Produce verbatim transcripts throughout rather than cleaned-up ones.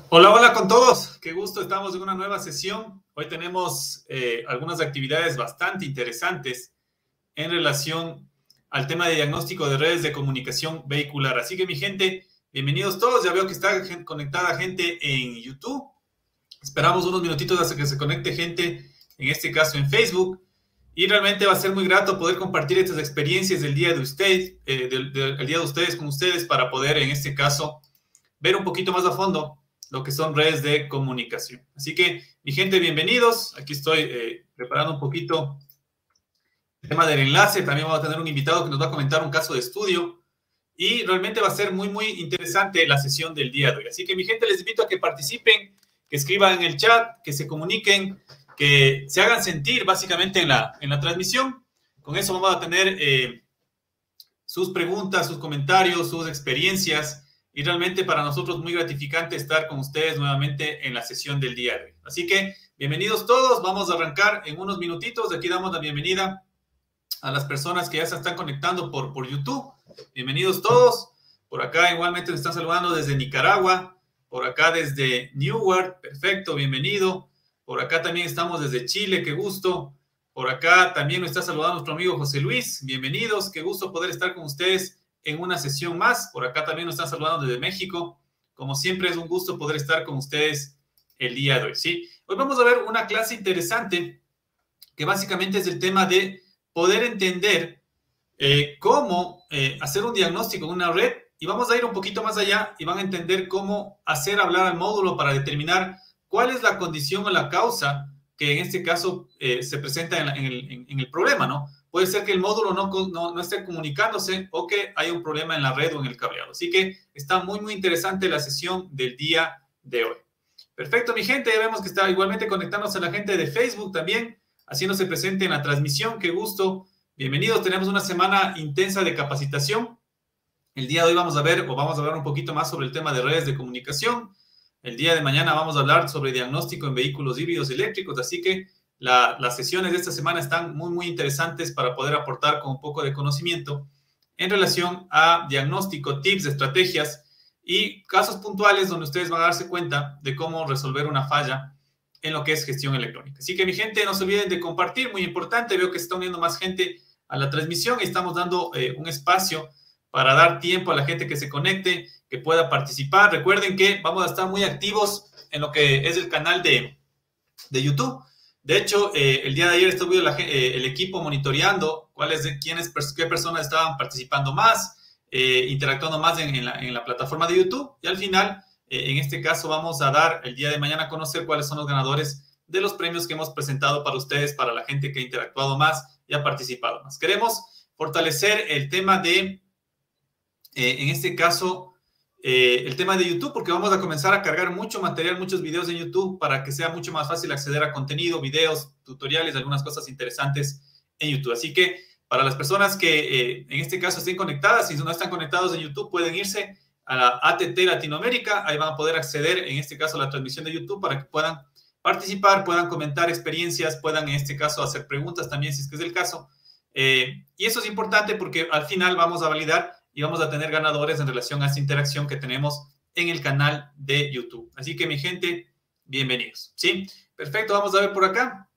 Hola, hola con todos. Qué gusto, estamos en una nueva sesión. Hoy tenemos eh, algunas actividades bastante interesantes en relación al tema de diagnóstico de redes de comunicación vehicular. Así que mi gente, bienvenidos todos. Ya veo que está conectada gente en YouTube. Esperamos unos minutitos hasta que se conecte gente, en este caso en Facebook. Y realmente va a ser muy grato poder compartir estas experiencias del día de ustedes, eh, del, del día de ustedes con ustedes para poder, en este caso, ver un poquito más a fondo lo que son redes de comunicación. Así que, mi gente, bienvenidos. Aquí estoy eh, preparando un poquito el tema del enlace. También vamos a tener un invitado que nos va a comentar un caso de estudio. Y realmente va a ser muy, muy interesante la sesión del día de hoy. Así que, mi gente, les invito a que participen, que escriban en el chat, que se comuniquen, que se hagan sentir básicamente en la, en la transmisión. Con eso vamos a tener eh, sus preguntas, sus comentarios, sus experiencias. Y realmente para nosotros muy gratificante estar con ustedes nuevamente en la sesión del día de hoy. Así que bienvenidos todos, vamos a arrancar en unos minutitos. Aquí damos la bienvenida a las personas que ya se están conectando por, por YouTube. Bienvenidos todos. Por acá igualmente nos están saludando desde Nicaragua, por acá desde Newark, perfecto, bienvenido. Por acá también estamos desde Chile, qué gusto. Por acá también nos está saludando nuestro amigo José Luis, bienvenidos, qué gusto poder estar con ustedes en una sesión más. Por acá también nos están saludando desde México. Como siempre es un gusto poder estar con ustedes el día de hoy, ¿sí? Hoy vamos a ver una clase interesante que básicamente es el tema de poder entender eh, cómo eh, hacer un diagnóstico en una red, y vamos a ir un poquito más allá y van a entender cómo hacer hablar al módulo para determinar cuál es la condición o la causa que en este caso eh, se presenta en, la, en, el, en, en el problema, ¿no? Puede ser que el módulo no, no, no esté comunicándose o que hay un problema en la red o en el cableado. Así que está muy, muy interesante la sesión del día de hoy. Perfecto, mi gente. Ya vemos que está igualmente conectándose la gente de Facebook también, haciéndose presente en la transmisión. Qué gusto. Bienvenidos. Tenemos una semana intensa de capacitación. El día de hoy vamos a ver o vamos a hablar un poquito más sobre el tema de redes de comunicación. El día de mañana vamos a hablar sobre diagnóstico en vehículos híbridos eléctricos. Así que La, las sesiones de esta semana están muy, muy interesantes para poder aportar con un poco de conocimiento en relación a diagnóstico, tips, estrategias y casos puntuales donde ustedes van a darse cuenta de cómo resolver una falla en lo que es gestión electrónica. Así que, mi gente, no se olviden de compartir, muy importante. Veo que se está uniendo más gente a la transmisión y estamos dando eh, un espacio para dar tiempo a la gente que se conecte, que pueda participar. Recuerden que vamos a estar muy activos en lo que es el canal de, de YouTube. De hecho, eh, el día de ayer estuvo la, eh, el equipo monitoreando cuáles, quiénes, qué personas estaban participando más, eh, interactuando más en, en, la, en la plataforma de YouTube. Y al final, eh, en este caso, vamos a dar el día de mañana a conocer cuáles son los ganadores de los premios que hemos presentado para ustedes, para la gente que ha interactuado más y ha participado más. Queremos fortalecer el tema de, eh, en este caso, Eh, el tema de YouTube, porque vamos a comenzar a cargar mucho material, muchos videos en YouTube para que sea mucho más fácil acceder a contenido, videos, tutoriales, algunas cosas interesantes en YouTube. Así que para las personas que eh, en este caso estén conectadas, si no están conectados en YouTube, pueden irse a la A T T Latinoamérica, ahí van a poder acceder en este caso a la transmisión de YouTube para que puedan participar, puedan comentar experiencias, puedan en este caso hacer preguntas también si es que es el caso. Eh, y eso es importante porque al final vamos a validar y vamos a tener ganadores en relación a esta interacción que tenemos en el canal de YouTube. Así que, mi gente, bienvenidos, ¿sí? Perfecto, vamos a ver por acá.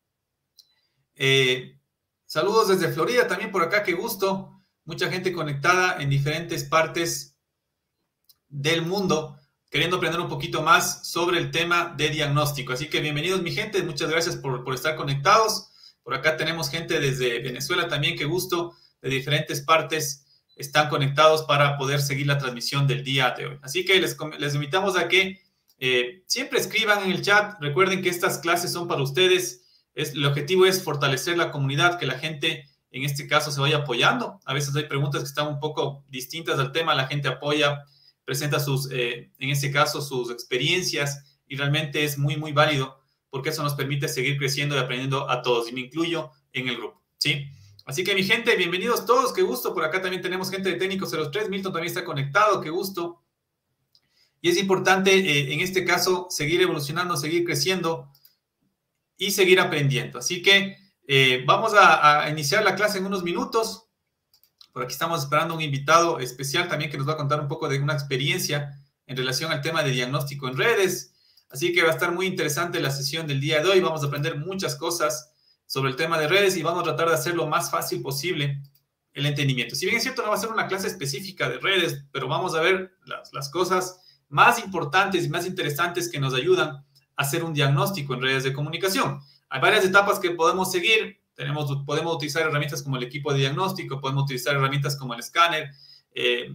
Eh, saludos desde Florida también por acá, qué gusto. Mucha gente conectada en diferentes partes del mundo, queriendo aprender un poquito más sobre el tema de diagnóstico. Así que bienvenidos, mi gente, muchas gracias por, por estar conectados. Por acá tenemos gente desde Venezuela también, qué gusto, de diferentes partes están conectados para poder seguir la transmisión del día de hoy. Así que les, les invitamos a que eh, siempre escriban en el chat. Recuerden que estas clases son para ustedes. Es, el objetivo es fortalecer la comunidad, que la gente en este caso se vaya apoyando. A veces hay preguntas que están un poco distintas al tema. La gente apoya, presenta sus, eh, en este caso, sus experiencias y realmente es muy, muy válido porque eso nos permite seguir creciendo y aprendiendo a todos. Y me incluyo en el grupo, ¿sí? Así que, mi gente, bienvenidos todos, qué gusto. Por acá también tenemos gente de Técnico cero tres, Milton también está conectado, qué gusto. Y es importante, eh, en este caso, seguir evolucionando, seguir creciendo y seguir aprendiendo. Así que eh, vamos a, a iniciar la clase en unos minutos. Por aquí estamos esperando un invitado especial también que nos va a contar un poco de una experiencia en relación al tema de diagnóstico en redes. Así que va a estar muy interesante la sesión del día de hoy. Vamos a aprender muchas cosas sobre el tema de redes y vamos a tratar de hacer lo más fácil posible el entendimiento. Si bien es cierto, no va a ser una clase específica de redes, pero vamos a ver las, las cosas más importantes y más interesantes que nos ayudan a hacer un diagnóstico en redes de comunicación. Hay varias etapas que podemos seguir. Tenemos, podemos utilizar herramientas como el equipo de diagnóstico, podemos utilizar herramientas como el escáner, eh,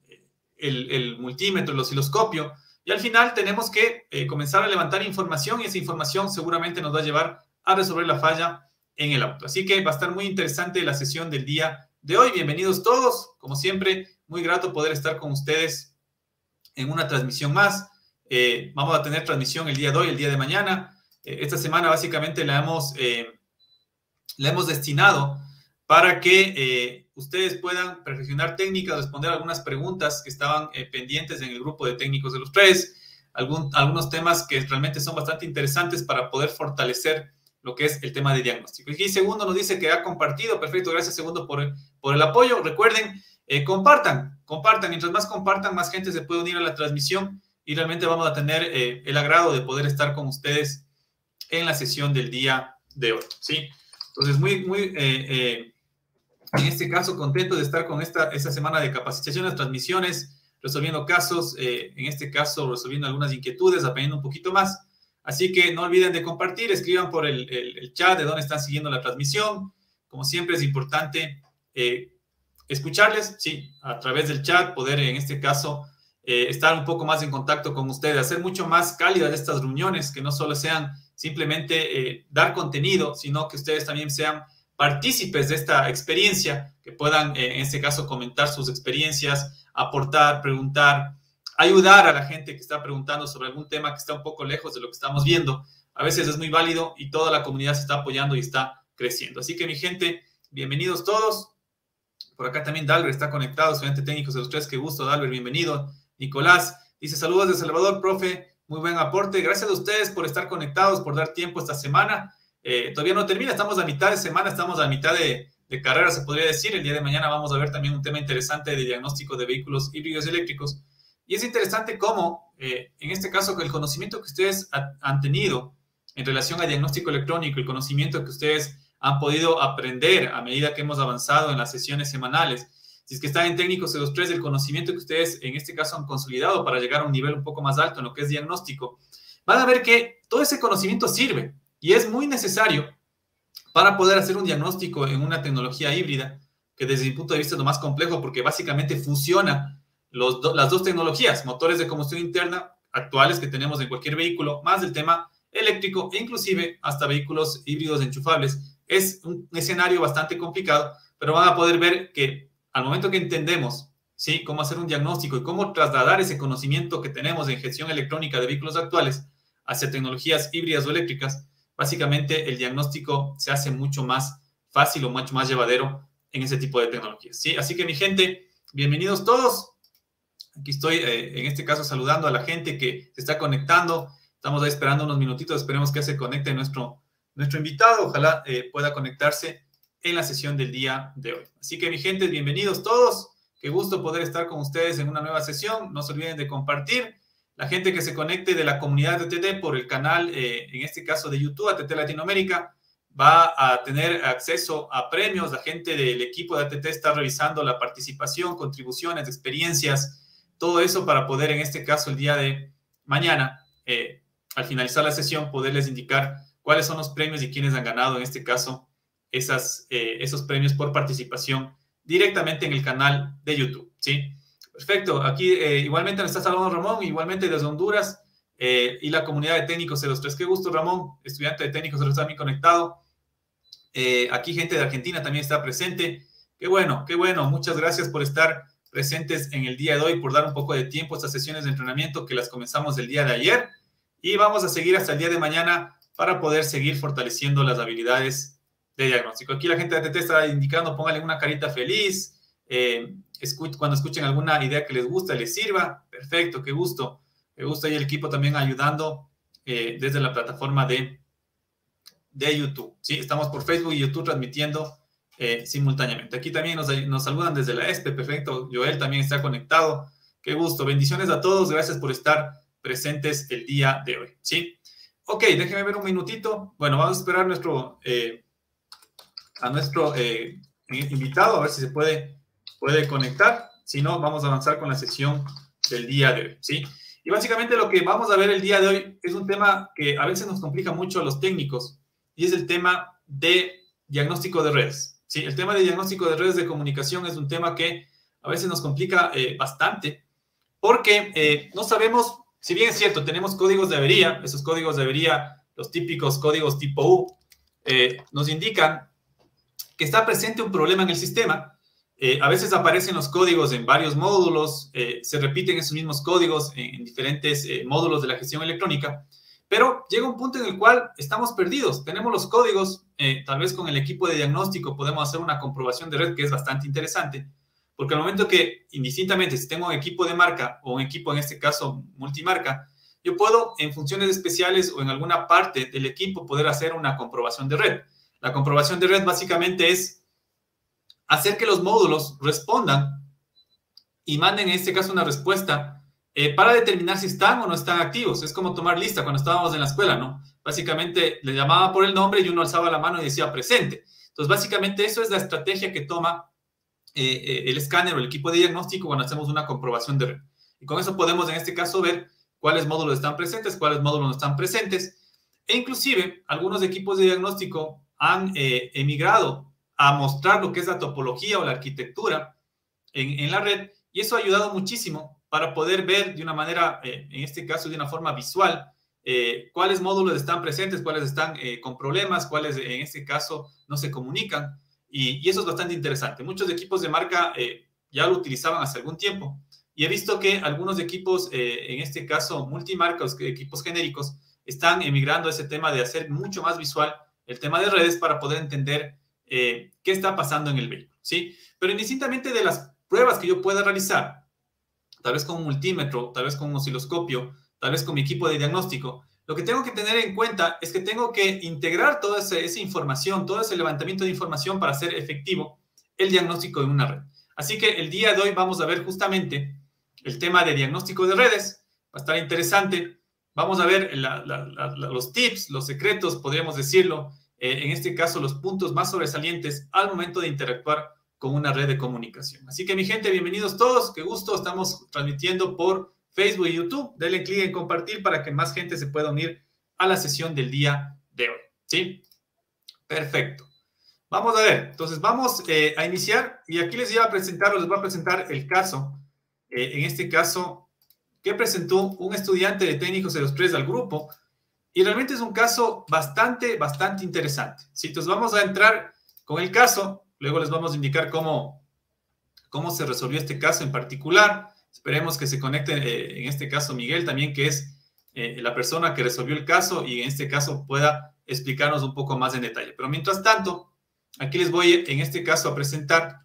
el, el multímetro, el osciloscopio, y al final tenemos que eh, comenzar a levantar información y esa información seguramente nos va a llevar a resolver la falla en el auto. Así que va a estar muy interesante la sesión del día de hoy. Bienvenidos todos. Como siempre, muy grato poder estar con ustedes en una transmisión más. Eh, vamos a tener transmisión el día de hoy, el día de mañana. Eh, esta semana básicamente la hemos, eh, la hemos destinado para que eh, ustedes puedan perfeccionar técnicas, responder algunas preguntas que estaban eh, pendientes en el grupo de técnicos de los tres, algún, algunos temas que realmente son bastante interesantes para poder fortalecer lo que es el tema de diagnóstico. Y Segundo nos dice que ha compartido. Perfecto, gracias Segundo por el, por el apoyo. Recuerden, eh, compartan, compartan. Mientras más compartan, más gente se puede unir a la transmisión y realmente vamos a tener eh, el agrado de poder estar con ustedes en la sesión del día de hoy, ¿sí? Entonces, muy, muy, eh, eh, en este caso, contento de estar con esta, esta semana de capacitaciones, transmisiones, resolviendo casos, eh, en este caso, resolviendo algunas inquietudes, aprendiendo un poquito más. Así que no olviden de compartir, escriban por el, el, el chat de dónde están siguiendo la transmisión. Como siempre, es importante eh, escucharles, sí, a través del chat, poder, en este caso, eh, estar un poco más en contacto con ustedes, hacer mucho más cálidas estas reuniones, que no solo sean simplemente eh, dar contenido, sino que ustedes también sean partícipes de esta experiencia, que puedan, eh, en este caso, comentar sus experiencias, aportar, preguntar, ayudar a la gente que está preguntando sobre algún tema que está un poco lejos de lo que estamos viendo. A veces es muy válido y toda la comunidad se está apoyando y está creciendo. Así que, mi gente, bienvenidos todos. Por acá también Dalber está conectado, estudiante técnico de los tres. Qué gusto, Dalber, bienvenido. Nicolás dice, saludos de Salvador, profe. Muy buen aporte. Gracias a ustedes por estar conectados, por dar tiempo esta semana. Eh, todavía no termina, estamos a mitad de semana, estamos a mitad de, de carrera, se podría decir. El día de mañana vamos a ver también un tema interesante de diagnóstico de vehículos híbridos eléctricos. Y es interesante cómo, eh, en este caso, el conocimiento que ustedes ha, han tenido en relación a diagnóstico electrónico, el conocimiento que ustedes han podido aprender a medida que hemos avanzado en las sesiones semanales, si es que están en técnicos de los tres, el conocimiento que ustedes en este caso han consolidado para llegar a un nivel un poco más alto en lo que es diagnóstico, van a ver que todo ese conocimiento sirve y es muy necesario para poder hacer un diagnóstico en una tecnología híbrida, que desde mi punto de vista es lo más complejo porque básicamente fusiona los do, las dos tecnologías, motores de combustión interna actuales que tenemos en cualquier vehículo, más el tema eléctrico e inclusive hasta vehículos híbridos enchufables. Es un escenario bastante complicado, pero van a poder ver que al momento que entendemos, ¿sí?, cómo hacer un diagnóstico y cómo trasladar ese conocimiento que tenemos de gestión electrónica de vehículos actuales hacia tecnologías híbridas o eléctricas, básicamente el diagnóstico se hace mucho más fácil o mucho más llevadero en ese tipo de tecnologías, ¿sí? Así que, mi gente, bienvenidos todos. Aquí estoy, eh, en este caso, saludando a la gente que se está conectando. Estamos ahí esperando unos minutitos. Esperemos que se conecte nuestro, nuestro invitado. Ojalá eh, pueda conectarse en la sesión del día de hoy. Así que, mi gente, bienvenidos todos. Qué gusto poder estar con ustedes en una nueva sesión. No se olviden de compartir. La gente que se conecte de la comunidad de A T T por el canal, eh, en este caso de YouTube, A T T Latinoamérica, va a tener acceso a premios. La gente del equipo de A T T está revisando la participación, contribuciones, experiencias, todo eso para poder, en este caso, el día de mañana, eh, al finalizar la sesión, poderles indicar cuáles son los premios y quiénes han ganado, en este caso, esas, eh, esos premios por participación directamente en el canal de YouTube, ¿sí? Perfecto. Aquí eh, igualmente nos está saludando Ramón, igualmente desde Honduras, eh, y la comunidad de técnicos de los tres. Qué gusto, Ramón, estudiante de técnicos de los tres, también conectado. Eh, aquí gente de Argentina también está presente. Qué bueno, qué bueno. Muchas gracias por estar presentes en el día de hoy, por dar un poco de tiempo a estas sesiones de entrenamiento que las comenzamos el día de ayer. Y vamos a seguir hasta el día de mañana para poder seguir fortaleciendo las habilidades de diagnóstico. Aquí la gente de A T T está indicando, póngale una carita feliz, eh, escuch cuando escuchen alguna idea que les gusta, les sirva. Perfecto, qué gusto. Qué gusto, y el equipo también ayudando eh, desde la plataforma de, de YouTube. Sí, estamos por Facebook y YouTube transmitiendo eh, simultáneamente. Aquí también nos, nos saludan desde la E S P E. Perfecto, Joel también está conectado. Qué gusto. Bendiciones a todos. Gracias por estar presentes el día de hoy, ¿sí? Ok, déjenme ver un minutito. Bueno, vamos a esperar nuestro, eh, a nuestro eh, invitado, a ver si se puede, puede conectar. Si no, vamos a avanzar con la sesión del día de hoy, ¿sí? Y básicamente lo que vamos a ver el día de hoy es un tema que a veces nos complica mucho a los técnicos, y es el tema de diagnóstico de redes, ¿sí? El tema de diagnóstico de redes de comunicación es un tema que a veces nos complica eh, bastante, porque eh, no sabemos, si bien es cierto, tenemos códigos de avería, esos códigos de avería, los típicos códigos tipo U, eh, nos indican que está presente un problema en el sistema. Eh, a veces aparecen los códigos en varios módulos, eh, se repiten esos mismos códigos en, en diferentes eh, módulos de la gestión electrónica, pero llega un punto en el cual estamos perdidos. Tenemos los códigos, eh, tal vez con el equipo de diagnóstico podemos hacer una comprobación de red que es bastante interesante, porque al momento que, indistintamente, si tengo un equipo de marca o un equipo, en este caso, multimarca, yo puedo, en funciones especiales o en alguna parte del equipo, poder hacer una comprobación de red. La comprobación de red básicamente es hacer que los módulos respondan y manden, en este caso, una respuesta eh, para determinar si están o no están activos. Es como tomar lista cuando estábamos en la escuela, ¿no? Básicamente, le llamaba por el nombre y uno alzaba la mano y decía presente. Entonces, básicamente, eso es la estrategia que toma eh, eh, el escáner o el equipo de diagnóstico cuando hacemos una comprobación de red. Y con eso podemos, en este caso, ver cuáles módulos están presentes, cuáles módulos no están presentes. E inclusive, algunos equipos de diagnóstico han eh, emigrado a mostrar lo que es la topología o la arquitectura en, en la red, y eso ha ayudado muchísimo para poder ver de una manera, eh, en este caso de una forma visual, eh, cuáles módulos están presentes, cuáles están eh, con problemas, cuáles en este caso no se comunican, y, y eso es bastante interesante. Muchos equipos de marca eh, ya lo utilizaban hace algún tiempo, y he visto que algunos equipos, eh, en este caso multimarcas, equipos genéricos, están emigrando a ese tema de hacer mucho más visual el tema de redes para poder entender Eh, qué está pasando en el vehículo, ¿sí? Pero indistintamente de las pruebas que yo pueda realizar, tal vez con un multímetro, tal vez con un osciloscopio, tal vez con mi equipo de diagnóstico, lo que tengo que tener en cuenta es que tengo que integrar toda esa, esa información, todo ese levantamiento de información para hacer efectivo el diagnóstico en una red. Así que el día de hoy vamos a ver justamente el tema de diagnóstico de redes. Va a estar interesante. Vamos a ver la, la, la, los tips, los secretos, podríamos decirlo, Eh, en este caso, los puntos más sobresalientes al momento de interactuar con una red de comunicación. Así que, mi gente, bienvenidos todos. Qué gusto. Estamos transmitiendo por Facebook y YouTube. Denle clic en compartir para que más gente se pueda unir a la sesión del día de hoy. ¿Sí? Perfecto. Vamos a ver. Entonces, vamos eh, a iniciar. Y aquí les iba a presentar, o les voy a presentar el caso, eh, en este caso, que presentó un estudiante de técnicos cero tres al grupo. Y realmente es un caso bastante, bastante interesante. ¿Sí? Entonces vamos a entrar con el caso, luego les vamos a indicar cómo, cómo se resolvió este caso en particular. Esperemos que se conecte, eh, en este caso, Miguel también, que es eh, la persona que resolvió el caso y en este caso pueda explicarnos un poco más en detalle. Pero mientras tanto, aquí les voy, en este caso, a presentar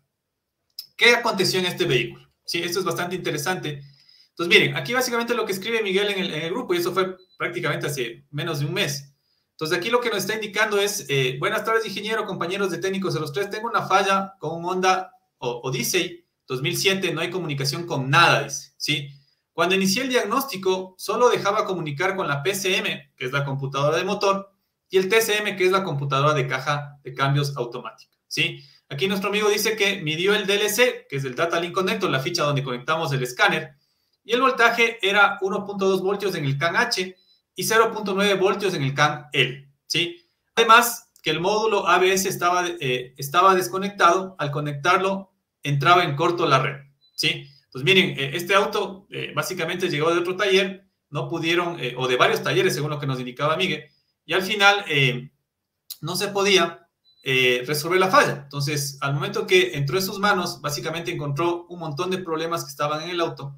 qué aconteció en este vehículo. ¿Sí? Esto es bastante interesante. Entonces, miren, aquí básicamente lo que escribe Miguel en el, en el grupo, y eso fue prácticamente hace menos de un mes. Entonces, aquí lo que nos está indicando es, eh, buenas tardes, ingeniero, compañeros de técnicos cero tres, tengo una falla con un Honda Odyssey dos mil siete, no hay comunicación con nada, dice, ¿sí? Cuando inicié el diagnóstico, solo dejaba comunicar con la P C M, que es la computadora de motor, y el T C M, que es la computadora de caja de cambios automática, ¿sí? Aquí nuestro amigo dice que midió el D L C, que es el Data Link Connector, la ficha donde conectamos el escáner, y el voltaje era uno punto dos voltios en el C A N H y cero punto nueve voltios en el C A N L, ¿sí? Además, que el módulo A B S estaba, eh, estaba desconectado. Al conectarlo, entraba en corto la red, ¿sí? Entonces, miren, eh, este auto eh, básicamente llegó de otro taller, no pudieron, eh, o de varios talleres, según lo que nos indicaba Miguel, y al final eh, no se podía eh, resolver la falla. Entonces, al momento que entró en sus manos, básicamente encontró un montón de problemas que estaban en el auto.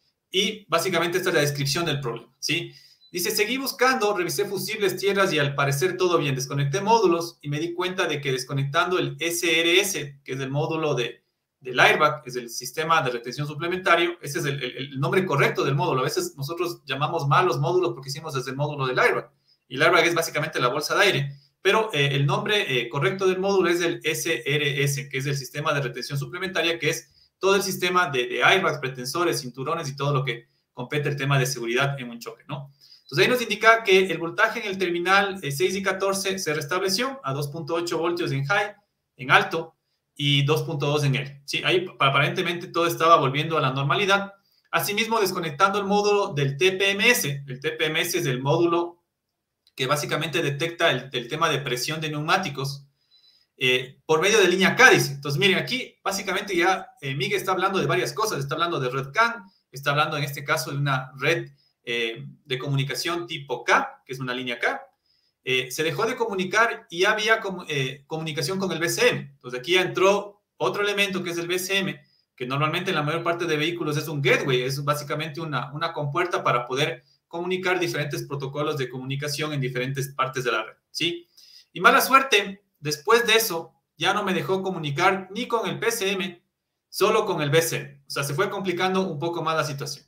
Y básicamente esta es la descripción del problema, ¿sí? Dice, seguí buscando, revisé fusibles, tierras y al parecer todo bien. Desconecté módulos y me di cuenta de que desconectando el S R S, que es el módulo de, del airbag, es el sistema de retención suplementario, ese es el, el, el nombre correcto del módulo. A veces nosotros llamamos mal los módulos porque hicimos desde el módulo del airbag. Y el airbag es básicamente la bolsa de aire. Pero eh, el nombre eh, correcto del módulo es el S R S, que es el sistema de retención suplementaria, que es todo el sistema de, de airbags, pretensores, cinturones y todo lo que compete el tema de seguridad en un choque, ¿no? Entonces ahí nos indica que el voltaje en el terminal eh, seis y catorce se restableció a dos punto ocho voltios en high, en alto, y dos punto dos en L. ¿Sí? Ahí aparentemente todo estaba volviendo a la normalidad. Asimismo, desconectando el módulo del T P M S. El T P M S es el módulo que básicamente detecta el, el tema de presión de neumáticos eh, por medio de línea Cádiz. Entonces, miren, aquí básicamente ya eh, Miguel está hablando de varias cosas. Está hablando de red C A N, está hablando en este caso de una red eh, de comunicación tipo K, que es una línea K. Eh, se dejó de comunicar y había com eh, comunicación con el B C M. Entonces, aquí ya entró otro elemento que es el B C M, que normalmente en la mayor parte de vehículos es un gateway, es básicamente una, una compuerta para poder comunicar diferentes protocolos de comunicación en diferentes partes de la red, ¿sí? Y mala suerte, después de eso, ya no me dejó comunicar ni con el P C M, solo con el B C M. O sea, se fue complicando un poco más la situación.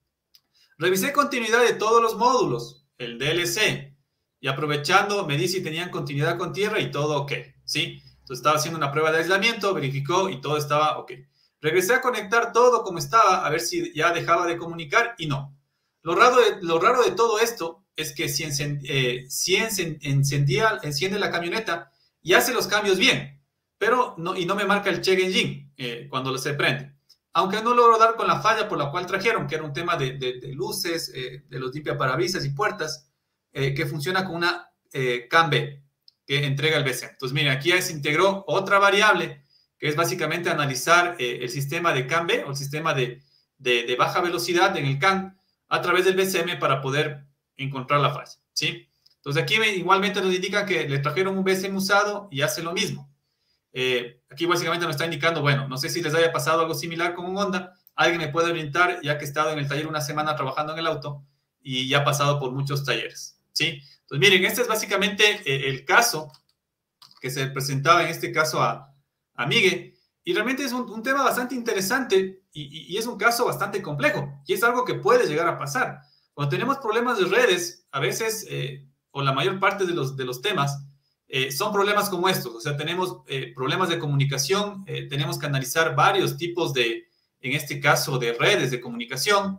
Revisé continuidad de todos los módulos, el D L C, y aprovechando, me di si tenían continuidad con tierra y todo ok, ¿sí? Entonces estaba haciendo una prueba de aislamiento, verificó y todo estaba ok. Regresé a conectar todo como estaba, a ver si ya dejaba de comunicar y no. Lo raro de, lo raro de todo esto es que si, encend, eh, si encend, encendía, enciende la camioneta y hace los cambios bien, pero no, y no me marca el check engine eh, cuando se prende. Aunque no logro dar con la falla por la cual trajeron, que era un tema de, de, de luces, eh, de los limpiaparabrisas y puertas, eh, que funciona con una eh, C A N B que entrega el B C M. Entonces, miren, aquí ya se integró otra variable que es básicamente analizar eh, el sistema de C A N B o el sistema de, de, de baja velocidad en el C A N a través del B C M para poder encontrar la falla, ¿sí? Entonces, aquí me, igualmente nos indica que le trajeron un B C M usado y hace lo mismo. Eh, aquí básicamente nos está indicando, bueno, no sé si les haya pasado algo similar con un Honda, alguien me puede orientar, ya que he estado en el taller una semana trabajando en el auto y ya he pasado por muchos talleres, ¿sí? Entonces, miren, este es básicamente eh, el caso que se presentaba en este caso a, a Miguel, y realmente es un, un tema bastante interesante y, y, y es un caso bastante complejo, y es algo que puede llegar a pasar. Cuando tenemos problemas de redes, a veces, eh, o la mayor parte de los, de los temas, eh, son problemas como estos, o sea, tenemos eh, problemas de comunicación, eh, tenemos que analizar varios tipos de, en este caso, de redes de comunicación,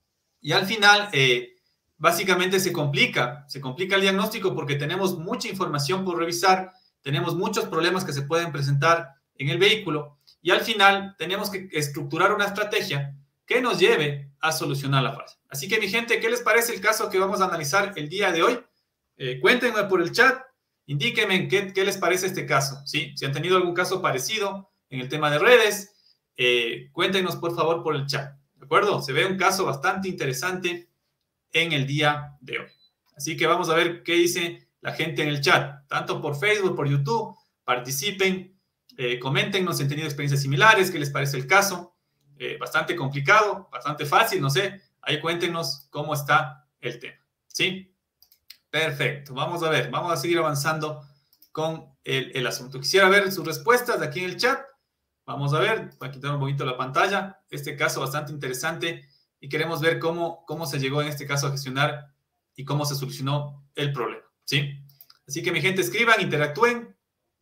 y al final, eh, básicamente se complica, se complica el diagnóstico porque tenemos mucha información por revisar, tenemos muchos problemas que se pueden presentar en el vehículo y al final tenemos que estructurar una estrategia que nos lleve a solucionar la falla. Así que, mi gente, ¿qué les parece el caso que vamos a analizar el día de hoy? Eh, cuéntenme por el chat, indíquenme qué, qué les parece este caso, ¿sí? Si han tenido algún caso parecido en el tema de redes, eh, cuéntenos por favor por el chat, ¿de acuerdo? Se ve un caso bastante interesante en el día de hoy. Así que vamos a ver qué dice la gente en el chat, tanto por Facebook, por YouTube. Participen, eh, coméntenos si han tenido experiencias similares, qué les parece el caso. Eh, bastante complicado, bastante fácil, no sé. Ahí cuéntenos cómo está el tema, ¿sí? Perfecto, vamos a ver, vamos a seguir avanzando con el, el asunto. Quisiera ver sus respuestas de aquí en el chat. Vamos a ver, voy a quitar un poquito la pantalla. Este caso bastante interesante y queremos ver cómo, cómo se llegó en este caso a gestionar y cómo se solucionó el problema, ¿sí? Así que, mi gente, escriban, interactúen.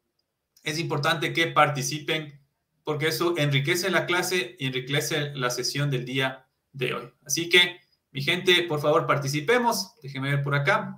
Es importante que participen porque eso enriquece la clase y enriquece la sesión del día de hoy. Así que, mi gente, por favor, participemos. Déjenme ver por acá.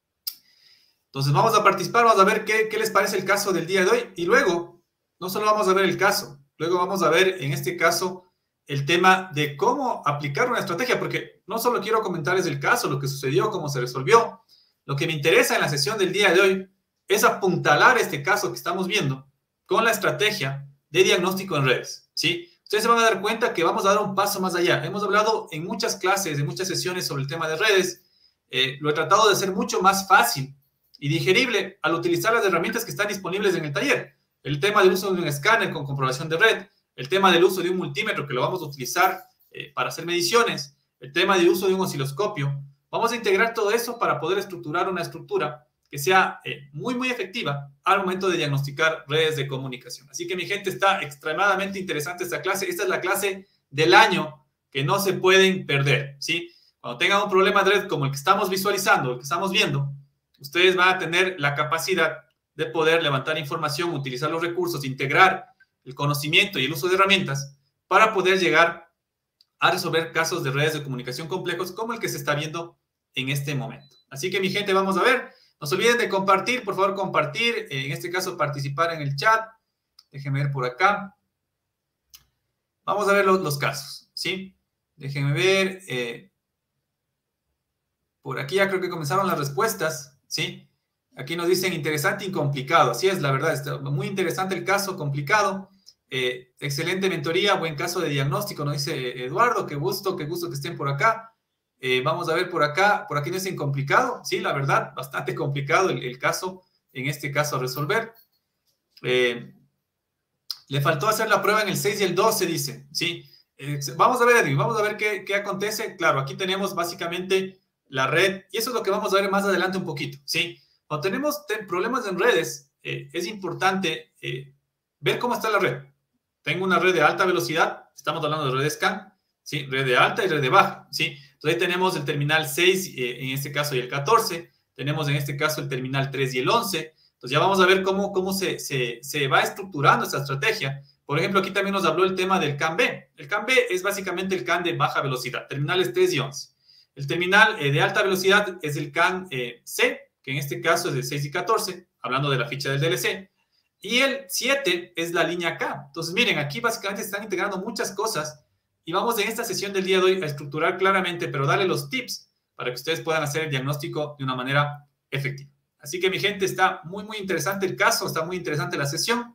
Entonces, vamos a participar, vamos a ver qué, qué les parece el caso del día de hoy. Y luego, no solo vamos a ver el caso, luego vamos a ver, en este caso, el tema de cómo aplicar una estrategia, porque no solo quiero comentarles el caso, lo que sucedió, cómo se resolvió. Lo que me interesa en la sesión del día de hoy es apuntalar este caso que estamos viendo con la estrategia de diagnóstico en redes, ¿sí? Ustedes se van a dar cuenta que vamos a dar un paso más allá. Hemos hablado en muchas clases, en muchas sesiones sobre el tema de redes. Eh, lo he tratado de hacer mucho más fácil y digerible al utilizar las herramientas que están disponibles en el taller. El tema del uso de un escáner con comprobación de red, el tema del uso de un multímetro que lo vamos a utilizar eh, para hacer mediciones, el tema del uso de un osciloscopio. Vamos a integrar todo eso para poder estructurar una estructura que sea eh, muy, muy efectiva al momento de diagnosticar redes de comunicación. Así que, mi gente, está extremadamente interesante esta clase. Esta es la clase del año que no se pueden perder, ¿sí? Cuando tengan un problema de red como el que estamos visualizando, el que estamos viendo, ustedes van a tener la capacidad de poder levantar información, utilizar los recursos, integrar el conocimiento y el uso de herramientas para poder llegar a resolver casos de redes de comunicación complejos como el que se está viendo en este momento. Así que, mi gente, vamos a ver. No se olviden de compartir, por favor, compartir. En este caso, participar en el chat. Déjenme ver por acá. Vamos a ver los, los casos, ¿sí? Déjenme ver. Eh, por aquí ya creo que comenzaron las respuestas, ¿sí? Aquí nos dicen interesante y complicado. Así es, la verdad. Está muy interesante el caso, complicado. Eh, excelente mentoría, buen caso de diagnóstico, nos dice Eduardo. Qué gusto, qué gusto que estén por acá. Eh, vamos a ver por acá, por aquí no dicen complicado, sí, la verdad, bastante complicado el, el caso, en este caso a resolver. Eh, le faltó hacer la prueba en el seis y el doce, dice, sí. Eh, vamos a ver, Edwin, vamos a ver qué, qué acontece. Claro, aquí tenemos básicamente la red, y eso es lo que vamos a ver más adelante un poquito, sí. Cuando tenemos problemas en redes, eh, es importante eh, ver cómo está la red. Tengo una red de alta velocidad, estamos hablando de redes C A N, sí, red de alta y red de baja, sí. Entonces ahí tenemos el terminal seis, eh, en este caso, y el catorce. Tenemos en este caso el terminal tres y el once. Entonces ya vamos a ver cómo, cómo se, se, se va estructurando esta estrategia. Por ejemplo, aquí también nos habló el tema del C A N B. El C A N B es básicamente el C A N de baja velocidad, terminales tres y once. El terminal eh, de alta velocidad es el C A N eh, C, que en este caso es de seis y catorce, hablando de la ficha del D L C. Y el siete es la línea K. Entonces, miren, aquí básicamente se están integrando muchas cosas. Y vamos en esta sesión del día de hoy a estructurar claramente, pero darle los tips para que ustedes puedan hacer el diagnóstico de una manera efectiva. Así que, mi gente, está muy, muy interesante el caso, está muy interesante la sesión.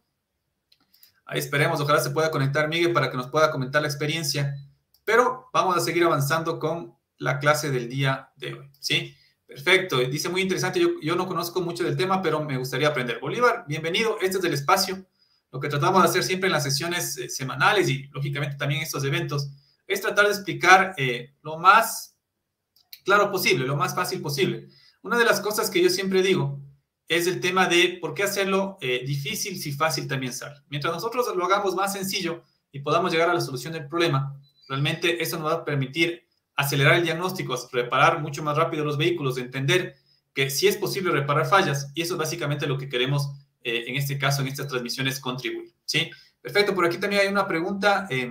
Ahí esperemos, ojalá se pueda conectar Miguel para que nos pueda comentar la experiencia. Pero vamos a seguir avanzando con la clase del día de hoy, ¿sí? Perfecto, dice muy interesante, yo, yo no conozco mucho del tema, pero me gustaría aprender. Bolívar, bienvenido, este es el espacio. Lo que tratamos de hacer siempre en las sesiones eh, semanales y, lógicamente, también en estos eventos, es tratar de explicar eh, lo más claro posible, lo más fácil posible. Una de las cosas que yo siempre digo es el tema de por qué hacerlo eh, difícil si fácil también sale. Mientras nosotros lo hagamos más sencillo y podamos llegar a la solución del problema, realmente eso nos va a permitir acelerar el diagnóstico, reparar mucho más rápido los vehículos, entender que sí es posible reparar fallas, y eso es básicamente lo que queremos Eh, en este caso, en estas transmisiones, contribuir, ¿sí? Perfecto, por aquí también hay una pregunta. Eh,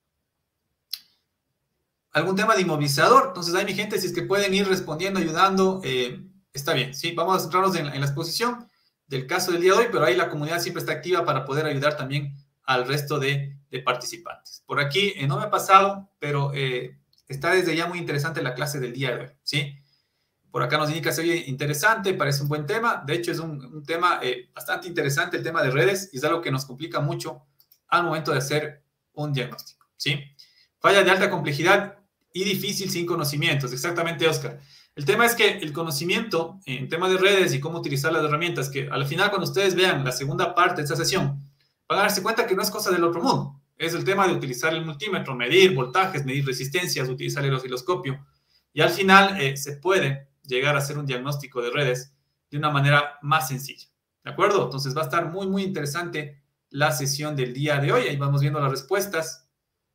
¿Algún tema de inmovilizador? Entonces, ahí, mi gente, si es que pueden ir respondiendo, ayudando, eh, está bien, ¿sí? Vamos a centrarnos en, en la exposición del caso del día de hoy, pero ahí la comunidad siempre está activa para poder ayudar también al resto de, de participantes. Por aquí eh, no me ha pasado, pero eh, está desde ya muy interesante la clase del día de hoy, ¿sí? Por acá nos indica, se oye interesante, parece un buen tema. De hecho, es un, un tema eh, bastante interesante, el tema de redes, y es algo que nos complica mucho al momento de hacer un diagnóstico, ¿sí? Falla de alta complejidad y difícil sin conocimientos. Exactamente, Oscar. El tema es que el conocimiento en tema de redes y cómo utilizar las herramientas, que al final, cuando ustedes vean la segunda parte de esta sesión, van a darse cuenta que no es cosa del otro mundo. Es el tema de utilizar el multímetro, medir voltajes, medir resistencias, utilizar el osciloscopio. Y al final eh, se puede llegar a hacer un diagnóstico de redes de una manera más sencilla, ¿de acuerdo? Entonces va a estar muy, muy interesante la sesión del día de hoy. Ahí vamos viendo las respuestas.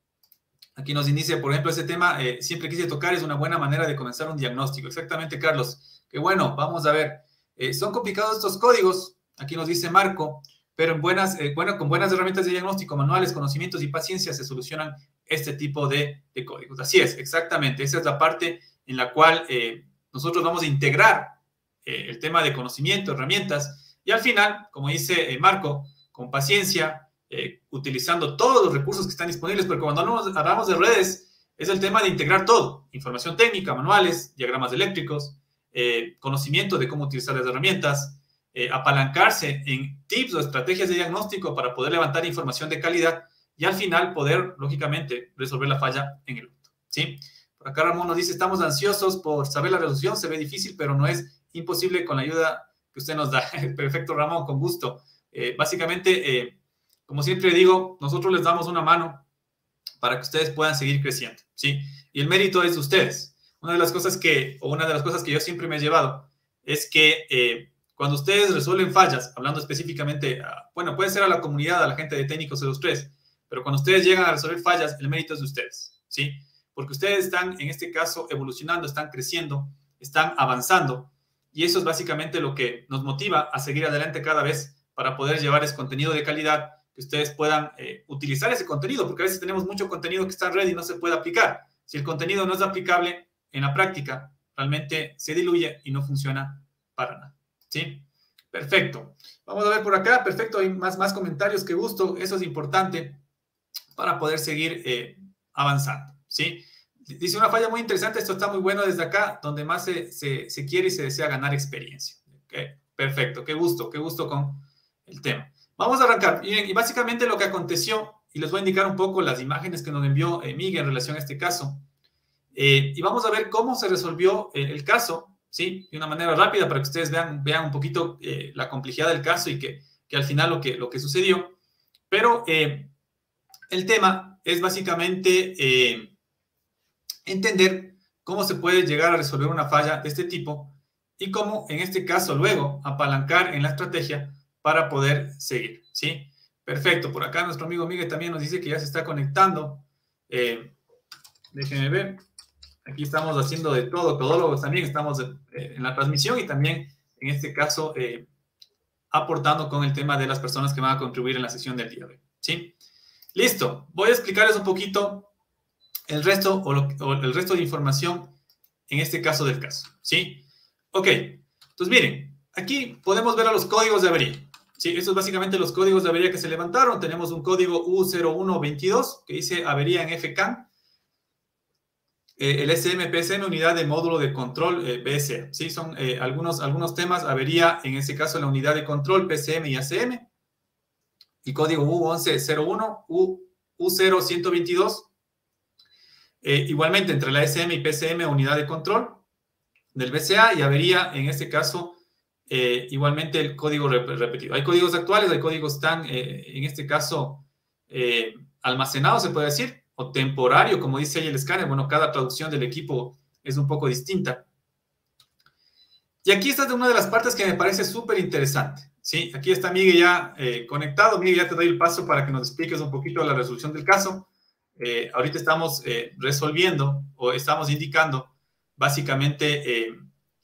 Aquí nos inicia, por ejemplo, ese tema, eh, siempre quise tocar, es una buena manera de comenzar un diagnóstico. Exactamente, Carlos. Qué bueno, vamos a ver. Eh, son complicados estos códigos, aquí nos dice Marco, pero en buenas, eh, bueno, con buenas herramientas de diagnóstico, manuales, conocimientos y paciencia se solucionan este tipo de, de códigos. Así es, exactamente. Esa es la parte en la cual eh, nosotros vamos a integrar eh, el tema de conocimiento, herramientas, y al final, como dice eh, Marco, con paciencia, eh, utilizando todos los recursos que están disponibles, porque cuando hablamos, hablamos de redes, es el tema de integrar todo, información técnica, manuales, diagramas eléctricos, eh, conocimiento de cómo utilizar las herramientas, eh, apalancarse en tips o estrategias de diagnóstico para poder levantar información de calidad y al final poder, lógicamente, resolver la falla en el auto, ¿sí? Por acá Ramón nos dice, estamos ansiosos por saber la resolución, se ve difícil, pero no es imposible con la ayuda que usted nos da. Perfecto, Ramón, con gusto. Eh, básicamente, eh, como siempre digo, nosotros les damos una mano para que ustedes puedan seguir creciendo, ¿sí? Y el mérito es de ustedes. Una de las cosas que, o una de las cosas que yo siempre me he llevado es que eh, cuando ustedes resuelven fallas, hablando específicamente, a, bueno, puede ser a la comunidad, a la gente de técnicos de los tres, pero cuando ustedes llegan a resolver fallas, el mérito es de ustedes, ¿sí? Porque ustedes están, en este caso, evolucionando, están creciendo, están avanzando, y eso es básicamente lo que nos motiva a seguir adelante cada vez para poder llevarles contenido de calidad que ustedes puedan eh, utilizar ese contenido, porque a veces tenemos mucho contenido que está en red y no se puede aplicar. Si el contenido no es aplicable en la práctica, realmente se diluye y no funciona para nada, ¿sí? Perfecto. Vamos a ver por acá. Perfecto. Hay más, más comentarios. Qué gusto. Eso es importante para poder seguir eh, avanzando, ¿sí? Dice una falla muy interesante. Esto está muy bueno desde acá, donde más se, se, se quiere y se desea ganar experiencia. ¿Okay? Perfecto. Qué gusto. Qué gusto con el tema. Vamos a arrancar. Y, y básicamente lo que aconteció, y les voy a indicar un poco las imágenes que nos envió eh, Miguel en relación a este caso. Eh, y vamos a ver cómo se resolvió eh, el caso, ¿sí? De una manera rápida para que ustedes vean, vean un poquito eh, la complejidad del caso y que, que al final lo que, lo que sucedió. Pero eh, el tema es básicamente eh, entender cómo se puede llegar a resolver una falla de este tipo y cómo, en este caso, luego apalancar en la estrategia para poder seguir, ¿sí? Perfecto. Por acá nuestro amigo Miguel también nos dice que ya se está conectando. Eh, déjenme ver. Aquí estamos haciendo de todo, todólogos también, estamos eh, en la transmisión y también, en este caso, eh, aportando con el tema de las personas que van a contribuir en la sesión del día de hoy, ¿sí? Listo. Voy a explicarles un poquito el resto, o, lo, o el resto de información en este caso del caso, ¿sí? Ok. Entonces, miren, aquí podemos ver a los códigos de avería, ¿sí? Estos básicamente los códigos de avería que se levantaron. Tenemos un código U cero uno veintidós que dice avería en F C A N. Eh, el S M P S M, unidad de módulo de control eh, B S A. ¿Sí? Son eh, algunos, algunos temas. Avería, en este caso, la unidad de control P C M y A C M. El código U once cero uno, U, U cero ciento veintidós. Eh, igualmente, entre la S M y P C M, unidad de control del B C A. Y avería, en este caso, eh, igualmente el código rep repetido. Hay códigos actuales, hay códigos que están, eh, en este caso, eh, almacenados, se puede decir, o temporario, como dice ahí el escáner. Bueno, cada traducción del equipo es un poco distinta. Y aquí está una de las partes que me parece súper interesante, ¿sí? Aquí está Miguel ya eh, conectado. Miguel, ya te doy el paso para que nos expliques un poquito la resolución del caso. Eh, ahorita estamos eh, resolviendo o estamos indicando básicamente eh,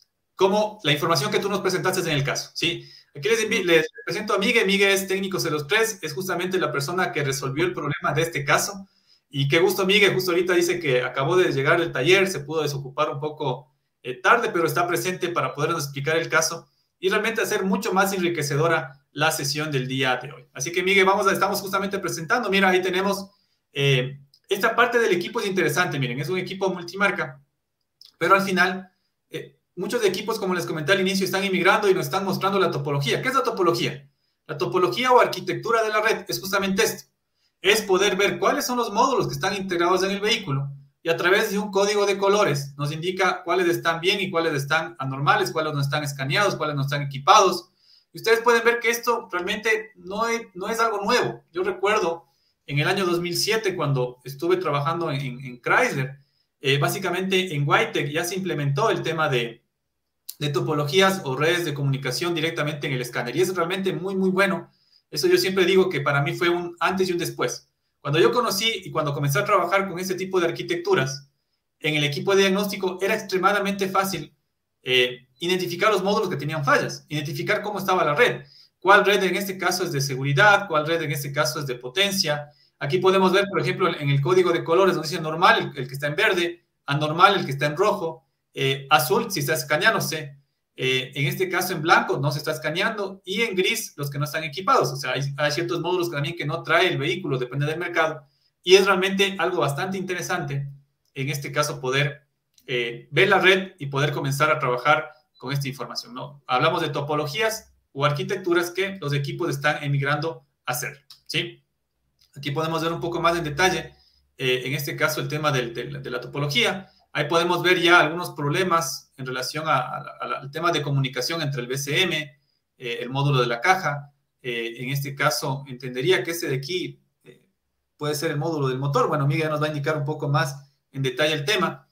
cómo la información que tú nos presentaste en el caso, ¿sí? Aquí les, les presento a Miguel. Miguel es técnico cero tres, es justamente la persona que resolvió el problema de este caso. Y qué gusto, Miguel, justo ahorita dice que acabó de llegar del taller, se pudo desocupar un poco eh, tarde, pero está presente para podernos explicar el caso y realmente hacer mucho más enriquecedora la sesión del día de hoy. Así que, Miguel, vamos a, estamos justamente presentando. Mira, ahí tenemos eh, esta parte del equipo. Es interesante, miren, es un equipo multimarca, pero al final, eh, muchos equipos, como les comenté al inicio, están inmigrando y nos están mostrando la topología. ¿Qué es la topología? La topología o arquitectura de la red es justamente esto. Es poder ver cuáles son los módulos que están integrados en el vehículo y a través de un código de colores nos indica cuáles están bien y cuáles están anormales, cuáles no están escaneados, cuáles no están equipados. Y ustedes pueden ver que esto realmente no es, no es algo nuevo. Yo recuerdo en el año dos mil siete, cuando estuve trabajando en, en Chrysler, eh, básicamente en Whitec ya se implementó el tema de, de topologías o redes de comunicación directamente en el escáner. Y es realmente muy, muy bueno. Eso yo siempre digo que para mí fue un antes y un después. Cuando yo conocí y cuando comencé a trabajar con ese tipo de arquitecturas, en el equipo de diagnóstico era extremadamente fácil eh, identificar los módulos que tenían fallas, identificar cómo estaba la red, cuál red en este caso es de seguridad, cuál red en este caso es de potencia. Aquí podemos ver, por ejemplo, en el código de colores donde dice normal, el, el que está en verde, anormal, el que está en rojo, eh, azul, si está escaneándose. Eh, en este caso en blanco no se está escaneando y en gris los que no están equipados. O sea, hay, hay ciertos módulos también que no trae el vehículo, depende del mercado, y es realmente algo bastante interesante en este caso poder eh, ver la red y poder comenzar a trabajar con esta información, ¿no? Hablamos de topologías o arquitecturas que los equipos están emigrando a hacer, ¿sí? Aquí podemos ver un poco más en detalle eh, en este caso el tema del, de, de la topología. Ahí podemos ver ya algunos problemas en relación a, a, a, al tema de comunicación entre el B C M, eh, el módulo de la caja. Eh, en este caso, entendería que este de aquí eh, puede ser el módulo del motor. Bueno, Miguel nos va a indicar un poco más en detalle el tema.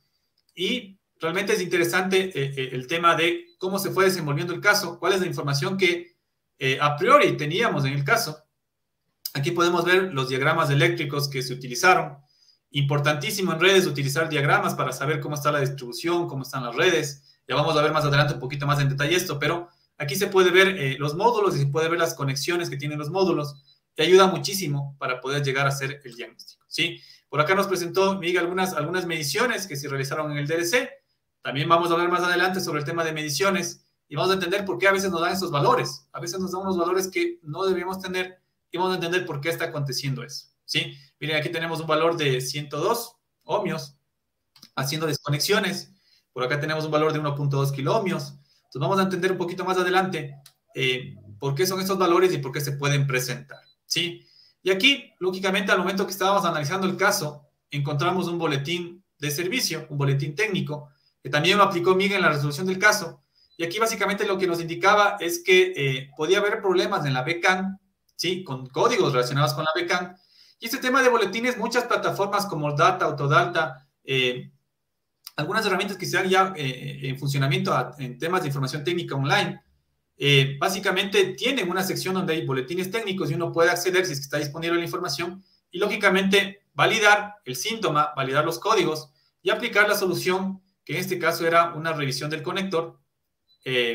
Y realmente es interesante eh, eh, el tema de cómo se fue desenvolviendo el caso, cuál es la información que eh, a priori teníamos en el caso. Aquí podemos ver los diagramas eléctricos que se utilizaron. Importantísimo en redes utilizar diagramas para saber cómo está la distribución, cómo están las redes. Ya vamos a ver más adelante un poquito más en detalle esto, pero aquí se puede ver eh, los módulos y se puede ver las conexiones que tienen los módulos. te ayuda muchísimo para poder llegar a hacer el diagnóstico, ¿sí? Por acá nos presentó Miguel algunas, algunas mediciones que se realizaron en el D D C. También vamos a hablar más adelante sobre el tema de mediciones y vamos a entender por qué a veces nos dan esos valores. A veces nos dan unos valores que no deberíamos tener y vamos a entender por qué está aconteciendo eso, ¿sí? Miren, aquí tenemos un valor de ciento dos ohmios haciendo desconexiones. Por acá tenemos un valor de uno punto dos kiloohmios. Entonces vamos a entender un poquito más adelante eh, por qué son estos valores y por qué se pueden presentar, ¿sí? Y aquí, lógicamente, al momento que estábamos analizando el caso, encontramos un boletín de servicio, un boletín técnico, que también lo aplicó Miguel en la resolución del caso. Y aquí básicamente lo que nos indicaba es que eh, podía haber problemas en la B C A N, ¿sí? Con códigos relacionados con la B C A N. Y este tema de boletines, muchas plataformas como Data, Autodata, eh, algunas herramientas que están ya eh, en funcionamiento a, en temas de información técnica online, eh, básicamente tienen una sección donde hay boletines técnicos y uno puede acceder si es que está disponible la información y lógicamente validar el síntoma, validar los códigos y aplicar la solución, que en este caso era una revisión del conector eh,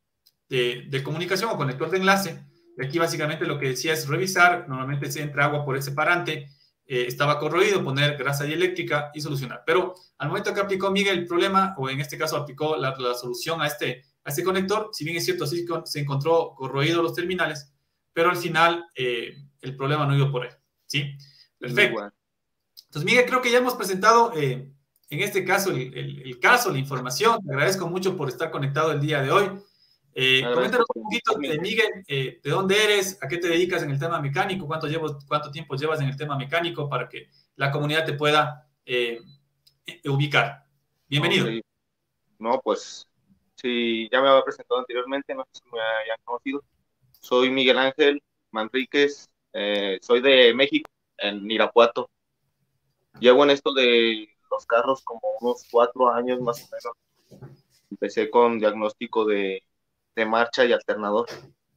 de, de comunicación o conector de enlace. Y aquí básicamente lo que decía es revisar, normalmente se entra agua por ese parante, eh, estaba corroído, poner grasa dieléctrica y solucionar. Pero al momento que aplicó Miguel el problema, o en este caso aplicó la, la solución a este, a este conector, si bien es cierto, sí se encontró corroído los terminales, pero al final eh, el problema no iba por ahí, ¿sí? Perfecto. Entonces, Miguel, creo que ya hemos presentado eh, en este caso el, el, el caso, la información. Te agradezco mucho por estar conectado el día de hoy. Eh, coméntanos un poquito, eh, Miguel, eh, ¿de dónde eres? ¿A qué te dedicas en el tema mecánico? ¿Cuánto, llevo, cuánto tiempo llevas en el tema mecánico para que la comunidad te pueda eh, ubicar? Bienvenido. Okay. No, pues, sí, ya me había presentado anteriormente, no sé si me hayan conocido. Soy Miguel Ángel Manríquez, eh, soy de México, en Irapuato. Llevo en esto de los carros como unos cuatro años más o menos. Empecé con diagnóstico de, de marcha y alternador.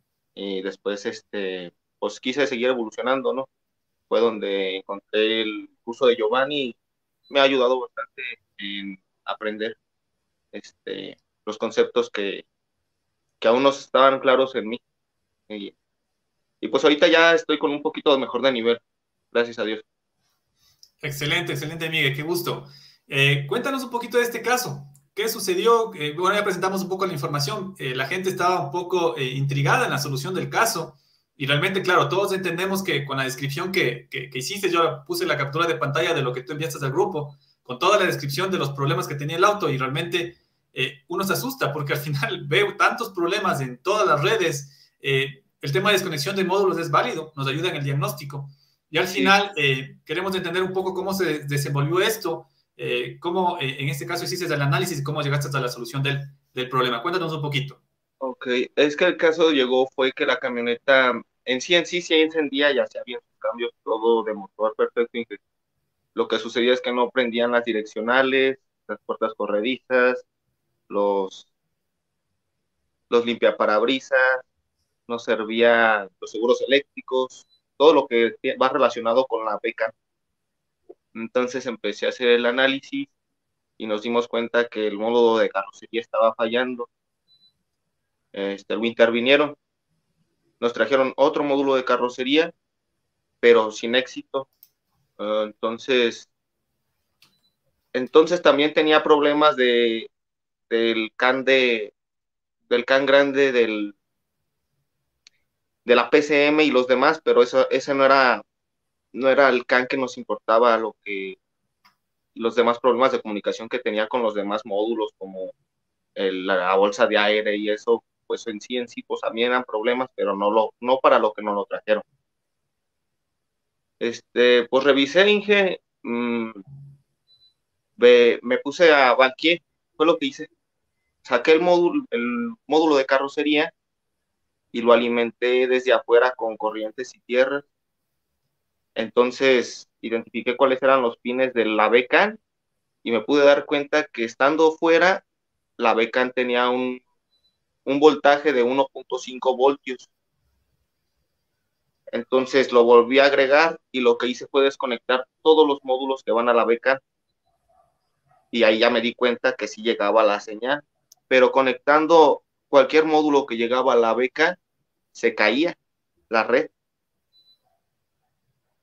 Y después, este, pues quise seguir evolucionando, ¿no? Fue donde encontré el curso de Giovanni y me ha ayudado bastante en aprender este, los conceptos que, que aún no estaban claros en mí. Y, y pues ahorita ya estoy con un poquito mejor de nivel, gracias a Dios. Excelente, excelente, Miguel, qué gusto. Eh, cuéntanos un poquito de este caso. ¿Qué sucedió? Eh, bueno, ya presentamos un poco la información. Eh, la gente estaba un poco eh, intrigada en la solución del caso. Y realmente, claro, todos entendemos que con la descripción que, que, que hiciste, yo puse la captura de pantalla de lo que tú enviaste al grupo, con toda la descripción de los problemas que tenía el auto, y realmente eh, uno se asusta porque al final veo tantos problemas en todas las redes. Eh, el tema de desconexión de módulos es válido, nos ayuda en el diagnóstico. Y al final sí. eh, queremos entender un poco cómo se desenvolvió esto, eh, cómo eh, en este caso hiciste el análisis y cómo llegaste hasta la solución del, del problema. Cuéntanos un poquito. Ok, es que el caso llegó fue que la camioneta en sí en sí se encendía, ya se habían sus cambios, todo de motor perfecto. Lo que sucedía es que no prendían las direccionales, las puertas corredizas, los, los limpiaparabrisas, no servían los seguros eléctricos, todo lo que va relacionado con la B C A N. Entonces empecé a hacer el análisis y nos dimos cuenta que el módulo de carrocería estaba fallando. Este, intervinieron, nos trajeron otro módulo de carrocería, pero sin éxito. Uh, entonces, entonces también tenía problemas de, del can de, del can grande del, de la P C M y los demás, pero eso, ese no era, no era el can que nos importaba, lo que los demás problemas de comunicación que tenía con los demás módulos, como el, la bolsa de aire y eso, pues en sí en sí, pues también eran problemas, pero no, lo, no para lo que nos lo trajeron. Este, pues revisé, Inge, mmm, me, me puse a banquear, fue lo que hice. Saqué el módulo, el módulo de carrocería y lo alimenté desde afuera con corrientes y tierras. Entonces identifiqué cuáles eran los pines de la B C A N y me pude dar cuenta que estando fuera, la B C A N tenía un, un voltaje de uno punto cinco voltios. Entonces lo volví a agregar y lo que hice fue desconectar todos los módulos que van a la B C A N. Y ahí ya me di cuenta que sí llegaba la señal. Pero conectando cualquier módulo que llegaba a la B C A N, se caía la red.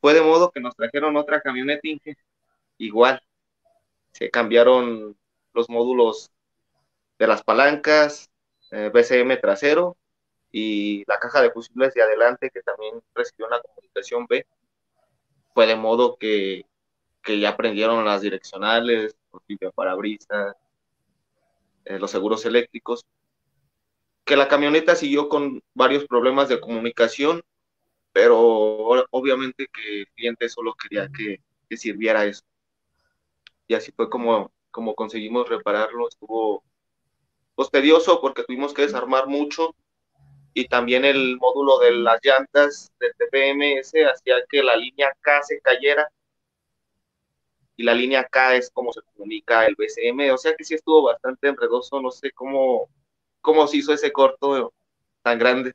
fue de modo que nos trajeron otra camioneta Inge, igual, se cambiaron los módulos de las palancas, eh, B C M trasero y la caja de fusibles de adelante, que también recibió una comunicación B. Fue de modo que, que ya aprendieron las direccionales, los limpiaparabrisas, eh, los seguros eléctricos, que la camioneta siguió con varios problemas de comunicación, pero obviamente que el cliente solo quería que, que sirviera eso. Y así fue como, como conseguimos repararlo. Estuvo pues, tedioso porque tuvimos que desarmar mucho, y también el módulo de las llantas del T P M S hacía que la línea K se cayera, y la línea K es como se comunica el B C M, o sea que sí estuvo bastante enredoso, no sé cómo, cómo se hizo ese corto tan grande.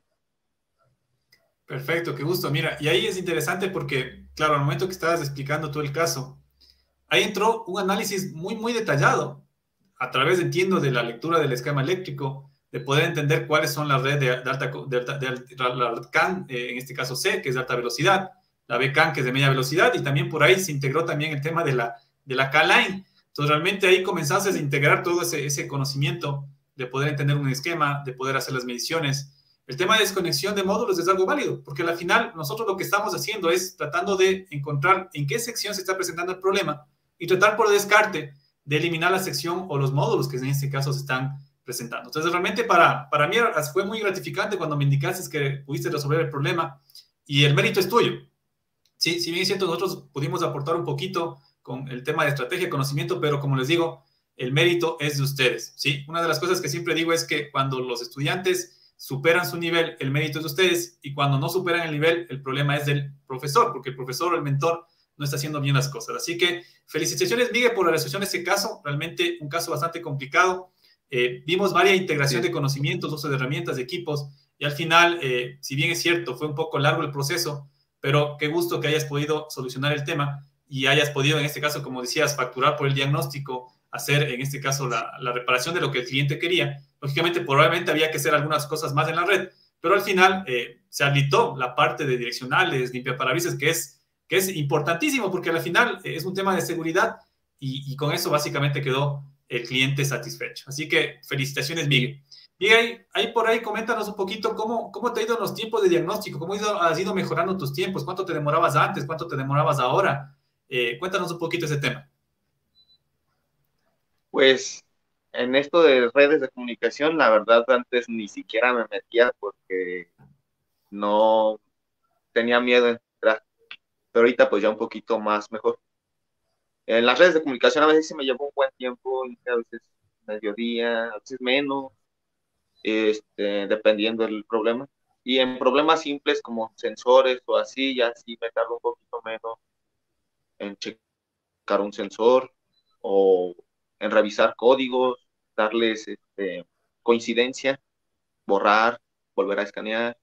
Perfecto, qué gusto. Mira, y ahí es interesante porque, claro, al momento que estabas explicando todo el caso, ahí entró un análisis muy, muy detallado a través, entiendo, de la lectura del esquema eléctrico, de poder entender cuáles son las redes de, de alta, de alta, de alta, la C A N, eh, en este caso C, que es de alta velocidad, la B C A N, que es de media velocidad, y también por ahí se integró también el tema de la, de la K-Line. Entonces, realmente ahí comenzaste a integrar todo ese, ese conocimiento de poder entender un esquema, de poder hacer las mediciones. El tema de desconexión de módulos es algo válido, porque al final nosotros lo que estamos haciendo es tratando de encontrar en qué sección se está presentando el problema y tratar por descarte de eliminar la sección o los módulos que en este caso se están presentando. Entonces, realmente para, para mí fue muy gratificante cuando me indicaste que pudiste resolver el problema y el mérito es tuyo. Sí, si bien es cierto, nosotros pudimos aportar un poquito con el tema de estrategia y conocimiento, pero como les digo, el mérito es de ustedes. ¿Sí? Una de las cosas que siempre digo es que cuando los estudiantes superan su nivel, el mérito es de ustedes, y cuando no superan el nivel, el problema es del profesor, porque el profesor o el mentor no está haciendo bien las cosas. Así que felicitaciones, Miguel, por la resolución de este caso, realmente un caso bastante complicado. Eh, vimos varias integración de conocimientos, uso de herramientas, de equipos, y al final, eh, si bien es cierto, fue un poco largo el proceso, pero qué gusto que hayas podido solucionar el tema y hayas podido, en este caso, como decías, facturar por el diagnóstico, hacer, en este caso, la, la reparación de lo que el cliente quería. Lógicamente, probablemente había que hacer algunas cosas más en la red, pero al final eh, se habilitó la parte de direccionales, limpiaparabrisas, que es, que es importantísimo, porque al final eh, es un tema de seguridad, y, y con eso básicamente quedó el cliente satisfecho. Así que felicitaciones, Miguel. Miguel, ahí, ahí por ahí coméntanos un poquito cómo, cómo te ha ido en los tiempos de diagnóstico, cómo ido, has ido mejorando tus tiempos, cuánto te demorabas antes, cuánto te demorabas ahora. Eh, cuéntanos un poquito ese tema. Pues en esto de redes de comunicación, la verdad antes ni siquiera me metía porque no tenía miedo de entrar, pero ahorita pues ya un poquito más mejor. En las redes de comunicación a veces se me llevó un buen tiempo, y a veces mediodía, a veces menos, este, dependiendo del problema. Y en problemas simples como sensores o así, ya sí me tardo un poquito menos en checar un sensor o en revisar códigos, darles este, coincidencia, borrar, volver a escanear.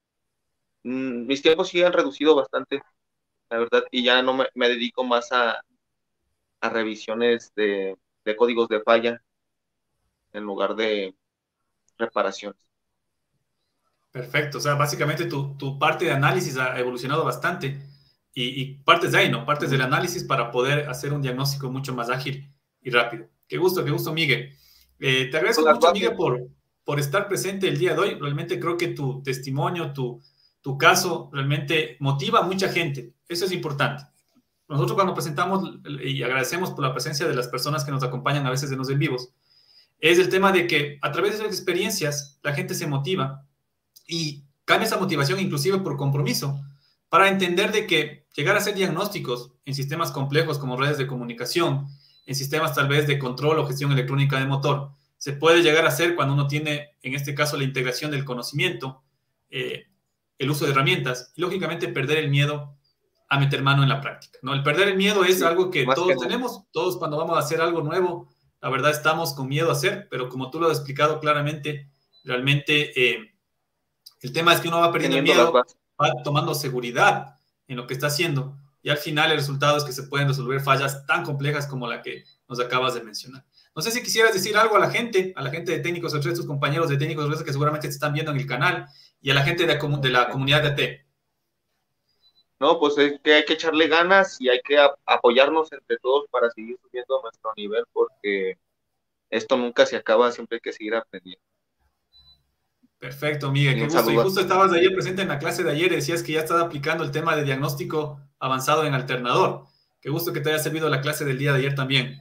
Mm, mis tiempos sí han reducido bastante, la verdad, y ya no me, me dedico más a, a revisiones de, de códigos de falla en lugar de reparaciones. Perfecto, o sea, básicamente tu, tu parte de análisis ha evolucionado bastante y, y partes de ahí, ¿no? Partes del análisis para poder hacer un diagnóstico mucho más ágil y rápido. Qué gusto, qué gusto, Miguel. Eh, te agradezco mucho, Miguel, por, por estar presente el día de hoy. Realmente creo que tu testimonio, tu, tu caso, realmente motiva a mucha gente. Eso es importante. Nosotros cuando presentamos, y agradecemos por la presencia de las personas que nos acompañan a veces en los en vivos, es el tema de que a través de esas experiencias la gente se motiva y cambia esa motivación inclusive por compromiso, para entender de que llegar a hacer diagnósticos en sistemas complejos como redes de comunicación, en sistemas tal vez de control o gestión electrónica de motor, se puede llegar a hacer cuando uno tiene, en este caso, la integración del conocimiento, eh, el uso de herramientas y, lógicamente, perder el miedo a meter mano en la práctica, ¿no? El perder el miedo es sí, algo que todos que no. tenemos, todos cuando vamos a hacer algo nuevo, la verdad estamos con miedo a hacer, pero como tú lo has explicado claramente, realmente... Eh, el tema es que uno va perdiendo el miedo, va tomando seguridad en lo que está haciendo y al final el resultado es que se pueden resolver fallas tan complejas como la que nos acabas de mencionar. No sé si quisieras decir algo a la gente, a la gente de técnicos o tus compañeros de técnicos que seguramente te están viendo en el canal y a la gente de la, de la comunidad de A T. No, pues es que hay que echarle ganas y hay que a- apoyarnos entre todos para seguir subiendo nuestro nivel, porque esto nunca se acaba, siempre hay que seguir aprendiendo. Perfecto, Miguel, Y qué un gusto. Y saludo a justo todos. estabas ayer presente en la clase de ayer, decías que ya estás aplicando el tema de diagnóstico avanzado en alternador. Qué gusto que te haya servido la clase del día de ayer también.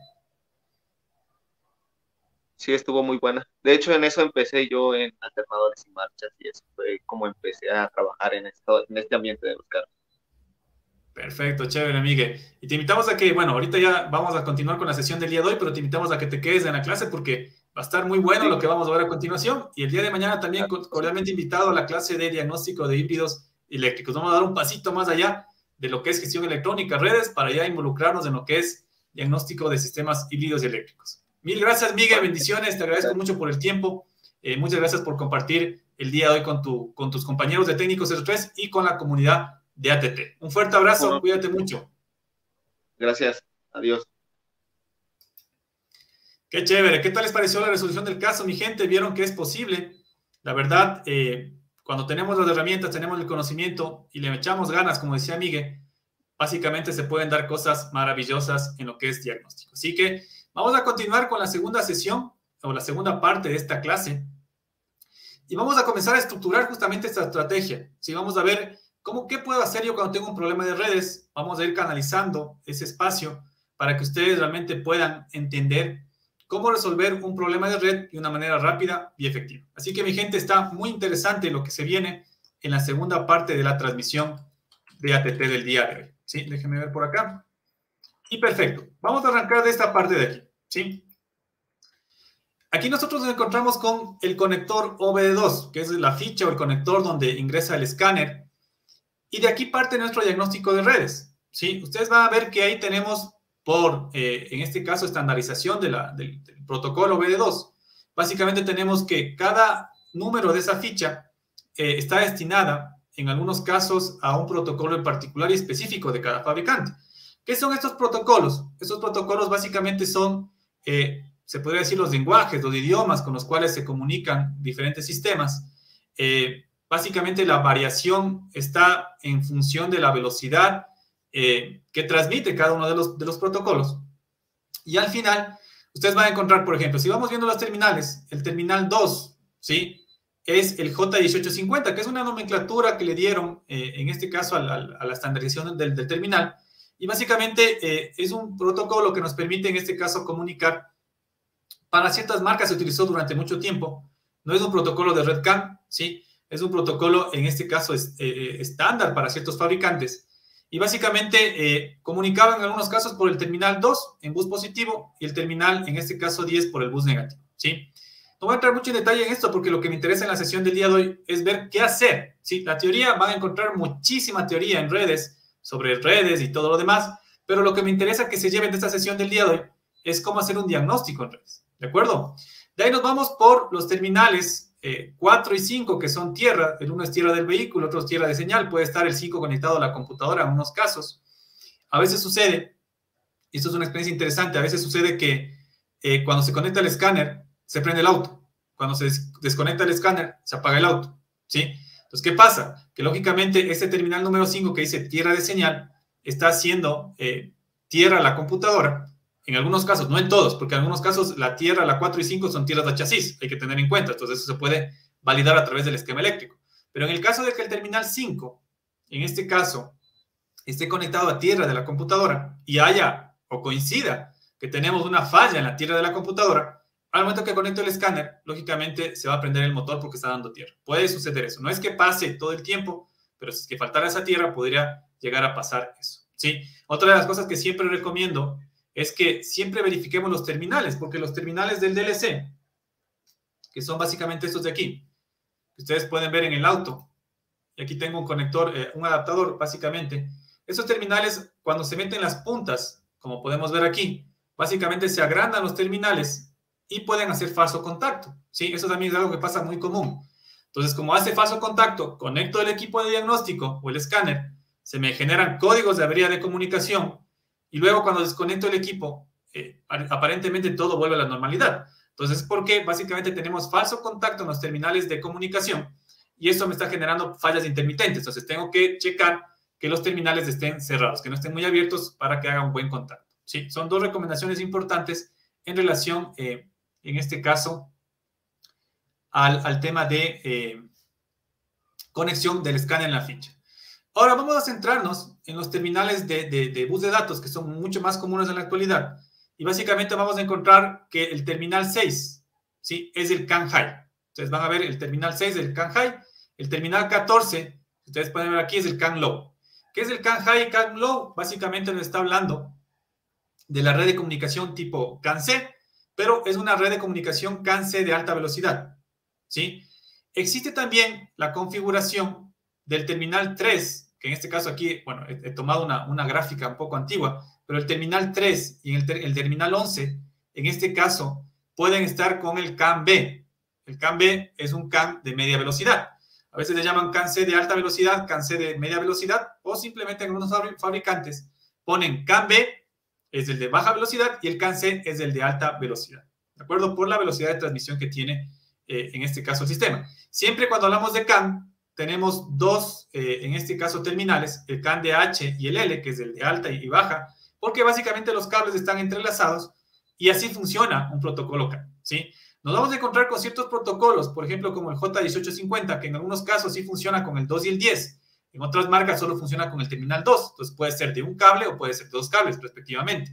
Sí, estuvo muy buena. De hecho, en eso empecé yo en alternadores y marchas, y eso fue como empecé a trabajar en, esto, en este ambiente de los carros. Perfecto, chévere, Miguel. Y te invitamos a que, bueno, ahorita ya vamos a continuar con la sesión del día de hoy, pero te invitamos a que te quedes en la clase porque va a estar muy bueno Sí, lo que vamos a ver a continuación. Y el día de mañana también claro, sí. cordialmente invitado a la clase de diagnóstico de híbridos eléctricos. Vamos a dar un pasito más allá de lo que es gestión electrónica, redes, para ya involucrarnos en lo que es diagnóstico de sistemas híbridos y eléctricos. Mil gracias, Miguel. Vale, Bendiciones. Te agradezco gracias. mucho por el tiempo. Eh, muchas gracias por compartir el día de hoy con, tu, con tus compañeros de Técnicos cero tres y con la comunidad de A T T. Un fuerte abrazo. Bueno, Cuídate mucho. gracias. Adiós. Qué chévere. ¿Qué tal les pareció la resolución del caso, mi gente? Vieron que es posible. La verdad, eh, cuando tenemos las herramientas, tenemos el conocimiento y le echamos ganas, como decía Miguel, básicamente se pueden dar cosas maravillosas en lo que es diagnóstico. Así que vamos a continuar con la segunda sesión o la segunda parte de esta clase y vamos a comenzar a estructurar justamente esta estrategia. Si vamos a ver cómo, qué puedo hacer yo cuando tengo un problema de redes, vamos a ir canalizando ese espacio para que ustedes realmente puedan entender cómo resolver un problema de red de una manera rápida y efectiva. Así que mi gente, está muy interesante lo que se viene en la segunda parte de la transmisión de A T T del día de hoy. ¿Sí? Déjenme ver por acá. Y perfecto. Vamos a arrancar de esta parte de aquí. ¿Sí? Aquí nosotros nos encontramos con el conector O B D dos, que es la ficha o el conector donde ingresa el escáner. Y de aquí parte nuestro diagnóstico de redes. ¿Sí? Ustedes van a ver que ahí tenemos por, eh, en este caso, estandarización de la, del, del protocolo O B D dos. Básicamente tenemos que cada número de esa ficha eh, está destinada, en algunos casos, a un protocolo en particular y específico de cada fabricante. ¿Qué son estos protocolos? Estos protocolos básicamente son, eh, se podría decir, los lenguajes, los idiomas con los cuales se comunican diferentes sistemas. Eh, básicamente la variación está en función de la velocidad eh, que transmite cada uno de los, de los protocolos. Y al final, ustedes van a encontrar, por ejemplo, si vamos viendo los terminales, el terminal dos, ¿sí? Es el J dieciocho cincuenta, que es una nomenclatura que le dieron, eh, en este caso, a la, a la estandarización del, del terminal. Y básicamente eh, es un protocolo que nos permite, en este caso, comunicar. Para ciertas marcas se utilizó durante mucho tiempo. No es un protocolo de Red C A N, ¿sí? Es un protocolo, en este caso, es, eh, estándar para ciertos fabricantes. Y básicamente eh, comunicaba en algunos casos por el terminal dos en bus positivo y el terminal, en este caso diez, por el bus negativo, ¿sí? No voy a entrar mucho en detalle en esto porque lo que me interesa en la sesión del día de hoy es ver qué hacer, ¿sí? La teoría, van a encontrar muchísima teoría en redes, sobre redes y todo lo demás, pero lo que me interesa que se lleven de esta sesión del día de hoy es cómo hacer un diagnóstico en redes, ¿de acuerdo? De ahí nos vamos por los terminales eh, cuatro y cinco, que son tierra. El uno es tierra del vehículo, el otro es tierra de señal. Puede estar el cinco conectado a la computadora en unos casos. A veces sucede, y esto es una experiencia interesante, a veces sucede que eh, cuando se conecta el escáner, se prende el auto. Cuando se des desconecta el escáner, se apaga el auto, ¿sí? Entonces, ¿qué pasa? Que lógicamente este terminal número cinco que dice tierra de señal está haciendo eh, tierra a la computadora. En algunos casos, no en todos, porque en algunos casos la tierra, la cuatro y cinco son tierras de chasis, hay que tener en cuenta, entonces eso se puede validar a través del esquema eléctrico. Pero en el caso de que el terminal cinco, en este caso, esté conectado a tierra de la computadora y haya o coincida que tenemos una falla en la tierra de la computadora, al momento que conecto el escáner, lógicamente se va a prender el motor porque está dando tierra. Puede suceder eso. No es que pase todo el tiempo, pero si es que faltara esa tierra, podría llegar a pasar eso, ¿sí? Otra de las cosas que siempre recomiendo es que siempre verifiquemos los terminales, porque los terminales del D L C, que son básicamente estos de aquí, que ustedes pueden ver en el auto, y aquí tengo un conector, eh, un adaptador, básicamente. Esos terminales, cuando se meten las puntas, como podemos ver aquí, básicamente se agrandan los terminales y pueden hacer falso contacto, ¿sí? Eso también es algo que pasa muy común. Entonces, como hace falso contacto, conecto el equipo de diagnóstico o el escáner, se me generan códigos de avería de comunicación. Y luego cuando desconecto el equipo, eh, aparentemente todo vuelve a la normalidad. Entonces, ¿por qué? Básicamente tenemos falso contacto en los terminales de comunicación y eso me está generando fallas intermitentes. Entonces, tengo que checar que los terminales estén cerrados, que no estén muy abiertos para que haga un buen contacto. Sí, son dos recomendaciones importantes en relación, eh, en este caso, al, al tema de eh, conexión del escáner en la ficha. Ahora vamos a centrarnos en los terminales de, de, de bus de datos, que son mucho más comunes en la actualidad. Y básicamente vamos a encontrar que el terminal seis, ¿sí?, es el C A N High. Ustedes van a ver el terminal seis del C A N High. El terminal catorce, ustedes pueden ver aquí, es el C A N Low. ¿Qué es el C A N High y C A N Low? Básicamente nos está hablando de la red de comunicación tipo C A N C, pero es una red de comunicación C A N C de alta velocidad, ¿sí? Existe también la configuración del terminal tres, que en este caso aquí, bueno, he, he tomado una, una gráfica un poco antigua, pero el terminal tres y el, ter, el terminal once, en este caso, pueden estar con el C A N B. El C A N B es un C A N de media velocidad. A veces le llaman C A N C de alta velocidad, C A N C de media velocidad, o simplemente algunos fabricantes ponen C A N B, es el de baja velocidad, y el C A N C es el de alta velocidad, ¿de acuerdo? Por la velocidad de transmisión que tiene, eh, en este caso, el sistema. Siempre cuando hablamos de C A N, tenemos dos, eh, en este caso, terminales, el C A N de H y el L, que es el de alta y baja, porque básicamente los cables están entrelazados y así funciona un protocolo C A N, ¿sí? Nos vamos a encontrar con ciertos protocolos, por ejemplo, como el J dieciocho cincuenta, que en algunos casos sí funciona con el dos y el diez. En otras marcas solo funciona con el terminal dos. Entonces puede ser de un cable o puede ser de dos cables, respectivamente.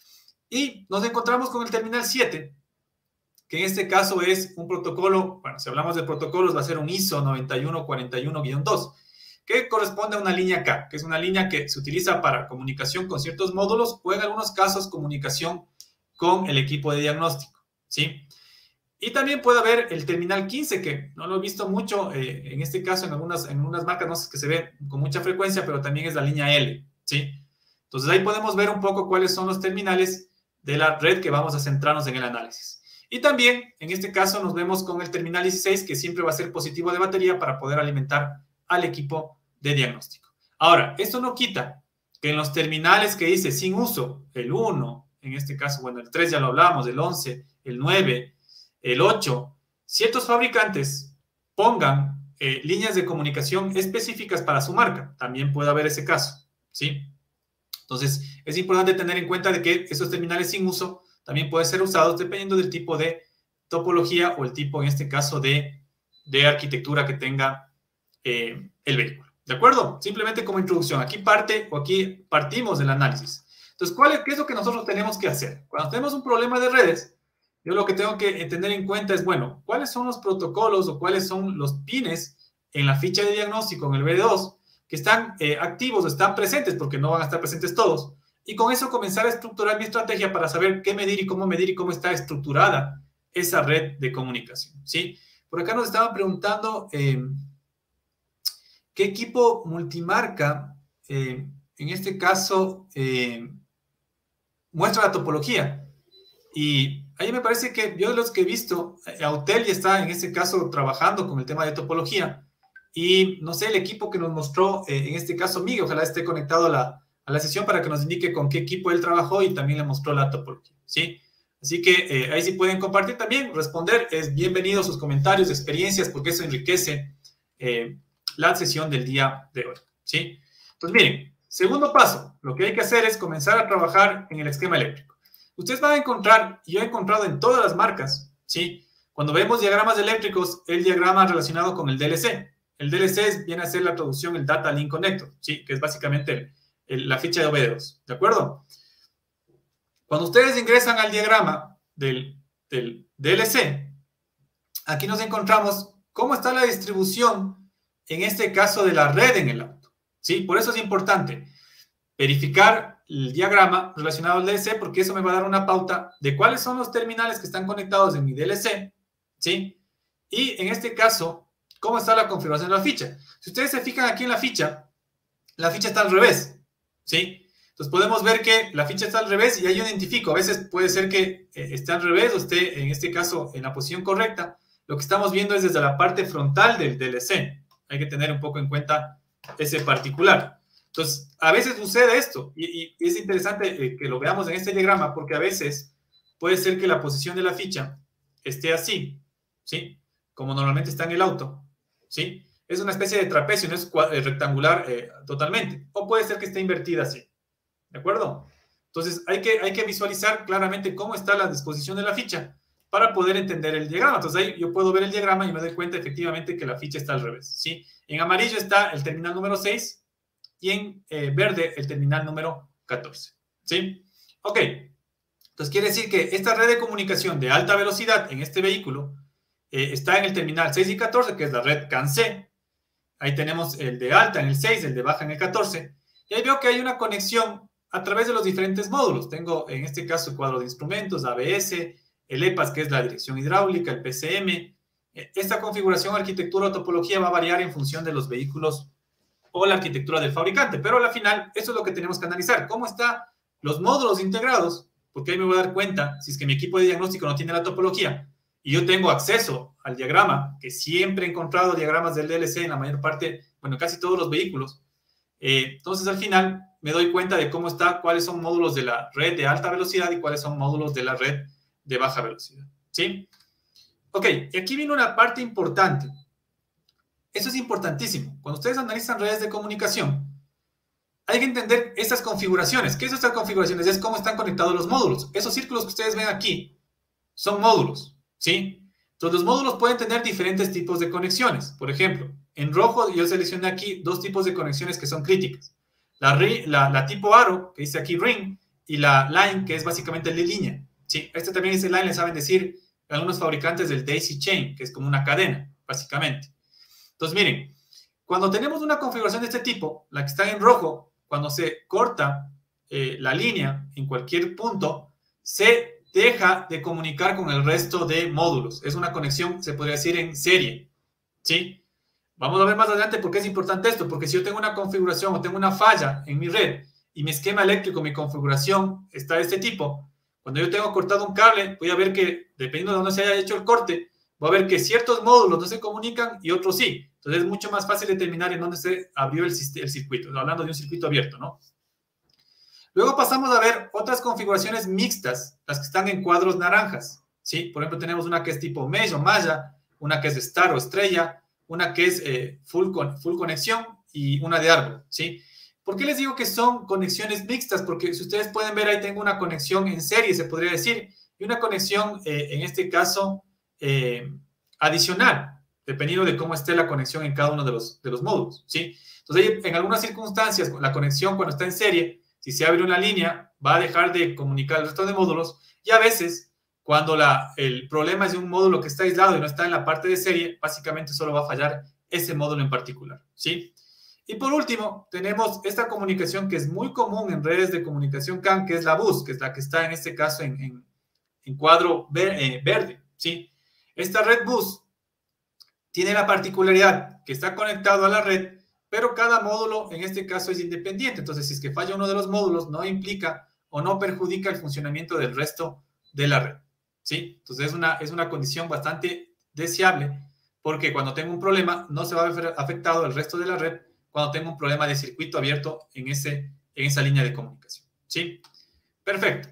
Y nos encontramos con el terminal siete, que en este caso es un protocolo, bueno, si hablamos de protocolos, va a ser un I S O noventa y uno cuarenta y uno guión dos, que corresponde a una línea K, que es una línea que se utiliza para comunicación con ciertos módulos o en algunos casos comunicación con el equipo de diagnóstico, ¿sí? Y también puede haber el terminal quince, que no lo he visto mucho, eh, en este caso en algunas, en algunas marcas, no sé, que se ve con mucha frecuencia, pero también es la línea L, ¿sí? Entonces ahí podemos ver un poco cuáles son los terminales de la red que vamos a centrarnos en el análisis. Y también, en este caso, nos vemos con el terminal dieciséis, que siempre va a ser positivo de batería para poder alimentar al equipo de diagnóstico. Ahora, esto no quita que en los terminales que dice sin uso, el uno, en este caso, bueno, el tres ya lo hablábamos, el once, el nueve, el ocho, ciertos fabricantes pongan eh, líneas de comunicación específicas para su marca. También puede haber ese caso, ¿sí? Entonces, es importante tener en cuenta de que esos terminales sin uso también pueden ser usados dependiendo del tipo de topología o el tipo, en este caso, de, de arquitectura que tenga eh, el vehículo. ¿De acuerdo? Simplemente como introducción. Aquí parte o aquí partimos del análisis. Entonces, ¿cuál es, ¿qué es lo que nosotros tenemos que hacer? Cuando tenemos un problema de redes, yo lo que tengo que tener en cuenta es, bueno, ¿cuáles son los protocolos o cuáles son los pines en la ficha de diagnóstico, en el B dos, que están eh, activos o están presentes, porque no van a estar presentes todos? Y con eso comenzar a estructurar mi estrategia para saber qué medir y cómo medir y cómo está estructurada esa red de comunicación, ¿sí? Por acá nos estaban preguntando eh, qué equipo multimarca, eh, en este caso, eh, muestra la topología. Y ahí me parece que yo de los que he visto, Autel ya está en este caso trabajando con el tema de topología. Y no sé, el equipo que nos mostró, eh, en este caso Miguel, ojalá esté conectado a la, a la sesión para que nos indique con qué equipo él trabajó y también le mostró la topología, ¿sí? Así que eh, ahí sí pueden compartir también, responder. Es bienvenido sus comentarios, experiencias, porque eso enriquece eh, la sesión del día de hoy, ¿sí? Entonces, miren, segundo paso, lo que hay que hacer es comenzar a trabajar en el esquema eléctrico. Ustedes van a encontrar, y yo he encontrado en todas las marcas, ¿sí? Cuando vemos diagramas eléctricos, el diagrama relacionado con el D L C. El D L C viene a ser la traducción, el Data Link Connector, ¿sí? Que es básicamente el, el, la ficha de O B D dos, ¿de acuerdo? Cuando ustedes ingresan al diagrama del, del D L C, aquí nos encontramos cómo está la distribución, en este caso, de la red en el auto, ¿sí? Por eso es importante verificar el diagrama relacionado al D L C, porque eso me va a dar una pauta de cuáles son los terminales que están conectados en mi D L C, ¿sí? Y en este caso, cómo está la configuración de la ficha. Si ustedes se fijan aquí en la ficha, la ficha está al revés, ¿sí? Entonces podemos ver que la ficha está al revés y ahí yo identifico. A veces puede ser que eh, esté al revés o esté, en este caso, en la posición correcta. Lo que estamos viendo es desde la parte frontal del D L C. Hay que tener un poco en cuenta ese particular. Entonces, a veces sucede esto, y, y es interesante eh, que lo veamos en este diagrama, porque a veces puede ser que la posición de la ficha esté así, ¿sí? Como normalmente está en el auto, ¿sí? es una especie de trapecio, no es rectangular eh, totalmente. O puede ser que esté invertida así. ¿De acuerdo? Entonces, hay que, hay que visualizar claramente cómo está la disposición de la ficha para poder entender el diagrama. Entonces, ahí yo puedo ver el diagrama y me doy cuenta efectivamente que la ficha está al revés, ¿sí? En amarillo está el terminal número seis y en eh, verde el terminal número catorce, ¿sí? Ok. Entonces, quiere decir que esta red de comunicación de alta velocidad en este vehículo eh, está en el terminal seis y catorce, que es la red C A N C. Ahí tenemos el de alta en el seis, el de baja en el catorce. Y ahí veo que hay una conexión a través de los diferentes módulos. Tengo, en este caso, el cuadro de instrumentos, A B S, el E P A S, que es la dirección hidráulica, el P C M. Esta configuración, arquitectura o topología va a variar en función de los vehículos o la arquitectura del fabricante. Pero al final, eso es lo que tenemos que analizar. ¿Cómo están los módulos integrados? Porque ahí me voy a dar cuenta, si es que mi equipo de diagnóstico no tiene la topología y yo tengo acceso al diagrama, que siempre he encontrado diagramas del D L C en la mayor parte, bueno, casi todos los vehículos. Eh, entonces, al final, me doy cuenta de cómo está, cuáles son módulos de la red de alta velocidad y cuáles son módulos de la red de baja velocidad, ¿sí? Ok, y aquí viene una parte importante. Eso es importantísimo. Cuando ustedes analizan redes de comunicación, hay que entender estas configuraciones. ¿Qué son estas configuraciones? Es cómo están conectados los módulos. Esos círculos que ustedes ven aquí son módulos, ¿sí? Entonces, los módulos pueden tener diferentes tipos de conexiones. Por ejemplo, en rojo yo seleccioné aquí dos tipos de conexiones que son críticas. La, la, la tipo aro, que dice aquí ring, y la line, que es básicamente la línea. Sí, este también dice line, le saben decir algunos fabricantes del daisy chain, que es como una cadena, básicamente. Entonces, miren, cuando tenemos una configuración de este tipo, la que está en rojo, cuando se corta eh, la línea en cualquier punto, se deja de comunicar con el resto de módulos. Es una conexión, se podría decir, en serie, ¿sí? Vamos a ver más adelante por qué es importante esto, porque si yo tengo una configuración o tengo una falla en mi red y mi esquema eléctrico, mi configuración está de este tipo, cuando yo tengo cortado un cable, voy a ver que, dependiendo de dónde se haya hecho el corte, voy a ver que ciertos módulos no se comunican y otros sí. Entonces es mucho más fácil determinar en dónde se abrió el, el circuito, hablando de un circuito abierto, ¿no? Luego pasamos a ver otras configuraciones mixtas, las que están en cuadros naranjas, ¿sí? Por ejemplo, tenemos una que es tipo mesh o malla, una que es star o estrella, una que es eh, full, con, full conexión y una de árbol, ¿sí? ¿Por qué les digo que son conexiones mixtas? Porque si ustedes pueden ver, ahí tengo una conexión en serie, se podría decir, y una conexión, eh, en este caso, eh, adicional, dependiendo de cómo esté la conexión en cada uno de los, de los módulos, ¿sí? Entonces, en algunas circunstancias, la conexión cuando está en serie, si se abre una línea, va a dejar de comunicar el resto de módulos, y a veces, cuando la, el problema es de un módulo que está aislado y no está en la parte de serie, básicamente solo va a fallar ese módulo en particular, ¿sí? Y por último, tenemos esta comunicación que es muy común en redes de comunicación C A N, que es la bus, que es la que está en este caso en, en, en cuadro ver, eh, verde, ¿sí? Esta red bus tiene la particularidad que está conectado a la red, pero cada módulo en este caso es independiente. Entonces, si es que falla uno de los módulos, no implica o no perjudica el funcionamiento del resto de la red, ¿sí? Entonces, es una, es una condición bastante deseable porque cuando tengo un problema, no se va a ver afectado el resto de la red cuando tengo un problema de circuito abierto en, ese, en esa línea de comunicación, ¿sí? Perfecto.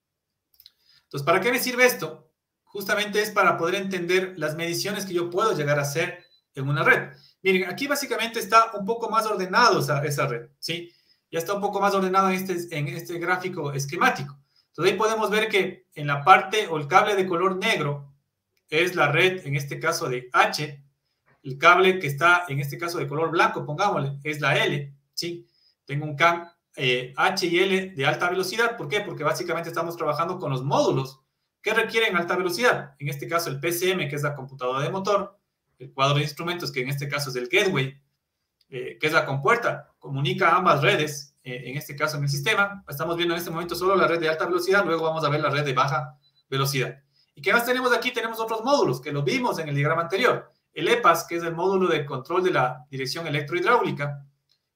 Entonces, ¿para qué me sirve esto? Justamente es para poder entender las mediciones que yo puedo llegar a hacer en una red. Miren, aquí básicamente está un poco más ordenado esa, esa red, ¿sí? Ya está un poco más ordenado en este, en este gráfico esquemático. Entonces, ahí podemos ver que en la parte o el cable de color negro es la red, en este caso de H. El cable que está, en este caso, de color blanco, pongámosle, es la L, ¿sí? Tengo un C A N eh, H y L de alta velocidad. ¿Por qué? Porque básicamente estamos trabajando con los módulos que requieren alta velocidad. En este caso, el P C M, que es la computadora de motor, el cuadro de instrumentos, que en este caso es el gateway, eh, que es la compuerta, comunica ambas redes, eh, en este caso en el sistema. Estamos viendo en este momento solo la red de alta velocidad, luego vamos a ver la red de baja velocidad. ¿Y qué más tenemos aquí? Tenemos otros módulos que los vimos en el diagrama anterior. El E P A S, que es el módulo de control de la dirección electrohidráulica.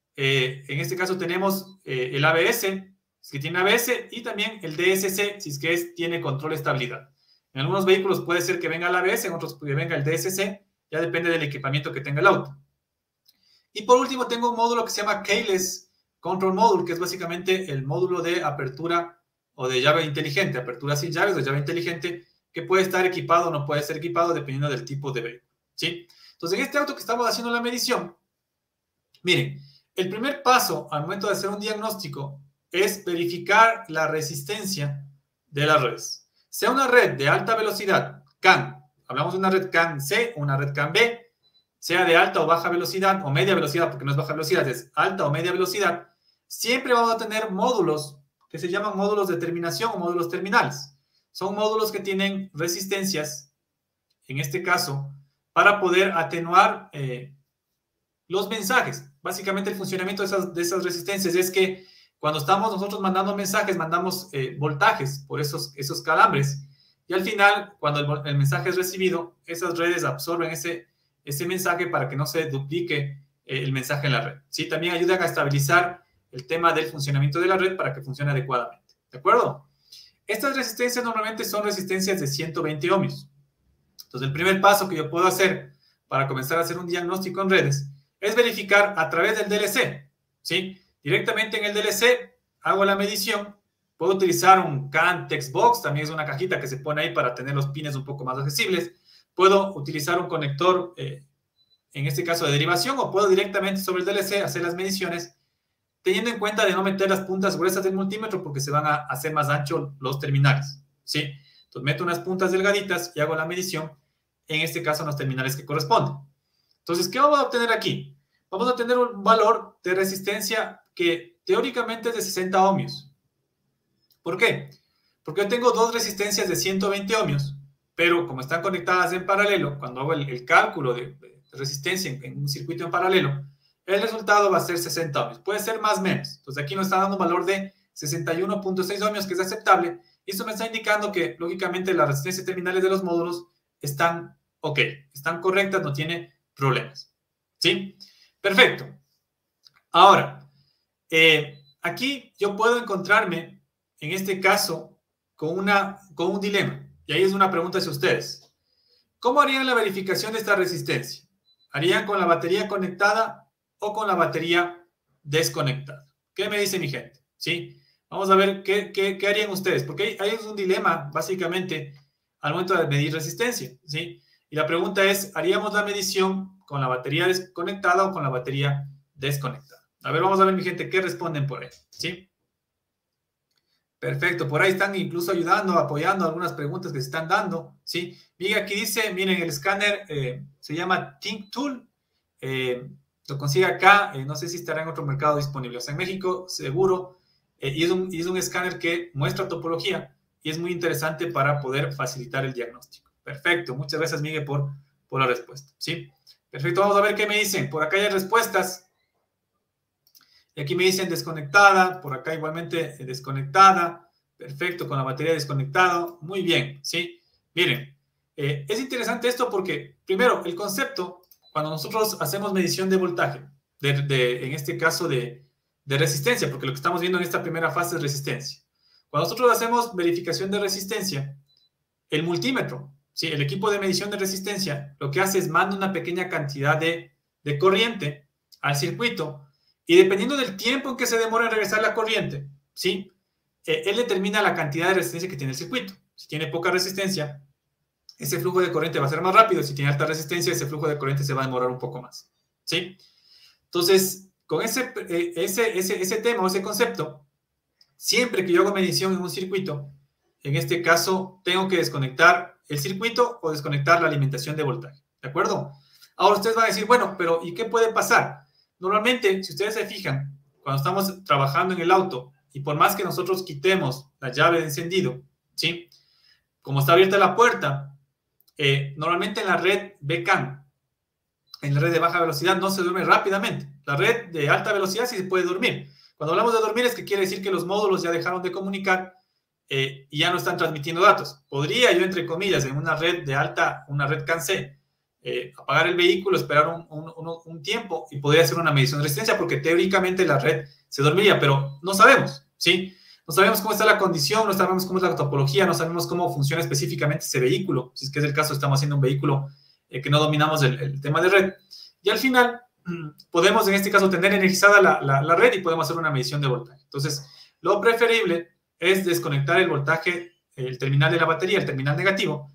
Eh, en este caso tenemos eh, el A B S, si tiene A B S, y también el D S C, si es que es, tiene control de estabilidad. En algunos vehículos puede ser que venga el A B S, en otros que venga el D S C, ya depende del equipamiento que tenga el auto. Y por último tengo un módulo que se llama Keyless Control Module, que es básicamente el módulo de apertura o de llave inteligente, apertura sin llaves o llave inteligente, que puede estar equipado o no puede ser equipado dependiendo del tipo de vehículo, ¿sí? Entonces, en este auto que estamos haciendo la medición, miren, el primer paso al momento de hacer un diagnóstico es verificar la resistencia de las redes. Sea una red de alta velocidad, C A N, hablamos de una red C A N C o una red C A N B, sea de alta o baja velocidad o media velocidad, porque no es baja velocidad, es alta o media velocidad, siempre vamos a tener módulos que se llaman módulos de terminación o módulos terminales. Son módulos que tienen resistencias, en este caso, para poder atenuar eh, los mensajes. Básicamente el funcionamiento de esas, de esas resistencias es que cuando estamos nosotros mandando mensajes, mandamos eh, voltajes por esos, esos calambres, y al final, cuando el, el mensaje es recibido, esas redes absorben ese, ese mensaje para que no se duplique eh, el mensaje en la red. ¿Sí? También ayudan a estabilizar el tema del funcionamiento de la red para que funcione adecuadamente. ¿De acuerdo? Estas resistencias normalmente son resistencias de ciento veinte ohmios. Entonces, el primer paso que yo puedo hacer para comenzar a hacer un diagnóstico en redes es verificar a través del D L C, ¿sí? Directamente en el D L C hago la medición. Puedo utilizar un C A N Text Box, también es una cajita que se pone ahí para tener los pines un poco más accesibles. Puedo utilizar un conector, eh, en este caso de derivación, o puedo directamente sobre el D L C hacer las mediciones, teniendo en cuenta de no meter las puntas gruesas del multímetro porque se van a hacer más anchos los terminales, ¿sí? Entonces meto unas puntas delgaditas y hago la medición, en este caso en los terminales que corresponden. Entonces, ¿qué vamos a obtener aquí? Vamos a obtener un valor de resistencia que teóricamente es de sesenta ohmios. ¿Por qué? Porque yo tengo dos resistencias de ciento veinte ohmios, pero como están conectadas en paralelo, cuando hago el, el cálculo de, de resistencia en, en un circuito en paralelo, el resultado va a ser sesenta ohmios. Puede ser más o menos. Entonces, aquí nos está dando un valor de sesenta y uno punto seis ohmios, que es aceptable. Y eso me está indicando que, lógicamente, las resistencias terminales de los módulos están ok, están correctas, no tiene problemas. ¿Sí? Perfecto. Ahora, eh, aquí yo puedo encontrarme, en este caso, con, una, con un dilema. Y ahí es una pregunta hacia ustedes. ¿Cómo harían la verificación de esta resistencia? ¿Harían con la batería conectada o con la batería desconectada? ¿Qué me dice mi gente? ¿Sí? Vamos a ver qué, qué, qué harían ustedes, porque hay, hay un dilema, básicamente, al momento de medir resistencia, ¿sí? Y la pregunta es, ¿haríamos la medición con la batería desconectada o con la batería desconectada? A ver, vamos a ver, mi gente, qué responden por ahí, ¿sí? Perfecto, por ahí están incluso ayudando, apoyando algunas preguntas que se están dando, ¿sí? Miguel aquí dice, miren, el escáner eh, se llama Think Tool, eh, lo consigue acá, eh, no sé si estará en otro mercado disponible, o sea, en México, seguro, eh, y, es un, y es un escáner que muestra topología y es muy interesante para poder facilitar el diagnóstico. Perfecto, muchas gracias, Miguel, por, por la respuesta, ¿sí? Perfecto, vamos a ver qué me dicen. Por acá hay respuestas. Y aquí me dicen desconectada, por acá igualmente eh, desconectada. Perfecto, con la batería desconectada. Muy bien, ¿sí? Miren, eh, es interesante esto porque, primero, el concepto, cuando nosotros hacemos medición de voltaje, de, de, en este caso de, de resistencia, porque lo que estamos viendo en esta primera fase es resistencia. Cuando nosotros hacemos verificación de resistencia, el multímetro, ¿sí? El equipo de medición de resistencia, lo que hace es manda una pequeña cantidad de, de corriente al circuito y dependiendo del tiempo en que se demora en regresar la corriente, ¿sí? Eh, él determina la cantidad de resistencia que tiene el circuito. Si tiene poca resistencia, ese flujo de corriente va a ser más rápido. Si tiene alta resistencia, ese flujo de corriente se va a demorar un poco más, ¿sí? Entonces, con ese, eh, ese, ese, ese tema o ese concepto, siempre que yo hago medición en un circuito, en este caso, tengo que desconectar el circuito o desconectar la alimentación de voltaje, ¿de acuerdo? Ahora ustedes van a decir, bueno, pero ¿y qué puede pasar? Normalmente, si ustedes se fijan, cuando estamos trabajando en el auto y por más que nosotros quitemos la llave de encendido, ¿sí? Como está abierta la puerta, eh, normalmente en la red B C A N, en la red de baja velocidad, no se duerme rápidamente. La red de alta velocidad sí se puede dormir. Cuando hablamos de dormir es que quiere decir que los módulos ya dejaron de comunicar eh, y ya no están transmitiendo datos. Podría yo, entre comillas, en una red de alta, una red C A N C, eh, apagar el vehículo, esperar un, un, un, un tiempo y podría hacer una medición de resistencia porque teóricamente la red se dormiría, pero no sabemos, ¿sí? No sabemos cómo está la condición, no sabemos cómo es la topología, no sabemos cómo funciona específicamente ese vehículo. Si es que es el caso, estamos haciendo un vehículo eh, que no dominamos el, el tema de red. Y al final, podemos en este caso tener energizada la, la, la red y podemos hacer una medición de voltaje. Entonces, lo preferible es desconectar el voltaje, el terminal de la batería, el terminal negativo,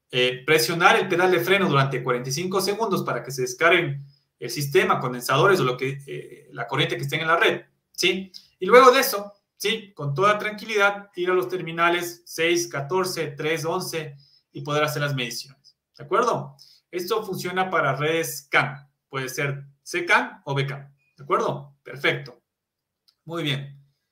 eh, presionar el pedal de freno durante cuarenta y cinco segundos para que se descarguen el sistema, condensadores o lo que, eh, la corriente que esté en la red, ¿sí? Y luego de eso, ¿sí? Con toda tranquilidad, ir a los terminales seis, catorce, tres, once y poder hacer las mediciones, ¿de acuerdo? Esto funciona para redes C A N, puede ser C C A N o B C A N, ¿de acuerdo? Perfecto. Muy bien.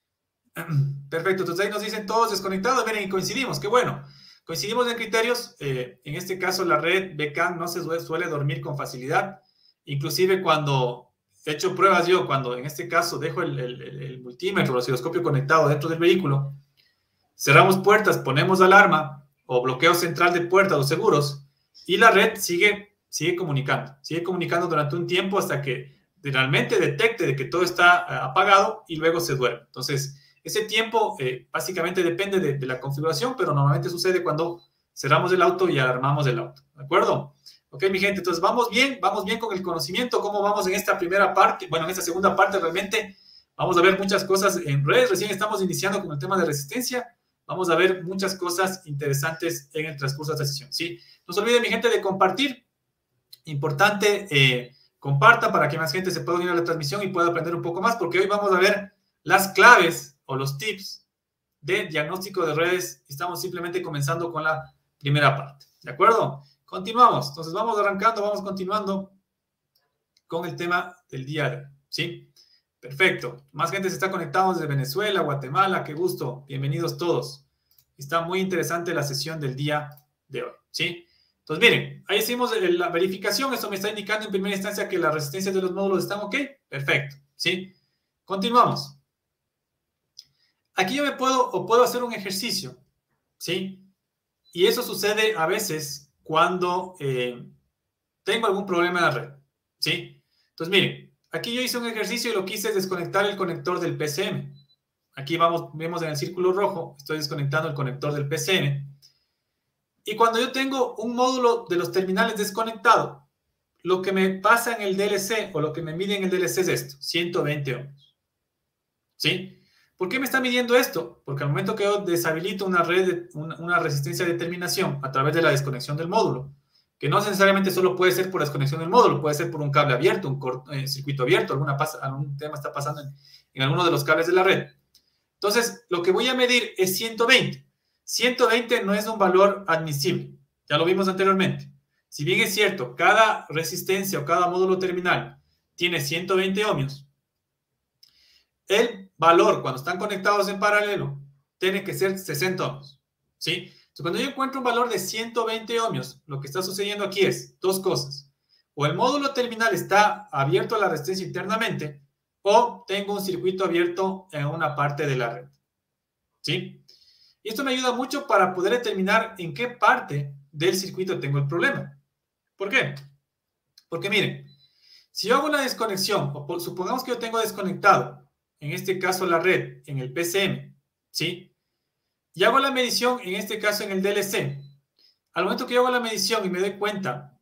Perfecto, entonces ahí nos dicen todos desconectados, miren, y coincidimos, qué bueno. Coincidimos en criterios, eh, en este caso la red B C A N no se suele dormir con facilidad, inclusive cuando he hecho pruebas yo, cuando en este caso dejo el, el, el multímetro, el osciloscopio conectado dentro del vehículo, cerramos puertas, ponemos alarma o bloqueo central de puertas o seguros y la red sigue, sigue comunicando, sigue comunicando durante un tiempo hasta que realmente detecte de que todo está uh, apagado y luego se duerme. Entonces, ese tiempo eh, básicamente depende de, de la configuración, pero normalmente sucede cuando cerramos el auto y alarmamos el auto, ¿de acuerdo? Ok, mi gente, entonces vamos bien, vamos bien con el conocimiento, cómo vamos en esta primera parte, bueno, en esta segunda parte realmente vamos a ver muchas cosas en redes, recién estamos iniciando con el tema de resistencia, vamos a ver muchas cosas interesantes en el transcurso de esta sesión, ¿sí? No se olviden, mi gente, de compartir, importante, eh, compartan para que más gente se pueda unir a la transmisión y pueda aprender un poco más, porque hoy vamos a ver las claves o los tips de diagnóstico de redes, estamos simplemente comenzando con la primera parte, ¿de acuerdo? Continuamos, entonces vamos arrancando, vamos continuando con el tema del día de hoy, ¿sí? Perfecto, más gente se está conectando desde Venezuela, Guatemala, qué gusto, bienvenidos todos. Está muy interesante la sesión del día de hoy, ¿sí? Entonces miren, ahí hicimos la verificación, esto me está indicando en primera instancia que las resistencias de los módulos están ok, perfecto, ¿sí? Continuamos. Aquí yo me puedo, o puedo hacer un ejercicio, ¿sí? Y eso sucede a veces cuando eh, tengo algún problema en la red, ¿sí? Entonces, miren, aquí yo hice un ejercicio y lo que hice es desconectar el conector del P C M. Aquí vamos, vemos en el círculo rojo, estoy desconectando el conector del P C M. Y cuando yo tengo un módulo de los terminales desconectado, lo que me pasa en el D L C o lo que me mide en el D L C es esto, ciento veinte ohmios, ¿sí? ¿Por qué me está midiendo esto? Porque al momento que yo deshabilito una red, de, una, una resistencia de terminación a través de la desconexión del módulo, que no necesariamente solo puede ser por desconexión del módulo, puede ser por un cable abierto, un corto, eh, circuito abierto, alguna pasa, algún tema está pasando en, en alguno de los cables de la red. Entonces, lo que voy a medir es ciento veinte. ciento veinte no es un valor admisible, ya lo vimos anteriormente. Si bien es cierto, cada resistencia o cada módulo terminal tiene ciento veinte ohmios, el valor cuando están conectados en paralelo tiene que ser sesenta ohmios, ¿sí? Entonces, cuando yo encuentro un valor de ciento veinte ohmios, lo que está sucediendo aquí es dos cosas. O el módulo terminal está abierto a la resistencia internamente, o tengo un circuito abierto en una parte de la red, ¿sí? Y esto me ayuda mucho para poder determinar en qué parte del circuito tengo el problema. ¿Por qué? Porque miren, si yo hago una desconexión, o supongamos que yo tengo desconectado, en este caso la red, en el P C M, ¿sí? Y hago la medición, en este caso en el D L C. Al momento que yo hago la medición y me doy cuenta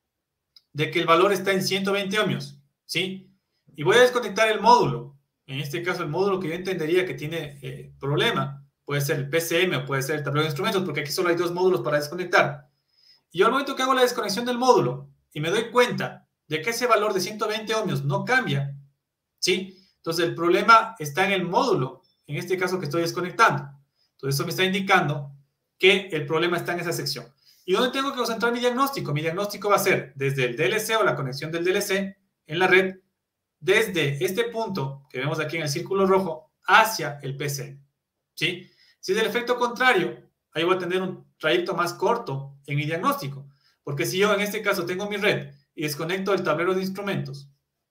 de que el valor está en ciento veinte ohmios, ¿sí? Y voy a desconectar el módulo, en este caso el módulo que yo entendería que tiene eh, problema, puede ser el P C M o puede ser el tablero de instrumentos, porque aquí solo hay dos módulos para desconectar. Y yo al momento que hago la desconexión del módulo y me doy cuenta de que ese valor de ciento veinte ohmios no cambia, ¿sí? Entonces, el problema está en el módulo, en este caso que estoy desconectando. Entonces, eso me está indicando que el problema está en esa sección. ¿Y dónde tengo que concentrar mi diagnóstico? Mi diagnóstico va a ser desde el D L C o la conexión del D L C en la red, desde este punto que vemos aquí en el círculo rojo, hacia el P C, ¿sí? Si es el efecto contrario, ahí voy a tener un trayecto más corto en mi diagnóstico. Porque si yo en este caso tengo mi red y desconecto el tablero de instrumentos,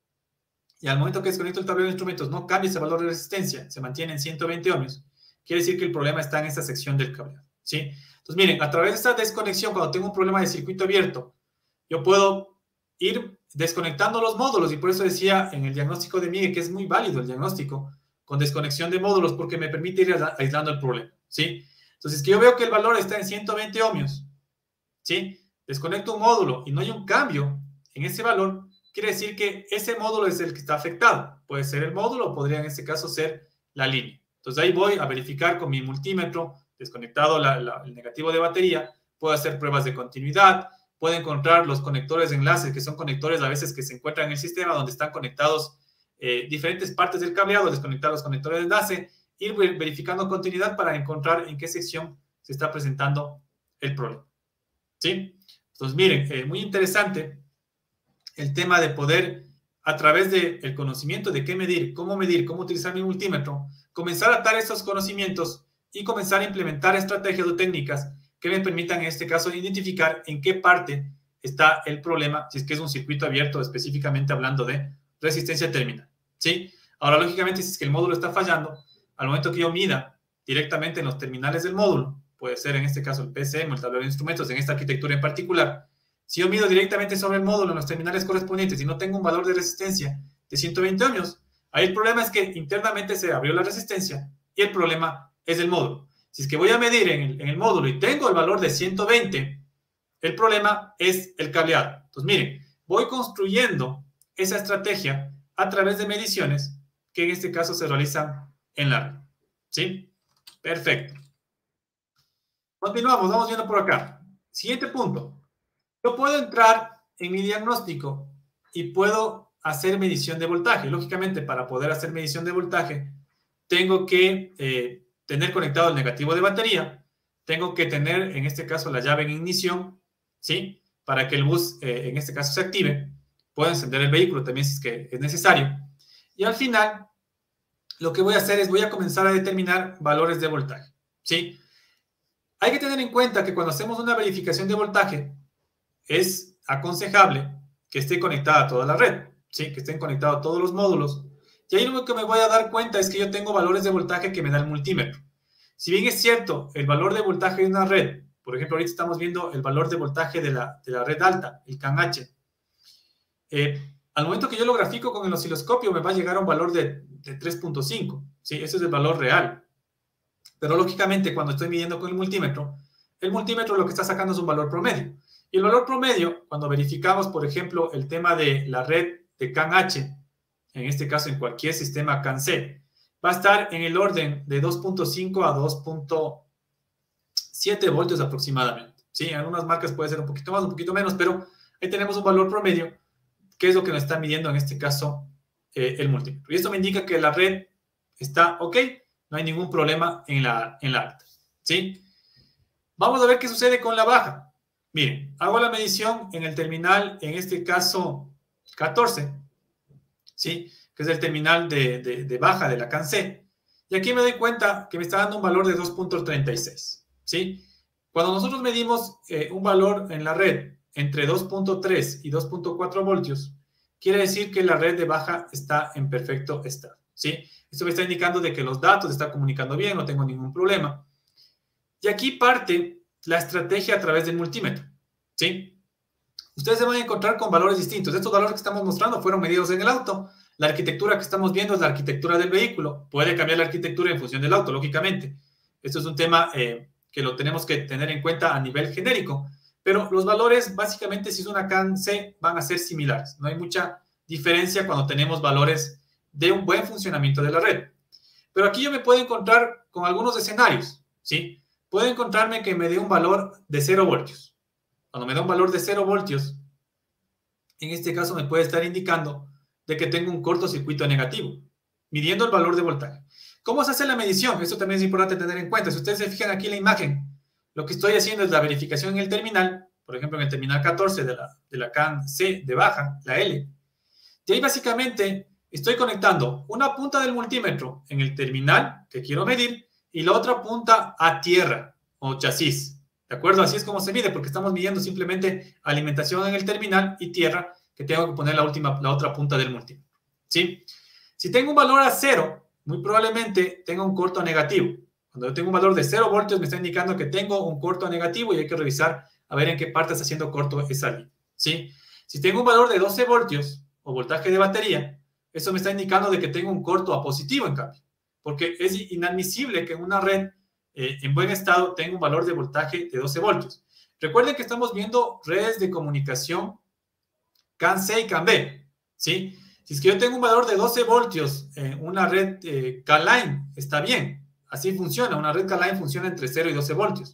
y al momento que desconecto el tablero de instrumentos no cambia ese valor de resistencia, se mantiene en ciento veinte ohmios, quiere decir que el problema está en esta sección del cableado, ¿sí? Entonces, miren, a través de esta desconexión, cuando tengo un problema de circuito abierto, yo puedo ir desconectando los módulos, y por eso decía en el diagnóstico de Miguel que es muy válido el diagnóstico con desconexión de módulos, porque me permite ir aislando el problema, ¿sí? Entonces, que yo veo que el valor está en ciento veinte ohmios, ¿sí? Desconecto un módulo y no hay un cambio en ese valor, quiere decir que ese módulo es el que está afectado. Puede ser el módulo o podría en este caso ser la línea. Entonces ahí voy a verificar con mi multímetro desconectado la, la, el negativo de batería puede hacer pruebas de continuidad, puede encontrar los conectores de enlaces, que son conectores a veces que se encuentran en el sistema donde están conectados eh, diferentes partes del cableado, desconectar los conectores de enlace, ir verificando continuidad para encontrar en qué sección se está presentando el problema. ¿Sí? Entonces, miren, eh, muy interesante el tema de poder, a través del conocimiento de qué medir, cómo medir, cómo utilizar mi multímetro, comenzar a atar esos conocimientos y comenzar a implementar estrategias o técnicas que me permitan, en este caso, identificar en qué parte está el problema, si es que es un circuito abierto, específicamente hablando de resistencia terminal. ¿Sí? Ahora, lógicamente, si es que el módulo está fallando, al momento que yo mida directamente en los terminales del módulo, puede ser en este caso el P C M, el tablero de instrumentos, en esta arquitectura en particular, si yo mido directamente sobre el módulo en los terminales correspondientes y no tengo un valor de resistencia de ciento veinte ohmios, ahí el problema es que internamente se abrió la resistencia y el problema es el módulo. Si es que voy a medir en el, en el módulo y tengo el valor de ciento veinte, el problema es el cableado. Entonces, miren, voy construyendo esa estrategia a través de mediciones que en este caso se realizan en la red. ¿Sí? Perfecto. Continuamos, vamos viendo por acá. Siguiente punto. Yo puedo entrar en mi diagnóstico y puedo hacer medición de voltaje. Lógicamente, para poder hacer medición de voltaje, tengo que eh, tener conectado el negativo de batería, tengo que tener, en este caso, la llave en ignición, ¿sí? Para que el bus, eh, en este caso, se active. Puedo encender el vehículo también si es que es necesario. Y al final, lo que voy a hacer es voy a comenzar a determinar valores de voltaje, ¿sí? Hay que tener en cuenta que cuando hacemos una verificación de voltaje, es aconsejable que esté conectada a toda la red, ¿sí? Que estén conectados todos los módulos. Y ahí lo que me voy a dar cuenta es que yo tengo valores de voltaje que me da el multímetro. Si bien es cierto, el valor de voltaje de una red, por ejemplo, ahorita estamos viendo el valor de voltaje de la, de la red alta, el C A N H. Eh, al momento que yo lo grafico con el osciloscopio, me va a llegar a un valor de, de tres punto cinco, ¿sí? Ese es el valor real. Pero lógicamente, cuando estoy midiendo con el multímetro, el multímetro lo que está sacando es un valor promedio. Y el valor promedio, cuando verificamos, por ejemplo, el tema de la red de C A N H, en este caso en cualquier sistema C A N C, va a estar en el orden de dos punto cinco a dos punto siete voltios aproximadamente. Sí, en algunas marcas puede ser un poquito más, un poquito menos, pero ahí tenemos un valor promedio, que es lo que nos está midiendo en este caso eh, el multímetro. Y esto me indica que la red está ok, no hay ningún problema en la, en la alta. ¿Sí? Vamos a ver qué sucede con la baja. Miren, hago la medición en el terminal, en este caso catorce, ¿sí? Que es el terminal de, de, de baja de la C A N C. Y aquí me doy cuenta que me está dando un valor de dos punto treinta y seis, ¿sí? Cuando nosotros medimos eh, un valor en la red entre dos punto tres y dos punto cuatro voltios, quiere decir que la red de baja está en perfecto estado, ¿sí? Esto me está indicando de que los datos están comunicando bien, no tengo ningún problema. Y aquí parte la estrategia a través del multímetro, ¿sí? Ustedes se van a encontrar con valores distintos. Estos valores que estamos mostrando fueron medidos en el auto. La arquitectura que estamos viendo es la arquitectura del vehículo. Puede cambiar la arquitectura en función del auto, lógicamente. Esto es un tema eh, que lo tenemos que tener en cuenta a nivel genérico. Pero los valores, básicamente, si es una C A N C, van a ser similares. No hay mucha diferencia cuando tenemos valores de un buen funcionamiento de la red. Pero aquí yo me puedo encontrar con algunos escenarios, ¿sí? Puedo encontrarme que me dé un valor de cero voltios. Cuando me da un valor de cero voltios, en este caso me puede estar indicando de que tengo un cortocircuito negativo, midiendo el valor de voltaje. ¿Cómo se hace la medición? Esto también es importante tener en cuenta. Si ustedes se fijan aquí en la imagen, lo que estoy haciendo es la verificación en el terminal, por ejemplo, en el terminal catorce de la, de la C A N C de baja, la L. Y ahí básicamente estoy conectando una punta del multímetro en el terminal que quiero medir y la otra punta a tierra o chasis. ¿De acuerdo? Así es como se mide, porque estamos midiendo simplemente alimentación en el terminal y tierra, que tengo que poner la, última, la otra punta del multímetro. ¿Sí? Si tengo un valor a cero, muy probablemente tenga un corto negativo. Cuando yo tengo un valor de cero voltios, me está indicando que tengo un corto negativo y hay que revisar a ver en qué parte está haciendo corto esa línea. ¿Sí? Si tengo un valor de doce voltios o voltaje de batería, eso me está indicando de que tengo un corto a positivo en cambio, porque es inadmisible que en una red eh, en buen estado tenga un valor de voltaje de doce voltios. Recuerden que estamos viendo redes de comunicación C A N C y C A N B, ¿sí? Si es que yo tengo un valor de doce voltios en una red eh, K-Line, está bien, así funciona, una red K-Line funciona entre cero y doce voltios.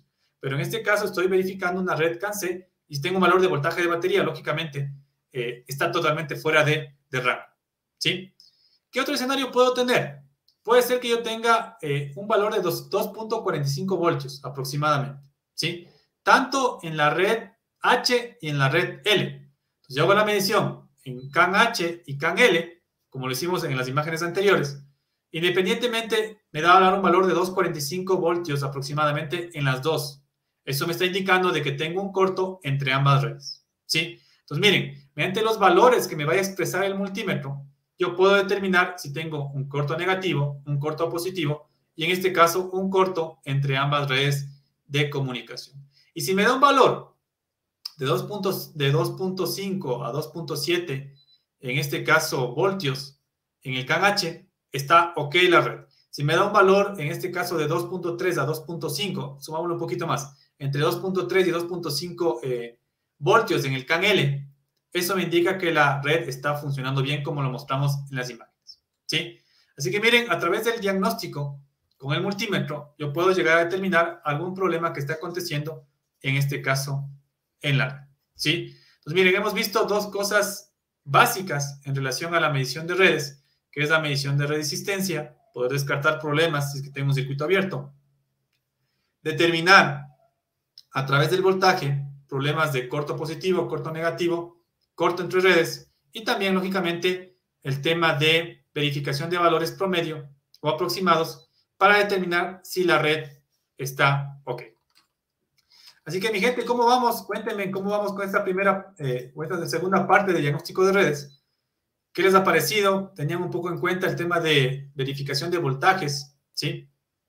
pero en este caso estoy verificando una red C A N C y tengo un valor de voltaje de batería, lógicamente eh, está totalmente fuera de, de rango, ¿sí? ¿Qué otro escenario puedo tener? Puede ser que yo tenga eh, un valor de dos punto cuarenta y cinco voltios aproximadamente, ¿sí? Tanto en la red H y en la red L. Entonces yo hago la medición en C A N H y C A N L, como lo hicimos en las imágenes anteriores. Independientemente, me da a dar un valor de dos punto cuarenta y cinco voltios aproximadamente en las dos. Eso me está indicando de que tengo un corto entre ambas redes, ¿sí? Entonces, miren, mediante los valores que me vaya a expresar el multímetro, yo puedo determinar si tengo un corto negativo, un corto positivo, y en este caso, un corto entre ambas redes de comunicación. Y si me da un valor de dos punto cinco a dos punto siete, en este caso voltios, en el C A N H, está ok la red. Si me da un valor, en este caso de dos punto tres a dos punto cinco, sumámoslo un poquito más, entre dos punto tres y dos punto cinco eh, voltios en el C A N L, eso me indica que la red está funcionando bien como lo mostramos en las imágenes, ¿sí? Así que miren, a través del diagnóstico con el multímetro, yo puedo llegar a determinar algún problema que está aconteciendo, en este caso, en la red, ¿sí? Entonces, miren, hemos visto dos cosas básicas en relación a la medición de redes, que es la medición de resistencia, poder descartar problemas si es que tengo un circuito abierto, determinar a través del voltaje problemas de corto positivo, corto negativo, corto entre redes, y también, lógicamente, el tema de verificación de valores promedio o aproximados para determinar si la red está ok. Así que, mi gente, ¿cómo vamos? Cuéntenme cómo vamos con esta primera, eh, o esta segunda parte de diagnóstico de redes. ¿Qué les ha parecido? ¿Tenían un poco en cuenta el tema de verificación de voltajes? ¿Sí?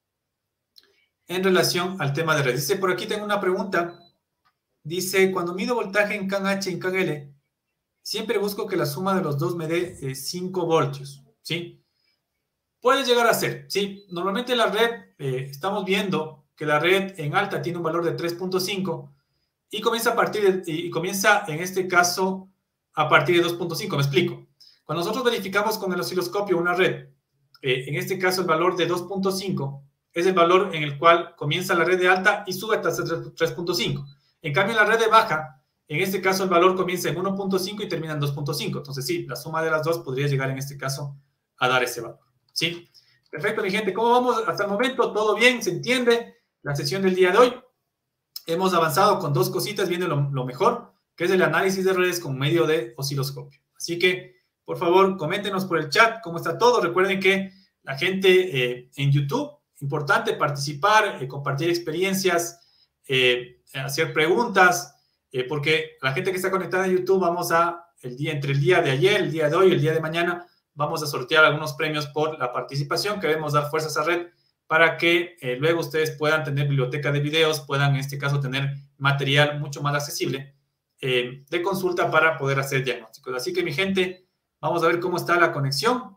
En relación al tema de redes. Dice, por aquí tengo una pregunta. Dice, cuando mido voltaje en C A N H y en C A N L, siempre busco que la suma de los dos me dé eh, cinco voltios, ¿sí? Puede llegar a ser, ¿sí? Normalmente la red, eh, estamos viendo que la red en alta tiene un valor de tres punto cinco y comienza a partir de, y comienza en este caso a partir de dos punto cinco, me explico. Cuando nosotros verificamos con el osciloscopio una red, eh, en este caso el valor de dos punto cinco es el valor en el cual comienza la red de alta y sube hasta tres punto cinco. En cambio, en la red de baja, en este caso el valor comienza en uno punto cinco y termina en dos punto cinco. Entonces, sí, la suma de las dos podría llegar en este caso a dar ese valor, ¿sí? Perfecto, mi gente. ¿Cómo vamos hasta el momento? ¿Todo bien? ¿Se entiende? La sesión del día de hoy. Hemos avanzado con dos cositas, viendo lo, lo mejor, que es el análisis de redes con medio de osciloscopio. Así que, por favor, coméntenos por el chat cómo está todo. Recuerden que la gente eh, en YouTube, importante participar, eh, compartir experiencias, eh, hacer preguntas, eh, porque la gente que está conectada en YouTube, vamos a, el día, entre el día de ayer, el día de hoy, el día de mañana, vamos a sortear algunos premios por la participación. Queremos dar fuerza a esa red para que eh, luego ustedes puedan tener biblioteca de videos, puedan en este caso tener material mucho más accesible eh, de consulta para poder hacer diagnósticos. Así que, mi gente, vamos a ver cómo está la conexión.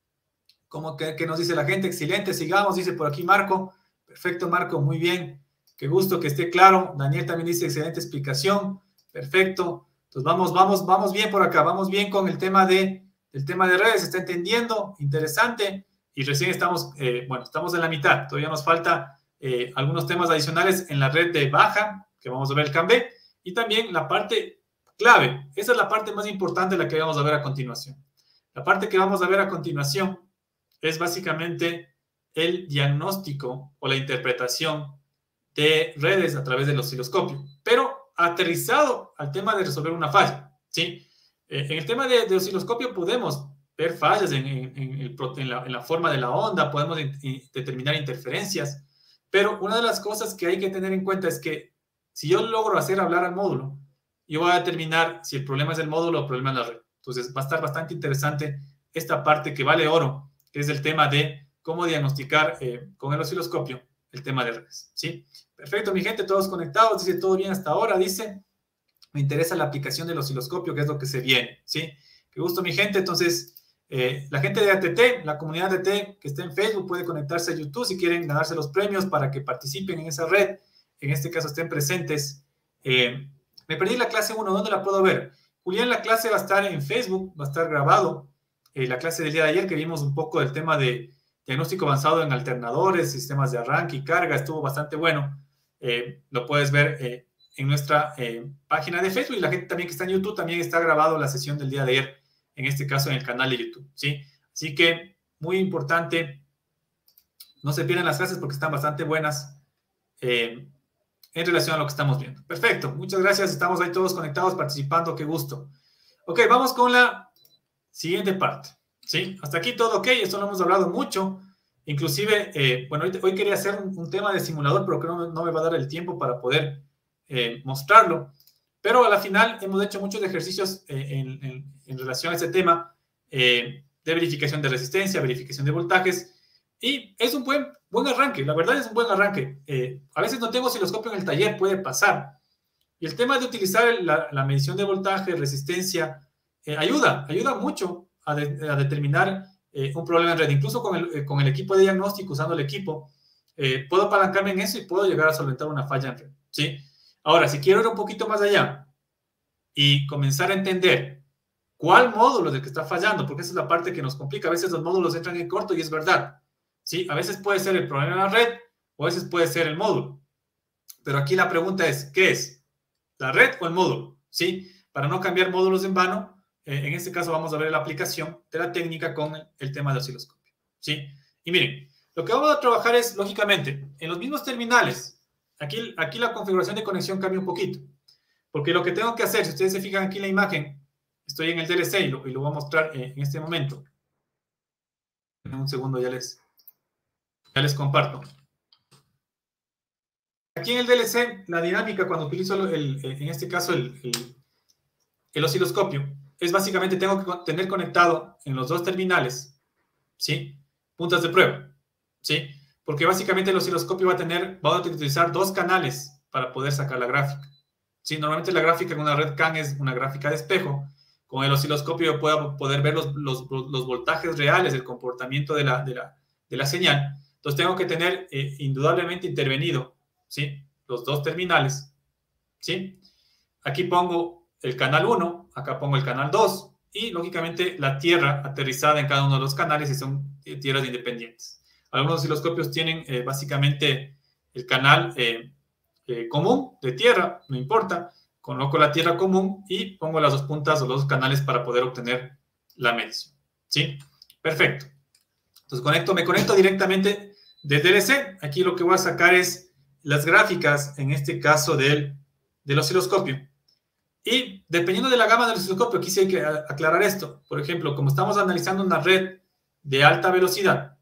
¿Cómo que, que nos dice la gente? Excelente, sigamos, dice por aquí Marco. Perfecto, Marco, muy bien. Qué gusto que esté claro. Daniel también dice excelente explicación. Perfecto. Entonces vamos, vamos, vamos bien por acá. Vamos bien con el tema de, el tema de redes. ¿Se está entendiendo? Interesante. Y recién estamos, eh, bueno, estamos en la mitad. Todavía nos falta eh, algunos temas adicionales en la red de baja, que vamos a ver el C A N B, y también la parte clave. Esa es la parte más importante, la que vamos a ver a continuación. La parte que vamos a ver a continuación es básicamente el diagnóstico o la interpretación de redes a través del osciloscopio, pero aterrizado al tema de resolver una falla, ¿sí? Eh, en el tema de, de osciloscopio podemos ver fallas en, en, en, el, en, la, en la forma de la onda, podemos in, in, determinar interferencias, pero una de las cosas que hay que tener en cuenta es que si yo logro hacer hablar al módulo, yo voy a determinar si el problema es el módulo o el problema es la red. Entonces va a estar bastante interesante esta parte que vale oro, que es el tema de cómo diagnosticar eh, con el osciloscopio el tema de redes, ¿sí? Perfecto, mi gente, todos conectados, dice todo bien hasta ahora, dice, me interesa la aplicación del osciloscopio, que es lo que se viene, ¿sí? Qué gusto, mi gente. Entonces, eh, la gente de A T T, la comunidad de A T T que está en Facebook, puede conectarse a YouTube si quieren ganarse los premios para que participen en esa red, en este caso estén presentes. Eh, me perdí la clase uno, ¿dónde la puedo ver? Julián, la clase va a estar en Facebook, va a estar grabado, eh, la clase del día de ayer, que vimos un poco del tema de diagnóstico avanzado en alternadores, sistemas de arranque y carga, estuvo bastante bueno. eh, lo puedes ver eh, en nuestra eh, página de Facebook, y la gente también que está en YouTube, también está grabado la sesión del día de ayer, en este caso en el canal de YouTube, ¿sí? Así que, muy importante, no se pierdan las clases porque están bastante buenas eh, en relación a lo que estamos viendo. Perfecto, muchas gracias, estamos ahí todos conectados, participando, qué gusto. Ok, vamos con la siguiente parte, ¿sí? Hasta aquí todo ok, esto lo hemos hablado mucho, inclusive, eh, bueno, hoy, hoy quería hacer un, un tema de simulador, pero creo que no, no me va a dar el tiempo para poder eh, mostrarlo, pero a la final hemos hecho muchos ejercicios eh, en, en, en relación a ese tema eh, de verificación de resistencia, verificación de voltajes, y es un buen, buen arranque, la verdad es un buen arranque. Eh, a veces no tengo osciloscopio en el taller, puede pasar, y el tema de utilizar la, la medición de voltaje, resistencia, eh, ayuda, ayuda mucho a, de, a determinar eh, un problema en red. Incluso con el, eh, con el equipo de diagnóstico, usando el equipo, eh, puedo apalancarme en eso y puedo llegar a solventar una falla en red, ¿sí? Ahora, si quiero ir un poquito más allá y comenzar a entender cuál módulo es el que está fallando, porque esa es la parte que nos complica. A veces los módulos entran en corto y es verdad, ¿sí? A veces puede ser el problema en la red o a veces puede ser el módulo. Pero aquí la pregunta es, ¿qué es? ¿La red o el módulo? ¿Sí? Para no cambiar módulos en vano, eh, en este caso vamos a ver la aplicación de la técnica con el, el tema de osciloscopio, ¿sí? Y miren, lo que vamos a trabajar es, lógicamente, en los mismos terminales. Aquí, aquí la configuración de conexión cambia un poquito, porque lo que tengo que hacer, si ustedes se fijan aquí en la imagen, estoy en el D L C y lo, y lo voy a mostrar eh, en este momento. En un segundo ya les, ya les comparto. Aquí en el D L C, la dinámica cuando utilizo, el, el, en este caso, el, el, el osciloscopio, es básicamente tengo que tener conectado en los dos terminales, ¿sí? Puntas de prueba, ¿sí? Porque básicamente el osciloscopio va a tener, va a utilizar dos canales para poder sacar la gráfica, ¿sí? Normalmente la gráfica en una red C A N es una gráfica de espejo. Con el osciloscopio yo puedo poder ver los, los, los voltajes reales, el comportamiento de la, de la, de la señal. Entonces tengo que tener eh, indudablemente intervenido, ¿sí? Los dos terminales, ¿sí? Aquí pongo el canal uno, acá pongo el canal dos, y lógicamente la tierra aterrizada en cada uno de los canales, y son eh, tierras independientes. Algunos osciloscopios tienen eh, básicamente el canal eh, eh, común de tierra, no importa, coloco la tierra común y pongo las dos puntas o los dos canales para poder obtener la medición, ¿sí? Perfecto. Entonces conecto, me conecto directamente desde D L C. Aquí lo que voy a sacar es las gráficas, en este caso del, del osciloscopio. Y dependiendo de la gama del osciloscopio, aquí sí hay que aclarar esto. Por ejemplo, como estamos analizando una red de alta velocidad,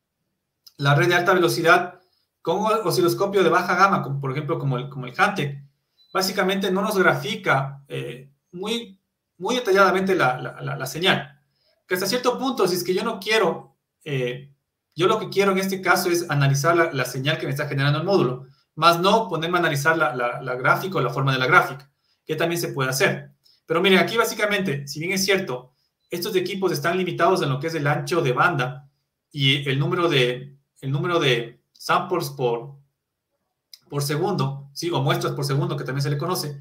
la red de alta velocidad con osciloscopio de baja gama, como por ejemplo como el, como el Hantek, básicamente no nos grafica eh, muy, muy detalladamente la, la, la, la señal. Que hasta cierto punto, si es que yo no quiero, eh, yo lo que quiero en este caso es analizar la, la señal que me está generando el módulo, más no ponerme a analizar la, la, la gráfica o la forma de la gráfica, que también se puede hacer. Pero miren, aquí básicamente, si bien es cierto, estos equipos están limitados en lo que es el ancho de banda y el número de, el número de samples por, por segundo, ¿sí? O muestras por segundo, que también se le conoce,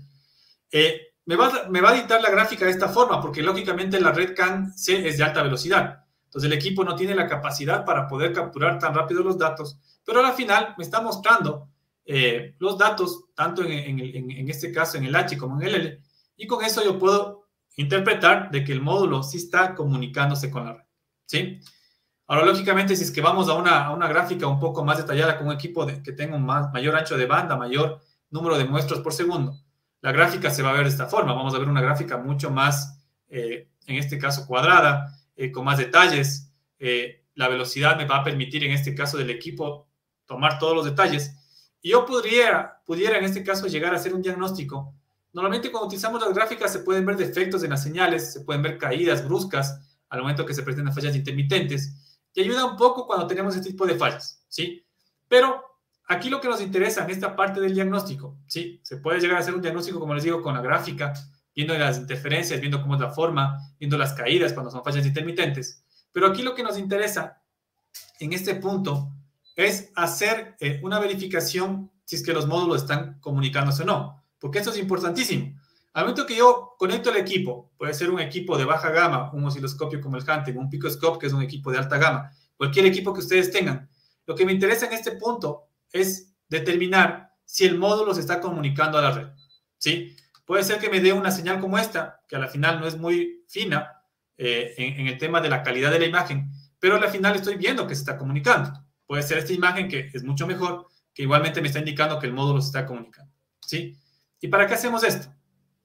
eh, me, va, me va a dictar la gráfica de esta forma, porque lógicamente la red C A N C es de alta velocidad. Entonces el equipo no tiene la capacidad para poder capturar tan rápido los datos, pero al final me está mostrando eh, los datos, tanto en, en, en, en este caso en el H como en el L, y con eso yo puedo interpretar de que el módulo sí está comunicándose con la red, ¿sí? Ahora, lógicamente, si es que vamos a una, a una gráfica un poco más detallada con un equipo de, que tenga un más, mayor ancho de banda, mayor número de muestras por segundo, la gráfica se va a ver de esta forma. Vamos a ver una gráfica mucho más, eh, en este caso, cuadrada, eh, con más detalles. Eh, la velocidad me va a permitir, en este caso del equipo, tomar todos los detalles. Y yo podría, pudiera, en este caso, llegar a hacer un diagnóstico. Normalmente, cuando utilizamos las gráficas, se pueden ver defectos en las señales, se pueden ver caídas bruscas al momento que se presentan fallas intermitentes. Y ayuda un poco cuando tenemos este tipo de fallas, ¿sí? Pero aquí lo que nos interesa en esta parte del diagnóstico, ¿sí? Se puede llegar a hacer un diagnóstico, como les digo, con la gráfica, viendo las interferencias, viendo cómo es la forma, viendo las caídas cuando son fallas intermitentes. Pero aquí lo que nos interesa en este punto es hacer eh, una verificación si es que los módulos están comunicándose o no, porque esto es importantísimo. Al momento que yo conecto el equipo, puede ser un equipo de baja gama, un osciloscopio como el Hantek, un Picoscope, que es un equipo de alta gama, cualquier equipo que ustedes tengan, lo que me interesa en este punto es determinar si el módulo se está comunicando a la red, ¿sí? Puede ser que me dé una señal como esta, que a la final no es muy fina eh, en, en el tema de la calidad de la imagen, pero a la final estoy viendo que se está comunicando. Puede ser esta imagen que es mucho mejor, que igualmente me está indicando que el módulo se está comunicando, ¿sí? ¿Y para qué hacemos esto?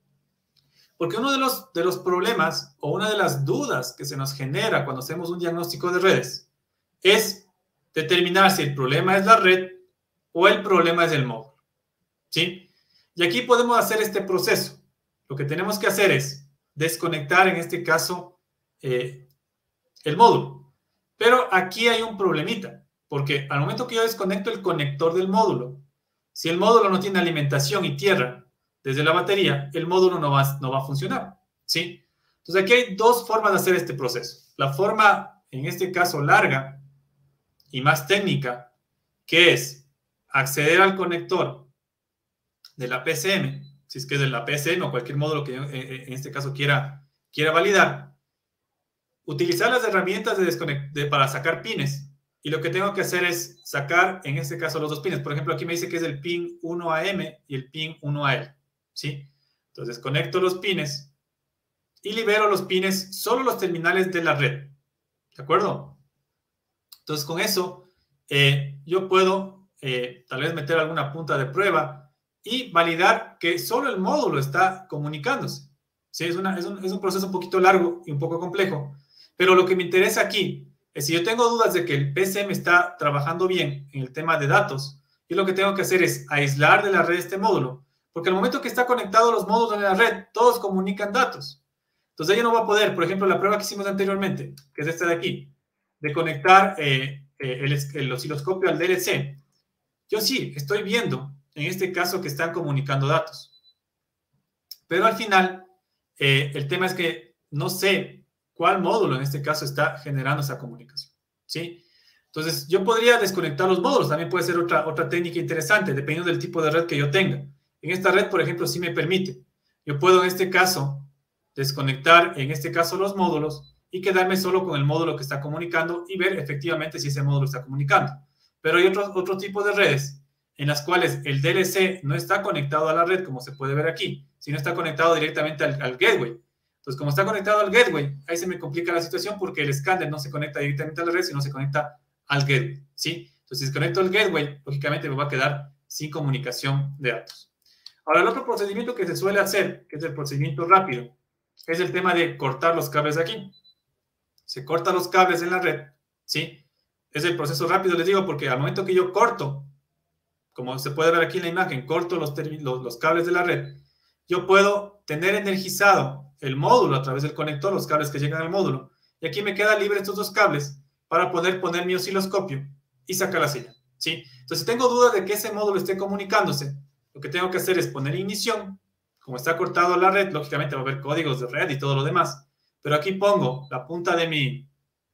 Porque uno de los, de los problemas o una de las dudas que se nos genera cuando hacemos un diagnóstico de redes es determinar si el problema es la red o el problema es el módulo, ¿sí? Y aquí podemos hacer este proceso. Lo que tenemos que hacer es desconectar, en este caso, eh, el módulo. Pero aquí hay un problemita, porque al momento que yo desconecto el conector del módulo, si el módulo no tiene alimentación y tierra desde la batería, el módulo no va, no va a funcionar, ¿sí? Entonces aquí hay dos formas de hacer este proceso. La forma, en este caso, larga y más técnica, que es acceder al conector de la P C M, si es que es de la P C M o cualquier módulo que yo, eh, en este caso quiera, quiera validar, utilizar las herramientas de desconect de, para sacar pines, y lo que tengo que hacer es sacar, en este caso, los dos pines. Por ejemplo, aquí me dice que es el pin uno A M y el pin uno A L, ¿sí? Entonces, conecto los pines y libero los pines, solo los terminales de la red, ¿de acuerdo? Entonces, con eso, eh, yo puedo eh, tal vez meter alguna punta de prueba y validar que solo el módulo está comunicándose. Sí, es, una, es, un, es un proceso un poquito largo y un poco complejo, pero lo que me interesa aquí es si yo tengo dudas de que el P C M está trabajando bien en el tema de datos, yo lo que tengo que hacer es aislar de la red este módulo, porque al momento que está conectado los módulos en la red, todos comunican datos. Entonces ella no va a poder, por ejemplo, la prueba que hicimos anteriormente, que es esta de aquí, de conectar eh, eh, el, el osciloscopio al D L C. Yo sí, estoy viendo, en este caso, que están comunicando datos. Pero al final, eh, el tema es que no sé cuál módulo en este caso está generando esa comunicación, ¿sí? Entonces, yo podría desconectar los módulos, también puede ser otra, otra técnica interesante, dependiendo del tipo de red que yo tenga. En esta red, por ejemplo, sí me permite. Yo puedo, en este caso, desconectar, en este caso, los módulos y quedarme solo con el módulo que está comunicando y ver efectivamente si ese módulo está comunicando. Pero hay otro, otro tipo de redes en las cuales el D L C no está conectado a la red, como se puede ver aquí, sino está conectado directamente al, al gateway. Entonces, como está conectado al gateway, ahí se me complica la situación porque el escáner no se conecta directamente a la red, sino se conecta al gateway, ¿sí? Entonces, si desconecto el gateway, lógicamente me va a quedar sin comunicación de datos. Ahora, el otro procedimiento que se suele hacer, que es el procedimiento rápido, es el tema de cortar los cables de aquí. Se cortan los cables en la red, ¿sí? Es el proceso rápido, les digo, porque al momento que yo corto, como se puede ver aquí en la imagen, corto los, los, los cables de la red, yo puedo tener energizado el módulo a través del conector, los cables que llegan al módulo, y aquí me queda libre estos dos cables para poder poner mi osciloscopio y sacar la señal, ¿sí? Entonces, si tengo dudas de que ese módulo esté comunicándose, lo que tengo que hacer es poner ignición. Como está cortado la red, lógicamente va a haber códigos de red y todo lo demás, pero aquí pongo la punta de mi,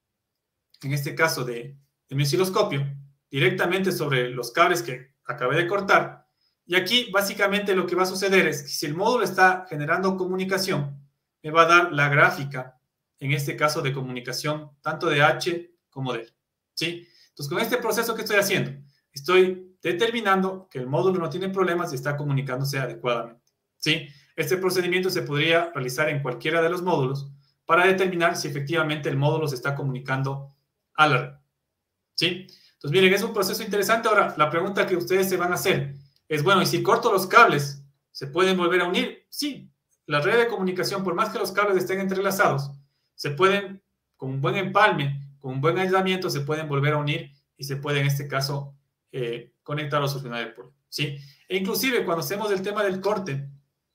en este caso de, de mi osciloscopio, directamente sobre los cables que acabé de cortar, y aquí básicamente lo que va a suceder es que si el módulo está generando comunicación, me va a dar la gráfica, en este caso de comunicación, tanto de H como de L, ¿sí? Entonces, con este proceso que estoy haciendo, estoy determinando que el módulo no tiene problemas y está comunicándose adecuadamente, ¿sí? Este procedimiento se podría realizar en cualquiera de los módulos para determinar si efectivamente el módulo se está comunicando a la red, ¿sí? Entonces, miren, es un proceso interesante. Ahora, la pregunta que ustedes se van a hacer es, bueno, ¿y si corto los cables, se pueden volver a unir? Sí, la red de comunicación, por más que los cables estén entrelazados, se pueden, con un buen empalme, con un buen aislamiento, se pueden volver a unir y se puede, en este caso, eh, conectar o solucionar el problema, ¿sí? E inclusive, cuando hacemos el tema del corte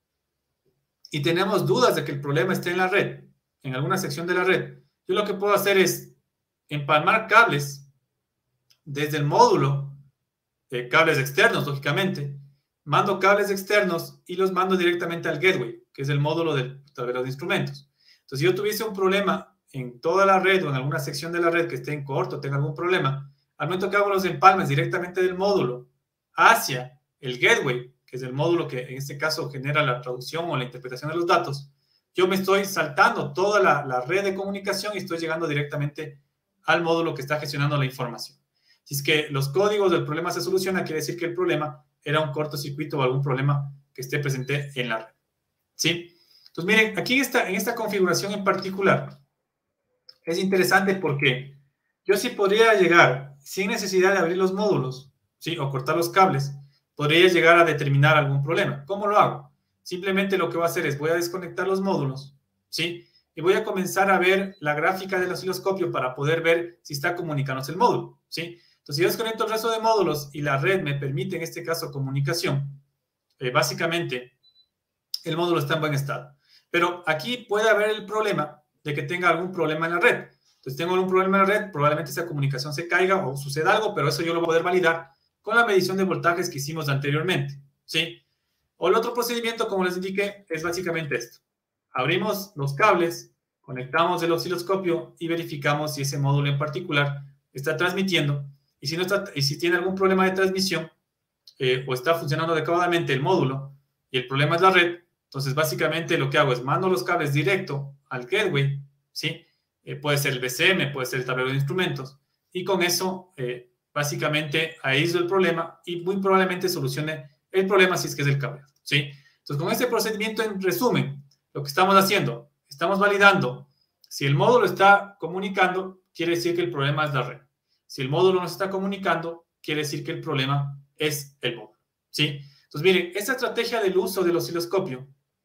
y tenemos dudas de que el problema esté en la red, en alguna sección de la red, yo lo que puedo hacer es empalmar cables desde el módulo, eh, cables externos, lógicamente, mando cables externos y los mando directamente al gateway, que es el módulo del tablero de instrumentos. Entonces, si yo tuviese un problema en toda la red o en alguna sección de la red que esté en corto, tenga algún problema, al momento que hago los empalmes directamente del módulo hacia el gateway, que es el módulo que en este caso genera la traducción o la interpretación de los datos, yo me estoy saltando toda la, la red de comunicación y estoy llegando directamente al módulo que está gestionando la información. Si es que los códigos del problema se solucionan, quiere decir que el problema era un cortocircuito o algún problema que esté presente en la red. ¿Sí? Entonces, miren, aquí en esta, en esta configuración en particular, es interesante porque yo sí podría llegar, sin necesidad de abrir los módulos, ¿sí? O cortar los cables, podría llegar a determinar algún problema. ¿Cómo lo hago? Simplemente lo que voy a hacer es, voy a desconectar los módulos, ¿sí? Y voy a comenzar a ver la gráfica del osciloscopio para poder ver si está comunicándose el módulo, ¿sí? Entonces, si yo desconecto el resto de módulos y la red me permite, en este caso, comunicación, eh, básicamente, el módulo está en buen estado. Pero aquí puede haber el problema de que tenga algún problema en la red. Entonces, tengo algún problema en la red, probablemente esa comunicación se caiga o suceda algo, pero eso yo lo voy a poder validar con la medición de voltajes que hicimos anteriormente, ¿sí? O el otro procedimiento, como les indiqué, es básicamente esto. Abrimos los cables, conectamos el osciloscopio y verificamos si ese módulo en particular está transmitiendo. Y si, no está, y si tiene algún problema de transmisión eh, o está funcionando adecuadamente el módulo y el problema es la red, entonces básicamente lo que hago es mando los cables directo al gateway, ¿sí? Eh, puede ser el B C M, puede ser el tablero de instrumentos, y con eso eh, básicamente aíslo el problema y muy probablemente solucione el problema si es que es el cableado, ¿sí? Entonces, con este procedimiento, en resumen, lo que estamos haciendo, estamos validando si el módulo está comunicando, quiere decir que el problema es la red. Si el módulo no se está comunicando, quiere decir que el problema es el módulo, ¿sí? Entonces, miren, esta estrategia del uso del osciloscopio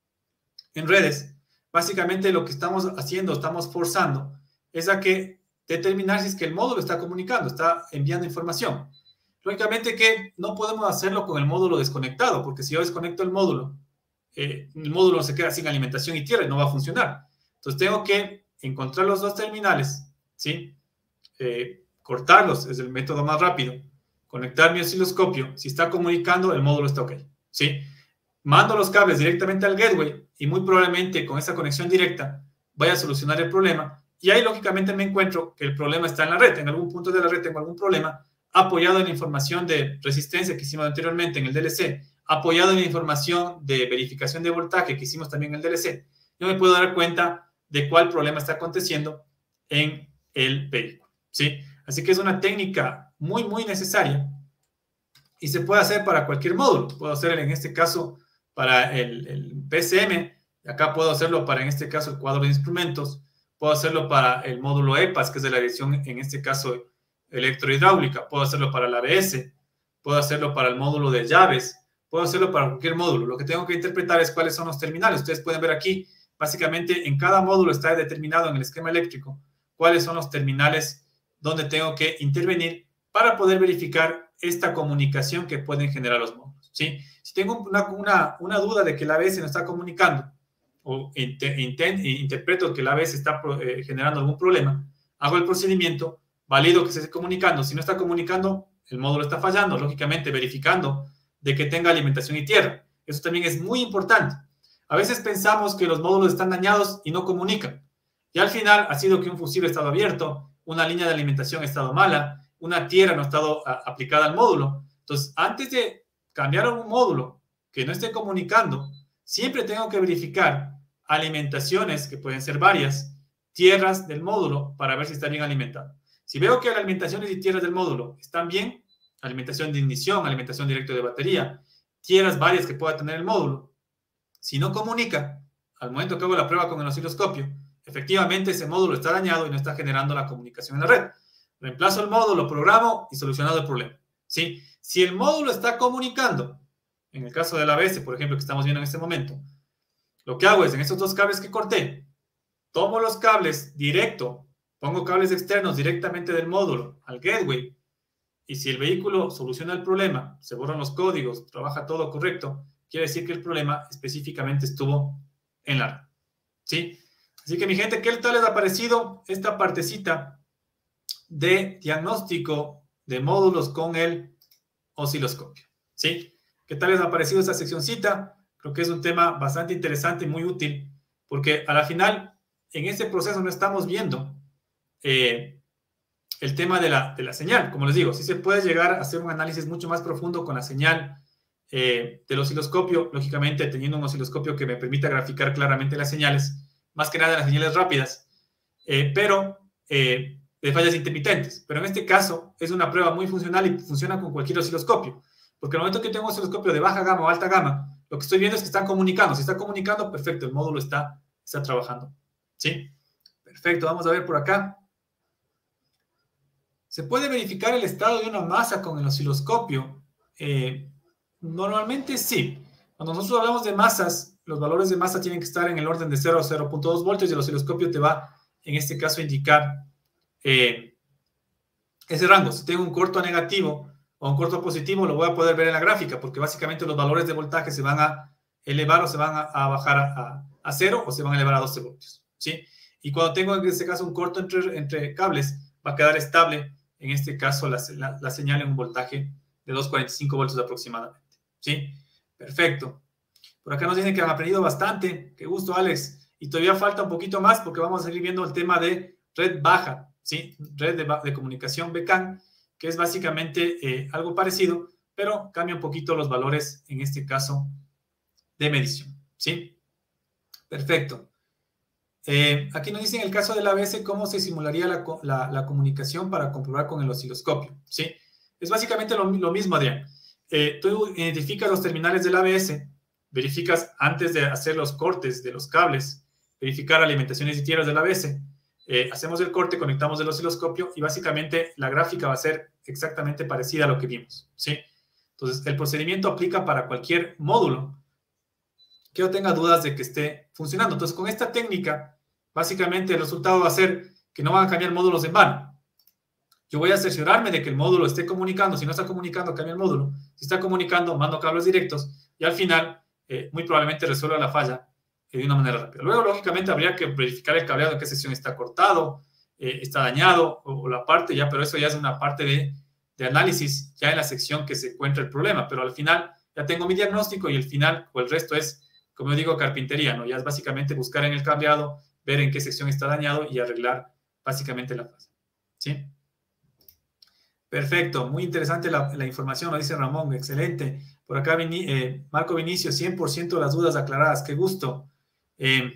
en redes, básicamente lo que estamos haciendo, estamos forzando, es a que determinar si es que el módulo está comunicando, está enviando información. Lógicamente que no podemos hacerlo con el módulo desconectado, porque si yo desconecto el módulo, eh, el módulo se queda sin alimentación y tierra y no va a funcionar. Entonces tengo que encontrar los dos terminales, ¿sí? Eh, cortarlos, es el método más rápido. Conectar mi osciloscopio, si está comunicando, el módulo está ok, ¿sí? Mando los cables directamente al gateway y muy probablemente con esa conexión directa vaya a solucionar el problema. Y ahí lógicamente me encuentro que el problema está en la red. En algún punto de la red tengo algún problema apoyado en la información de resistencia que hicimos anteriormente en el D L C, apoyado en la información de verificación de voltaje que hicimos también en el D L C. Yo me puedo dar cuenta de cuál problema está aconteciendo en el vehículo, ¿sí? Así que es una técnica muy, muy necesaria y se puede hacer para cualquier módulo. Puedo hacer en este caso para el, el P C M, acá puedo hacerlo para en este caso el cuadro de instrumentos, puedo hacerlo para el módulo E P A S, que es de la dirección en este caso electrohidráulica, puedo hacerlo para el A B S, puedo hacerlo para el módulo de llaves, puedo hacerlo para cualquier módulo. Lo que tengo que interpretar es cuáles son los terminales. Ustedes pueden ver aquí, básicamente en cada módulo está determinado en el esquema eléctrico cuáles son los terminales donde tengo que intervenir para poder verificar esta comunicación que pueden generar los módulos, ¿sí? Si tengo una, una, una duda de que el A B S no está comunicando o inter, inter, interpreto que el A B S está eh, generando algún problema, hago el procedimiento, valido que se esté comunicando. Si no está comunicando, el módulo está fallando, lógicamente verificando de que tenga alimentación y tierra. Eso también es muy importante. A veces pensamos que los módulos están dañados y no comunican. Y al final ha sido que un fusible ha estado abierto, una línea de alimentación ha estado mala, una tierra no ha estado a, aplicada al módulo. Entonces, antes de cambiar un módulo que no esté comunicando, siempre tengo que verificar alimentaciones, que pueden ser varias, tierras del módulo para ver si está bien alimentado. Si veo que las alimentaciones y tierras del módulo están bien, alimentación de ignición, alimentación directa de batería, tierras varias que pueda tener el módulo, si no comunica, al momento que hago la prueba con el osciloscopio, efectivamente ese módulo está dañado y no está generando la comunicación en la red. Reemplazo el módulo, programo y solucionado el problema, ¿sí? Si el módulo está comunicando, en el caso del A B S, por ejemplo, que estamos viendo en este momento, lo que hago es, en estos dos cables que corté, tomo los cables directo, pongo cables externos directamente del módulo al gateway, y si el vehículo soluciona el problema, se borran los códigos, trabaja todo correcto, quiere decir que el problema específicamente estuvo en la red, ¿sí? Así que, mi gente, ¿qué tal les ha parecido esta partecita de diagnóstico de módulos con el osciloscopio? ¿Sí? ¿Qué tal les ha parecido esta seccioncita? Creo que es un tema bastante interesante y muy útil, porque a la final, en este proceso no estamos viendo eh, el tema de la, de la señal. Como les digo, sí se puede llegar a hacer un análisis mucho más profundo con la señal eh, del osciloscopio, lógicamente teniendo un osciloscopio que me permita graficar claramente las señales, más que nada las señales rápidas, eh, pero eh, de fallas intermitentes. Pero en este caso es una prueba muy funcional y funciona con cualquier osciloscopio. Porque al momento que tengo un osciloscopio de baja gama o alta gama, lo que estoy viendo es que están comunicando. Si está comunicando, perfecto, el módulo está, está trabajando. ¿Sí? Perfecto, vamos a ver por acá. ¿Se puede verificar el estado de una masa con el osciloscopio? Eh, normalmente sí. Cuando nosotros hablamos de masas, los valores de masa tienen que estar en el orden de cero a cero punto dos voltios y el osciloscopio te va, en este caso, a indicar eh, ese rango. Si tengo un corto a negativo o un corto a positivo, lo voy a poder ver en la gráfica, porque básicamente los valores de voltaje se van a elevar o se van a, a bajar a, a, a cero o se van a elevar a doce voltios. ¿Sí? Y cuando tengo, en este caso, un corto entre, entre cables, va a quedar estable, en este caso, la, la, la señal en un voltaje de doscientos cuarenta y cinco voltios aproximadamente. ¿Sí? Perfecto. Por acá nos dicen que han aprendido bastante. Qué gusto, Alex. Y todavía falta un poquito más porque vamos a seguir viendo el tema de red baja, ¿sí? Red de, de comunicación B C A N, que es básicamente eh, algo parecido, pero cambia un poquito los valores, en este caso, de medición, ¿sí? Perfecto. Eh, aquí nos dicen el caso del A B S, cómo se simularía la, la, la comunicación para comprobar con el osciloscopio, ¿sí? Es básicamente lo, lo mismo, Adrián. Eh, tú identificas los terminales del A B S, verificas antes de hacer los cortes de los cables, verificar alimentaciones y tierras del A B S, eh, hacemos el corte, conectamos el osciloscopio y básicamente la gráfica va a ser exactamente parecida a lo que vimos, ¿sí? Entonces, el procedimiento aplica para cualquier módulo que no tenga dudas de que esté funcionando. Entonces, con esta técnica, básicamente el resultado va a ser que no van a cambiar módulos en vano. Yo voy a cerciorarme de que el módulo esté comunicando. Si no está comunicando, cambia el módulo. Si está comunicando, mando cables directos y al final, eh, muy probablemente resuelva la falla eh, de una manera rápida. Luego, lógicamente, habría que verificar el cableado, en qué sección está cortado, eh, está dañado o, o la parte ya, pero eso ya es una parte de, de análisis ya en la sección que se encuentra el problema. Pero al final ya tengo mi diagnóstico y el final o el resto es, como yo digo, carpintería, ¿no? Ya es básicamente buscar en el cableado, ver en qué sección está dañado y arreglar básicamente la falla. ¿Sí? Perfecto, muy interesante la, la información, lo dice Ramón, excelente. Por acá, Vini, eh, Marco Vinicio, cien por ciento las dudas aclaradas, qué gusto. Eh,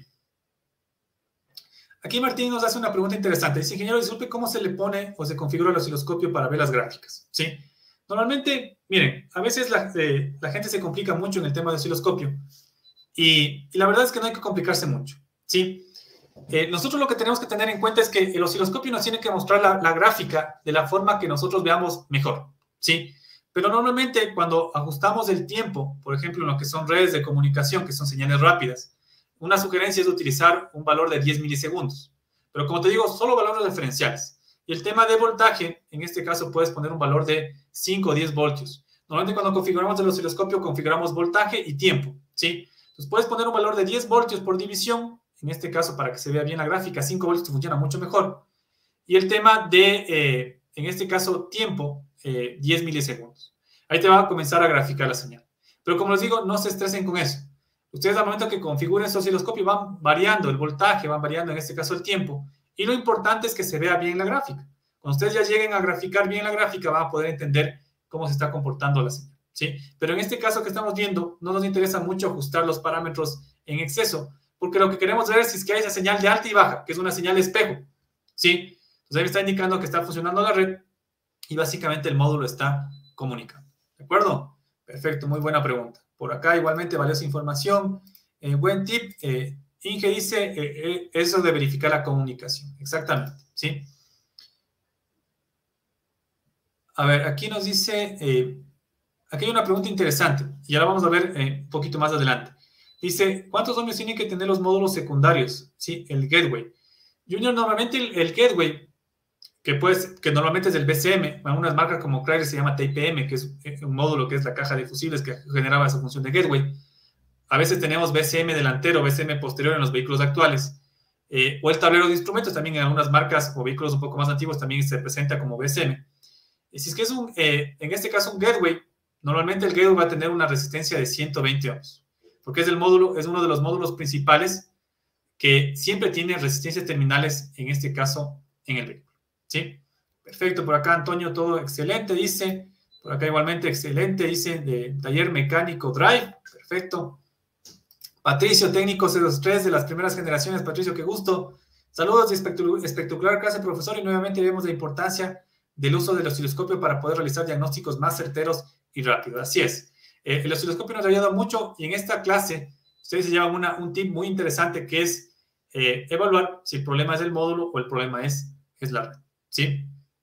aquí Martín nos hace una pregunta interesante. Dice, ingeniero, disculpe, ¿cómo se le pone o se configura el osciloscopio para ver las gráficas? ¿Sí? Normalmente, miren, a veces la, eh, la gente se complica mucho en el tema del osciloscopio. Y, y la verdad es que no hay que complicarse mucho, ¿sí? Eh, nosotros lo que tenemos que tener en cuenta es que el osciloscopio nos tiene que mostrar la, la gráfica de la forma que nosotros veamos mejor, ¿sí? Pero normalmente cuando ajustamos el tiempo, por ejemplo, en lo que son redes de comunicación, que son señales rápidas, una sugerencia es utilizar un valor de diez milisegundos. Pero como te digo, solo valores referenciales. Y el tema de voltaje, en este caso puedes poner un valor de cinco o diez voltios. Normalmente cuando configuramos el osciloscopio, configuramos voltaje y tiempo, ¿sí? Entonces puedes poner un valor de diez voltios por división, en este caso para que se vea bien la gráfica, cinco voltios funciona mucho mejor. Y el tema de, eh, en este caso, tiempo, eh, diez milisegundos. Ahí te va a comenzar a graficar la señal. Pero como les digo, no se estresen con eso. Ustedes al momento que configuren su osciloscopio van variando el voltaje, van variando en este caso el tiempo. Y lo importante es que se vea bien la gráfica. Cuando ustedes ya lleguen a graficar bien la gráfica, van a poder entender cómo se está comportando la señal, ¿sí? Pero en este caso que estamos viendo, no nos interesa mucho ajustar los parámetros en exceso, porque lo que queremos ver es si es que hay esa señal de alta y baja, que es una señal de espejo, ¿sí? Entonces ahí me está indicando que está funcionando la red y básicamente el módulo está comunicando, ¿de acuerdo? Perfecto, muy buena pregunta. Por acá igualmente valiosa información, eh, buen tip. Eh, Inge dice eh, eh, eso de verificar la comunicación, exactamente, ¿sí? A ver, aquí nos dice, eh, aquí hay una pregunta interesante y ahora vamos a ver eh, un poquito más adelante. Dice, ¿cuántos ohmios tienen que tener los módulos secundarios? Sí, el gateway. Junior, normalmente el, el gateway, que, pues, que normalmente es el B C M, algunas marcas como Chrysler se llama T P M, que es un módulo que es la caja de fusibles que generaba esa función de gateway. A veces tenemos B C M delantero, B C M posterior en los vehículos actuales. Eh, o el tablero de instrumentos, también en algunas marcas o vehículos un poco más antiguos también se presenta como B C M. Y si es que es un, eh, en este caso un gateway, normalmente el gateway va a tener una resistencia de ciento veinte ohms, porque es, el módulo, es uno de los módulos principales que siempre tiene resistencias terminales, en este caso, en el vehículo, ¿sí? Perfecto, por acá Antonio, todo excelente, dice. Por acá igualmente excelente, dice, de taller mecánico Drive, perfecto. Patricio, técnico cero tres de las primeras generaciones. Patricio, qué gusto. Saludos de espectacular clase, profesor, y nuevamente vemos la importancia del uso del osciloscopio para poder realizar diagnósticos más certeros y rápido. Así es. Eh, el osciloscopio nos ha ayudado mucho y en esta clase ustedes se llevan una, un tip muy interesante que es eh, evaluar si el problema es el módulo o el problema es, es la red. ¿Sí?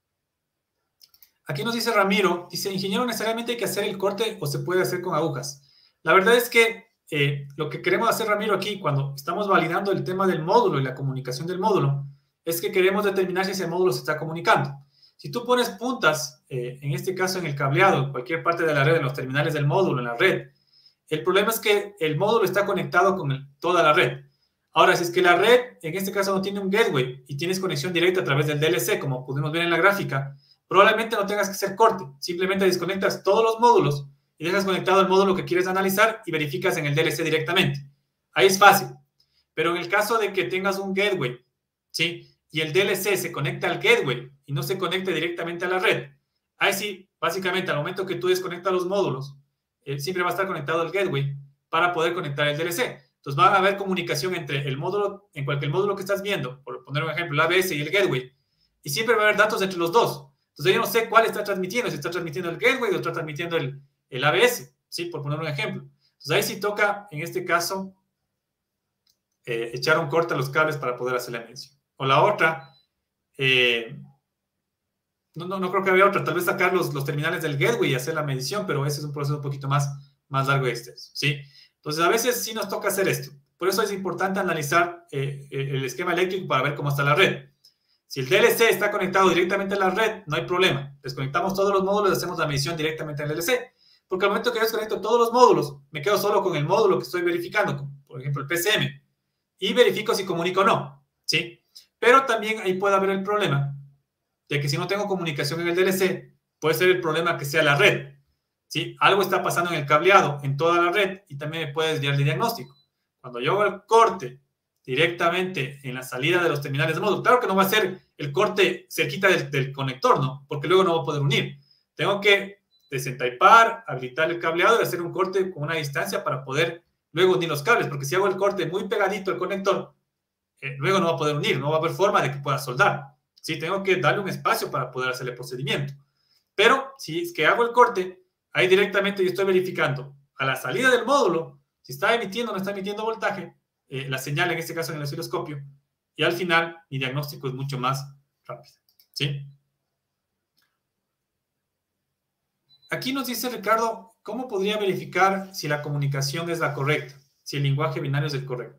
Aquí nos dice Ramiro, dice, ingeniero, ¿necesariamente hay que hacer el corte o se puede hacer con agujas? La verdad es que eh, lo que queremos hacer, Ramiro, aquí, cuando estamos validando el tema del módulo y la comunicación del módulo, es que queremos determinar si ese módulo se está comunicando. Si tú pones puntas, eh, en este caso en el cableado, en cualquier parte de la red, en los terminales del módulo, en la red, el problema es que el módulo está conectado con el, toda la red. Ahora, si es que la red, en este caso, no tiene un gateway y tienes conexión directa a través del D L C, como pudimos ver en la gráfica, probablemente no tengas que hacer corte. Simplemente desconectas todos los módulos y dejas conectado el módulo que quieres analizar y verificas en el D L C directamente. Ahí es fácil. Pero en el caso de que tengas un gateway, ¿sí?, y el D L C se conecta al gateway y no se conecte directamente a la red, ahí sí, básicamente, al momento que tú desconectas los módulos, eh, siempre va a estar conectado al gateway para poder conectar el D L C. Entonces, va a haber comunicación entre el módulo, en cualquier módulo que estás viendo, por poner un ejemplo, el A B S y el gateway, y siempre va a haber datos entre los dos. Entonces, yo no sé cuál está transmitiendo, si está transmitiendo el gateway o está transmitiendo el, el A B S, ¿sí? Por poner un ejemplo. Entonces, ahí sí toca, en este caso, eh, echar un corte a los cables para poder hacer la medición. O la otra, eh, no, no, no creo que había otra, tal vez sacar los, los terminales del gateway y hacer la medición, pero ese es un proceso un poquito más, más largo y extenso, ¿sí? Entonces, a veces sí nos toca hacer esto. Por eso es importante analizar eh, el esquema eléctrico para ver cómo está la red. Si el D L C está conectado directamente a la red, no hay problema. Desconectamos todos los módulos y hacemos la medición directamente en el D L C. Porque al momento que yo desconecto todos los módulos, me quedo solo con el módulo que estoy verificando, por ejemplo, el P C M, y verifico si comunico o no, ¿sí? Pero también ahí puede haber el problema de que si no tengo comunicación en el D L C, puede ser el problema que sea la red, ¿sí? Algo está pasando en el cableado, en toda la red, y también me puede desviar el diagnóstico. Cuando yo hago el corte directamente en la salida de los terminales de módulo, claro que no va a ser el corte cerquita del, del conector, ¿no? Porque luego no voy a poder unir. Tengo que desentaipar, habilitar el cableado y hacer un corte con una distancia para poder luego unir los cables, porque si hago el corte muy pegadito al conector, eh, luego no va a poder unir, no va a haber forma de que pueda soldar. Sí, tengo que darle un espacio para poder hacer el procedimiento. Pero si es que hago el corte, ahí directamente yo estoy verificando a la salida del módulo si está emitiendo o no está emitiendo voltaje, eh, la señal en este caso en el osciloscopio, y al final mi diagnóstico es mucho más rápido, ¿sí? Aquí nos dice Ricardo, ¿cómo podría verificar si la comunicación es la correcta? Si el lenguaje binario es el correcto.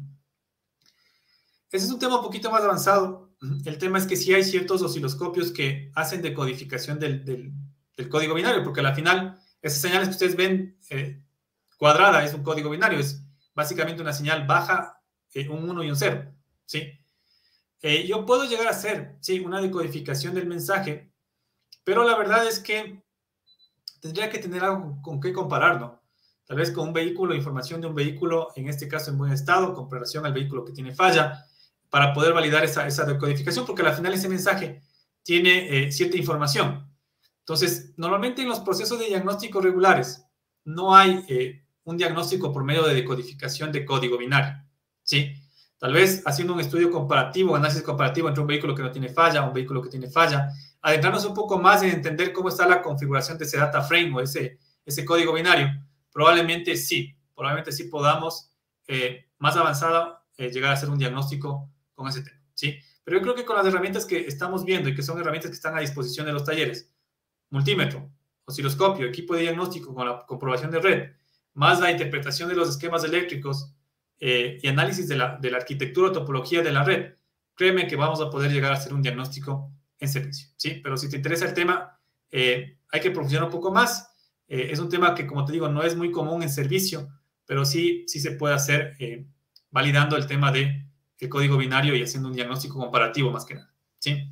Ese es un tema un poquito más avanzado. El tema es que sí hay ciertos osciloscopios que hacen decodificación del, del, del código binario, porque al final, esas señales que ustedes ven eh, cuadrada es un código binario, es básicamente una señal baja, eh, un uno y un cero, ¿sí? Eh, yo puedo llegar a hacer, sí, una decodificación del mensaje, pero la verdad es que tendría que tener algo con qué compararlo. Tal vez con un vehículo, información de un vehículo, en este caso en buen estado, comparación al vehículo que tiene falla, para poder validar esa, esa decodificación, porque al final ese mensaje tiene eh, cierta información. Entonces, normalmente en los procesos de diagnóstico regulares no hay eh, un diagnóstico por medio de decodificación de código binario, ¿sí? Tal vez haciendo un estudio comparativo, análisis comparativo entre un vehículo que no tiene falla, un vehículo que tiene falla, adentrarnos un poco más en entender cómo está la configuración de ese data frame o ese, ese código binario, probablemente sí, probablemente sí podamos eh, más avanzada eh, llegar a hacer un diagnóstico con ese tema, ¿sí? Pero yo creo que con las herramientas que estamos viendo y que son herramientas que están a disposición de los talleres, multímetro, osciloscopio, equipo de diagnóstico con la comprobación de red, más la interpretación de los esquemas eléctricos eh, y análisis de la, de la arquitectura o topología de la red, créeme que vamos a poder llegar a hacer un diagnóstico en servicio, ¿sí? Pero si te interesa el tema, eh, hay que profundizar un poco más. Eh, es un tema que, como te digo, no es muy común en servicio, pero sí, sí se puede hacer eh, validando el tema de el código binario y haciendo un diagnóstico comparativo más que nada, ¿sí?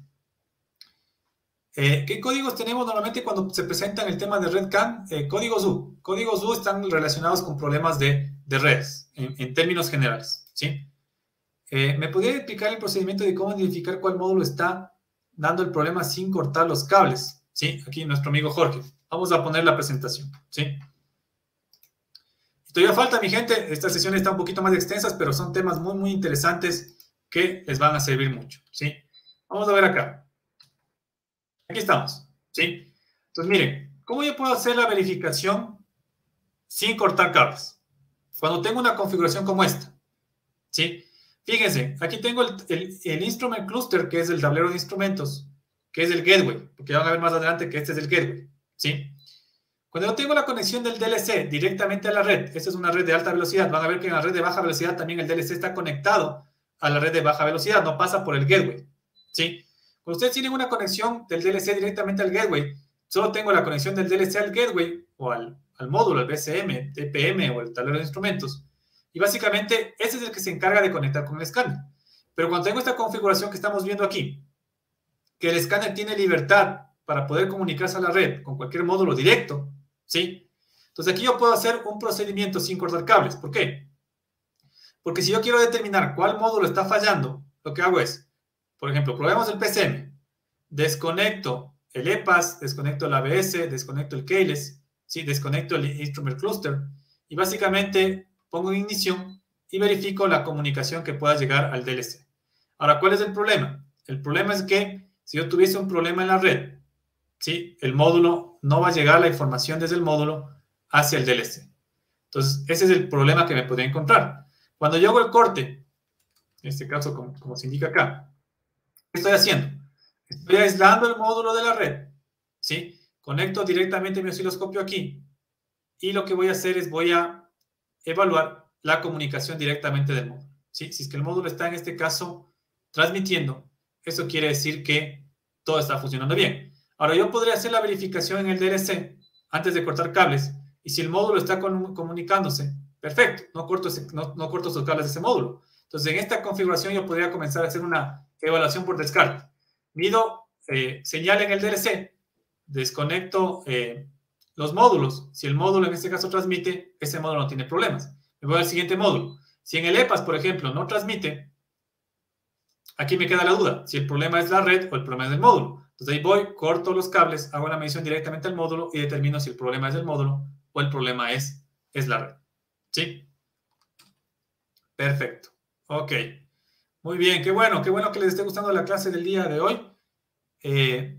Eh, ¿Qué códigos tenemos normalmente cuando se presentan el tema de red C A N? Eh, códigos U. Códigos U están relacionados con problemas de, de redes, en, en términos generales, ¿sí? Eh, ¿Me podría explicar el procedimiento de cómo identificar cuál módulo está dando el problema sin cortar los cables? Sí, aquí nuestro amigo Jorge. Vamos a poner la presentación, ¿sí? Todavía falta, mi gente. Esta sesión está un poquito más extensas, pero son temas muy, muy interesantes que les van a servir mucho, ¿sí? Vamos a ver acá. Aquí estamos, ¿sí? Entonces, miren, ¿Cómo yo puedo hacer la verificación sin cortar cables? Cuando tengo una configuración como esta, ¿sí? Fíjense, aquí tengo el, el, el Instrument Cluster, que es el tablero de instrumentos, que es el gateway, porque van a ver más adelante que este es el gateway, ¿sí? Cuando yo tengo la conexión del D L C directamente a la red, esta es una red de alta velocidad, van a ver que en la red de baja velocidad también el D L C está conectado a la red de baja velocidad, no pasa por el gateway, ¿sí? Cuando ustedes tienen una conexión del D L C directamente al gateway, solo tengo la conexión del D L C al gateway o al, al módulo, al B C M, T P M o el tablero de instrumentos. Y básicamente ese es el que se encarga de conectar con el escáner. Pero cuando tengo esta configuración que estamos viendo aquí, que el escáner tiene libertad para poder comunicarse a la red con cualquier módulo directo, ¿sí? Entonces aquí yo puedo hacer un procedimiento sin cortar cables. ¿Por qué? Porque si yo quiero determinar cuál módulo está fallando, lo que hago es, por ejemplo, probemos el P C M, desconecto el E P A S, desconecto el A B S, desconecto el keyless, ¿sí? Desconecto el Instrument Cluster y básicamente pongo en ignición y verifico la comunicación que pueda llegar al D L C. Ahora, ¿cuál es el problema? El problema es que si yo tuviese un problema en la red, ¿sí? El módulo no va a llegar la información desde el módulo hacia el D L C. Entonces, ese es el problema que me podría encontrar. Cuando yo hago el corte, en este caso, como, como se indica acá, ¿qué estoy haciendo? Estoy aislando el módulo de la red, ¿sí? Conecto directamente mi osciloscopio aquí y lo que voy a hacer es voy a evaluar la comunicación directamente del módulo, ¿sí? Si es que el módulo está, en este caso, transmitiendo, eso quiere decir que todo está funcionando bien. Ahora, yo podría hacer la verificación en el D L C antes de cortar cables, y si el módulo está con, comunicándose, perfecto, no corto, ese, no, no corto esos cables de ese módulo. Entonces, en esta configuración yo podría comenzar a hacer una evaluación por descarte. Mido eh, señal en el D L C, desconecto eh, los módulos. Si el módulo en este caso transmite, ese módulo no tiene problemas. Me voy al siguiente módulo. Si en el E P A S, por ejemplo, no transmite, aquí me queda la duda, si el problema es la red o el problema es el módulo. Entonces ahí voy, corto los cables, hago la medición directamente al módulo y determino si el problema es el módulo o el problema es, es la red. ¿Sí? Perfecto. Ok. Muy bien, qué bueno, qué bueno que les esté gustando la clase del día de hoy. Eh,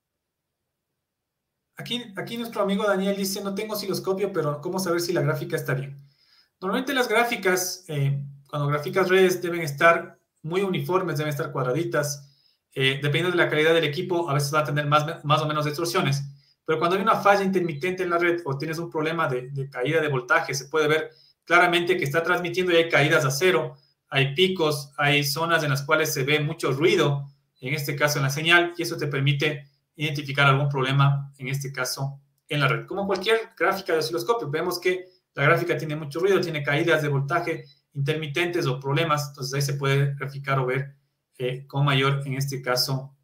aquí, aquí nuestro amigo Daniel dice, no tengo osciloscopio, pero ¿cómo saber si la gráfica está bien? Normalmente las gráficas, eh, cuando graficas redes, deben estar muy uniformes, deben estar cuadraditas. Eh, dependiendo de la calidad del equipo, a veces va a tener más, más o menos distorsiones. Pero cuando hay una falla intermitente en la red o tienes un problema de, de caída de voltaje, se puede ver claramente que está transmitiendo y hay caídas a cero, hay picos, hay zonas en las cuales se ve mucho ruido, en este caso en la señal, y eso te permite identificar algún problema, en este caso en la red. Como cualquier gráfica de osciloscopio, vemos que la gráfica tiene mucho ruido, tiene caídas de voltaje intermitentes o problemas, entonces ahí se puede graficar o ver eh, con mayor, en este caso,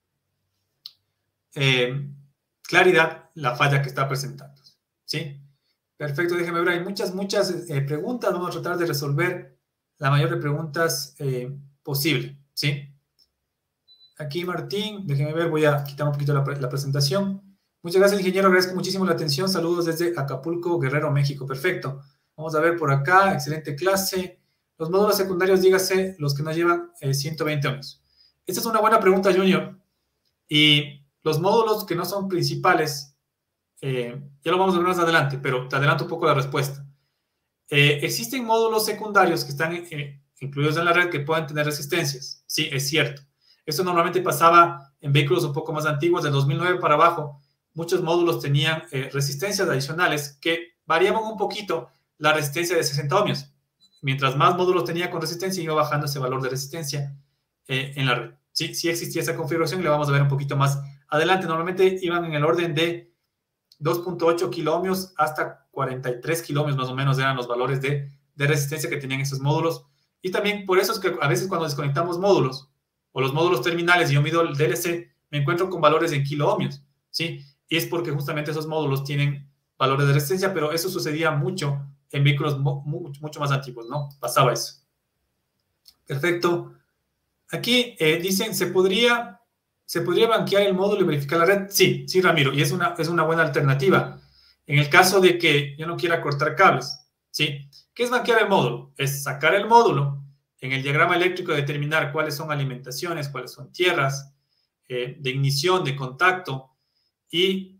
eh, claridad la falla que está presentando. ¿Sí? Perfecto, déjeme ver, hay muchas, muchas eh, preguntas, vamos a tratar de resolver la mayor de preguntas eh, posible. ¿Sí? Aquí Martín, déjeme ver, voy a quitar un poquito la, la presentación. Muchas gracias, ingeniero, agradezco muchísimo la atención. Saludos desde Acapulco, Guerrero, México. Perfecto. Vamos a ver por acá, excelente clase. Los módulos secundarios, dígase, los que nos llevan eh, ciento veinte ohmios. Esta es una buena pregunta, Junior. Y los módulos que no son principales, eh, ya lo vamos a ver más adelante, pero te adelanto un poco la respuesta. Eh, existen módulos secundarios que están eh, incluidos en la red que pueden tener resistencias. Sí, es cierto. Eso normalmente pasaba en vehículos un poco más antiguos, del dos mil nueve para abajo. Muchos módulos tenían eh, resistencias adicionales que variaban un poquito la resistencia de sesenta ohmios. Mientras más módulos tenía con resistencia, iba bajando ese valor de resistencia eh, en la red. Sí, sí existía esa configuración, le vamos a ver un poquito más adelante. Normalmente iban en el orden de dos punto ocho kiloohmios hasta cuarenta y tres kiloohmios más o menos eran los valores de, de resistencia que tenían esos módulos. Y también por eso es que a veces cuando desconectamos módulos o los módulos terminales y yo mido el D L C, me encuentro con valores en kiloohmios, ¿sí? Y es porque justamente esos módulos tienen valores de resistencia, pero eso sucedía mucho en vehículos mucho, mucho más antiguos, ¿no? Pasaba eso. Perfecto. Aquí eh, dicen, ¿se podría, ¿se podría banquear el módulo y verificar la red? Sí, sí, Ramiro, y es una, es una buena alternativa. En el caso de que yo no quiera cortar cables, ¿sí? ¿Qué es banquear el módulo? Es sacar el módulo, en el diagrama eléctrico determinar cuáles son alimentaciones, cuáles son tierras, eh, de ignición, de contacto, y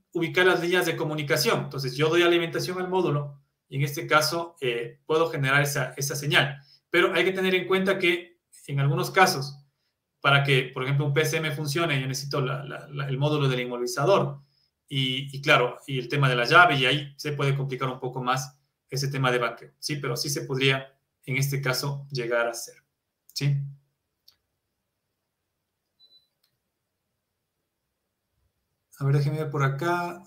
ubicar las líneas de comunicación. Entonces, yo doy alimentación al módulo y en este caso eh, puedo generar esa, esa señal. Pero hay que tener en cuenta que en algunos casos, para que, por ejemplo, un P C M funcione, yo necesito la, la, la, el módulo del inmovilizador y, y, claro, y el tema de la llave, y ahí se puede complicar un poco más ese tema de banqueo, ¿sí? Pero sí se podría, en este caso, llegar a hacer, ¿sí? A ver, déjenme ver por acá.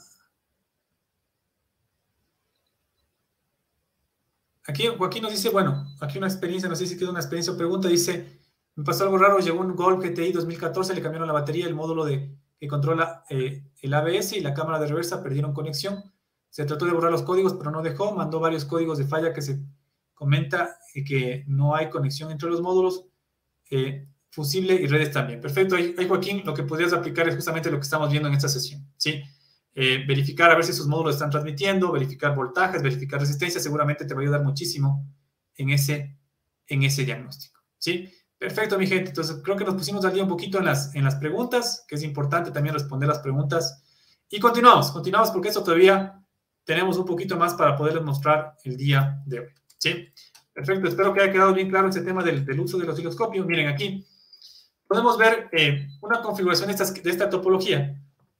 Aquí Joaquín nos dice, bueno, aquí una experiencia, no sé si queda una experiencia o pregunta, dice, me pasó algo raro, llegó un Golf G T I dos mil catorce, le cambiaron la batería, el módulo de, que controla eh, el A B S y la cámara de reversa perdieron conexión. Se trató de borrar los códigos, pero no dejó, mandó varios códigos de falla que se comenta eh, que no hay conexión entre los módulos, eh, fusible y redes también. Perfecto, ahí, ahí Joaquín, lo que podrías aplicar es justamente lo que estamos viendo en esta sesión, ¿sí? Eh, verificar a ver si esos módulos están transmitiendo, verificar voltajes, verificar resistencia, seguramente te va a ayudar muchísimo en ese, en ese diagnóstico, ¿sí? Perfecto, mi gente. Entonces, creo que nos pusimos al día un poquito en las, en las preguntas, que es importante también responder las preguntas. Y continuamos, continuamos porque eso todavía tenemos un poquito más para poderles mostrar el día de hoy, ¿sí? Perfecto, espero que haya quedado bien claro ese tema del, del uso del osciloscopio. Miren, aquí podemos ver eh, una configuración de, estas, de esta topología.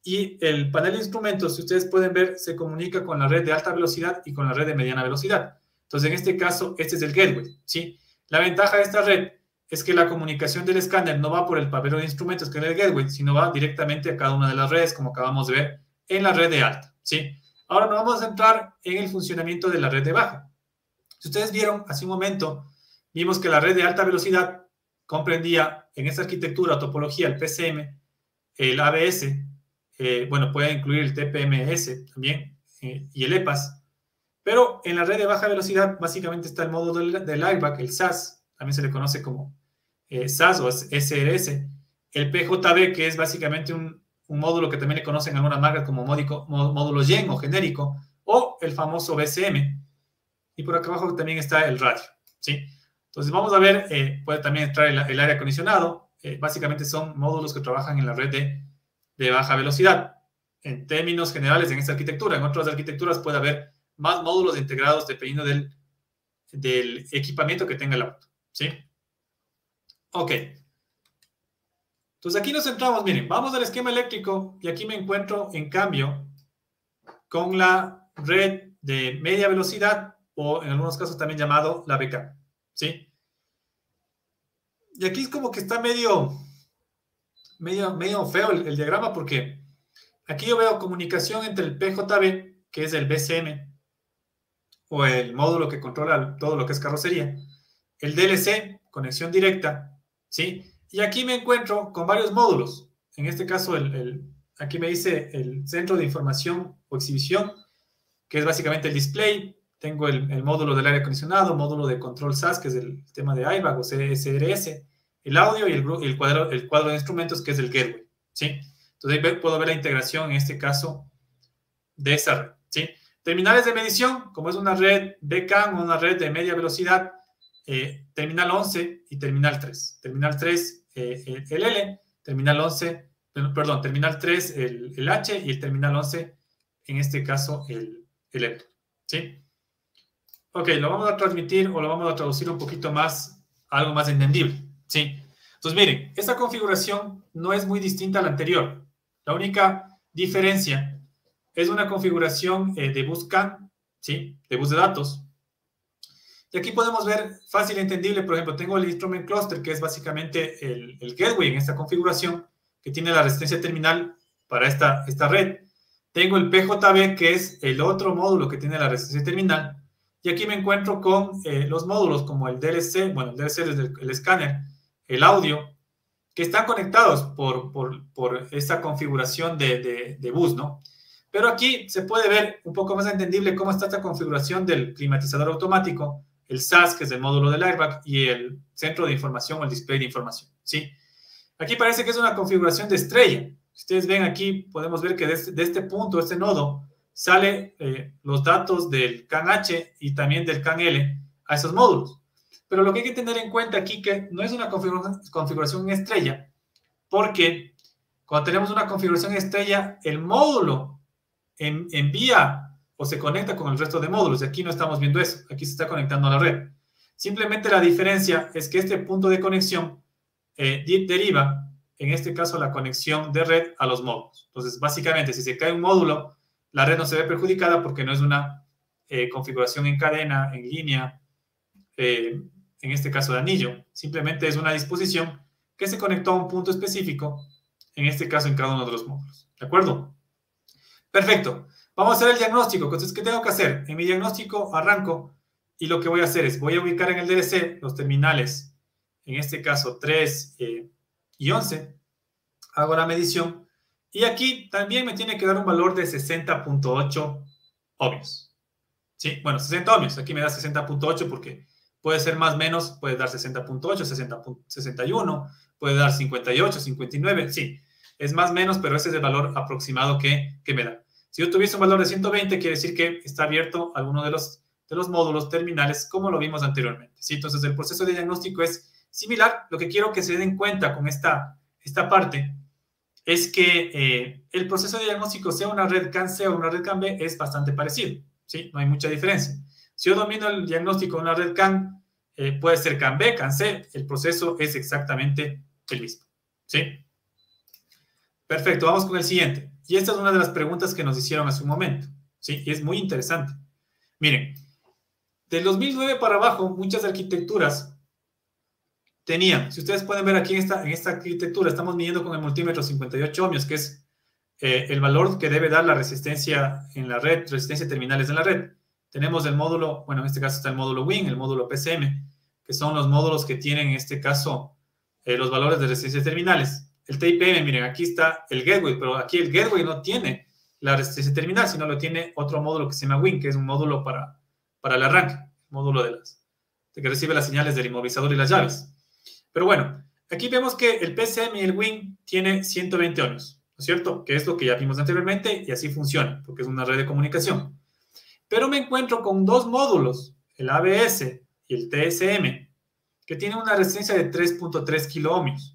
Y el panel de instrumentos, si ustedes pueden ver, se comunica con la red de alta velocidad y con la red de mediana velocidad. Entonces, en este caso, este es el gateway, ¿sí? La ventaja de esta red es que la comunicación del escáner no va por el pabellón de instrumentos, que es el gateway, sino va directamente a cada una de las redes, como acabamos de ver en la red de alta, ¿sí? Ahora nos vamos a centrar en el funcionamiento de la red de baja. Si ustedes vieron hace un momento, vimos que la red de alta velocidad comprendía en esta arquitectura o topología el P C M, el A B S, Eh, bueno, puede incluir el T P M S también eh, y el E P A S, pero en la red de baja velocidad básicamente está el módulo del, del airbag, el S A S, también se le conoce como eh, S A S o S R S, el P J B, que es básicamente un, un módulo que también le conocen algunas marcas como módico, módulo Y E N o genérico, o el famoso B C M, y por acá abajo también está el radio, ¿sí? Entonces vamos a ver, eh, puede también entrar el, el aire acondicionado, eh, básicamente son módulos que trabajan en la red de de baja velocidad, en términos generales en esta arquitectura. En otras arquitecturas puede haber más módulos integrados dependiendo del, del equipamiento que tenga el auto, ¿sí? Ok. Entonces aquí nos centramos, miren, vamos al esquema eléctrico y aquí me encuentro, en cambio, con la red de media velocidad o en algunos casos también llamado la B K, ¿sí? Y aquí es como que está medio... Medio, medio feo el, el diagrama porque aquí yo veo comunicación entre el P J B, que es el B C M, o el módulo que controla todo lo que es carrocería, el D L C, conexión directa, ¿sí? Y aquí me encuentro con varios módulos. En este caso, el, el, aquí me dice el centro de información o exhibición, que es básicamente el display. Tengo el, el módulo del aire acondicionado, módulo de control S A S, que es el tema de airbag o C S R S, el audio y el, el, cuadro, el cuadro de instrumentos, que es el gateway, ¿sí? Entonces ahí puedo ver la integración, en este caso, de esa red, ¿sí? Terminales de medición, como es una red B C A M, una red de media velocidad, eh, terminal once y terminal tres. Terminal tres, eh, el L, terminal once, perdón, terminal tres, el, el H, y el terminal once, en este caso, el, el L, ¿sí? Ok, lo vamos a transmitir o lo vamos a traducir un poquito más, algo más entendible. Sí, entonces miren, esta configuración no es muy distinta a la anterior. La única diferencia es una configuración eh, de bus C A N, ¿sí? De bus de datos. Y aquí podemos ver fácil y entendible, por ejemplo, tengo el Instrument Cluster, que es básicamente el, el gateway en esta configuración, que tiene la resistencia terminal para esta, esta red. Tengo el P J B, que es el otro módulo que tiene la resistencia terminal. Y aquí me encuentro con eh, los módulos como el D L C, bueno, el D L C es el, el escáner, el audio, que están conectados por, por, por esta configuración de, de, de bus, ¿no? Pero aquí se puede ver un poco más entendible cómo está esta configuración del climatizador automático, el S A S, que es el módulo del airbag, y el centro de información o el display de información, ¿sí? Aquí parece que es una configuración de estrella. Si ustedes ven aquí, podemos ver que de este, de este punto, este nodo, sale eh, los datos del C A N H y también del C A N L a esos módulos. Pero lo que hay que tener en cuenta aquí que no es una configuración, configuración en estrella, porque cuando tenemos una configuración estrella, el módulo en, envía o se conecta con el resto de módulos. Y aquí no estamos viendo eso. Aquí se está conectando a la red. Simplemente la diferencia es que este punto de conexión eh, deriva, en este caso, la conexión de red a los módulos. Entonces, básicamente, si se cae un módulo, la red no se ve perjudicada porque no es una eh, configuración en cadena, en línea, eh, en este caso de anillo. Simplemente es una disposición que se conectó a un punto específico, en este caso en cada uno de los módulos. ¿De acuerdo? Perfecto. Vamos a hacer el diagnóstico. Entonces, ¿qué tengo que hacer? En mi diagnóstico arranco y lo que voy a hacer es, voy a ubicar en el D L C los terminales, en este caso tres eh, y once. Hago la medición y aquí también me tiene que dar un valor de sesenta punto ocho ohmios. ¿Sí? Bueno, sesenta ohmios. Aquí me da sesenta punto ocho porque puede ser más o menos, puede dar sesenta punto ocho, sesenta y uno, puede dar cincuenta y ocho, cincuenta y nueve. Sí, es más o menos, pero ese es el valor aproximado que, que me da. Si yo tuviese un valor de ciento veinte, quiere decir que está abierto alguno de los, de los módulos terminales, como lo vimos anteriormente. ¿Sí? Entonces, el proceso de diagnóstico es similar. Lo que quiero que se den cuenta con esta, esta parte es que eh, el proceso de diagnóstico, sea una red C A N C o una red C A N B, es bastante parecido. ¿Sí? No hay mucha diferencia. Si yo domino el diagnóstico de una red C A N, eh, puede ser C A N B, C A N C, el proceso es exactamente el mismo. ¿Sí? Perfecto, vamos con el siguiente. Y esta es una de las preguntas que nos hicieron hace un momento. ¿Sí? Y es muy interesante. Miren, del dos mil nueve para abajo, muchas arquitecturas tenían, si ustedes pueden ver aquí en esta, en esta arquitectura, estamos midiendo con el multímetro cincuenta y ocho ohmios, que es eh, el valor que debe dar la resistencia en la red, resistencia terminales en la red. Tenemos el módulo, bueno, en este caso está el módulo W I N, el módulo P C M, que son los módulos que tienen en este caso eh, los valores de resistencia terminales. El T I P M, miren, aquí está el gateway, pero aquí el gateway no tiene la resistencia terminal, sino lo tiene otro módulo que se llama W I N, que es un módulo para, para el arranque, módulo de las, de que recibe las señales del inmovilizador y las llaves. Pero bueno, aquí vemos que el P C M y el W I N tiene ciento veinte ohmios, ¿no es cierto? Que es lo que ya vimos anteriormente y así funciona, porque es una red de comunicación. Pero me encuentro con dos módulos, el A B S y el T S M, que tienen una resistencia de tres punto tres kilo ohmios.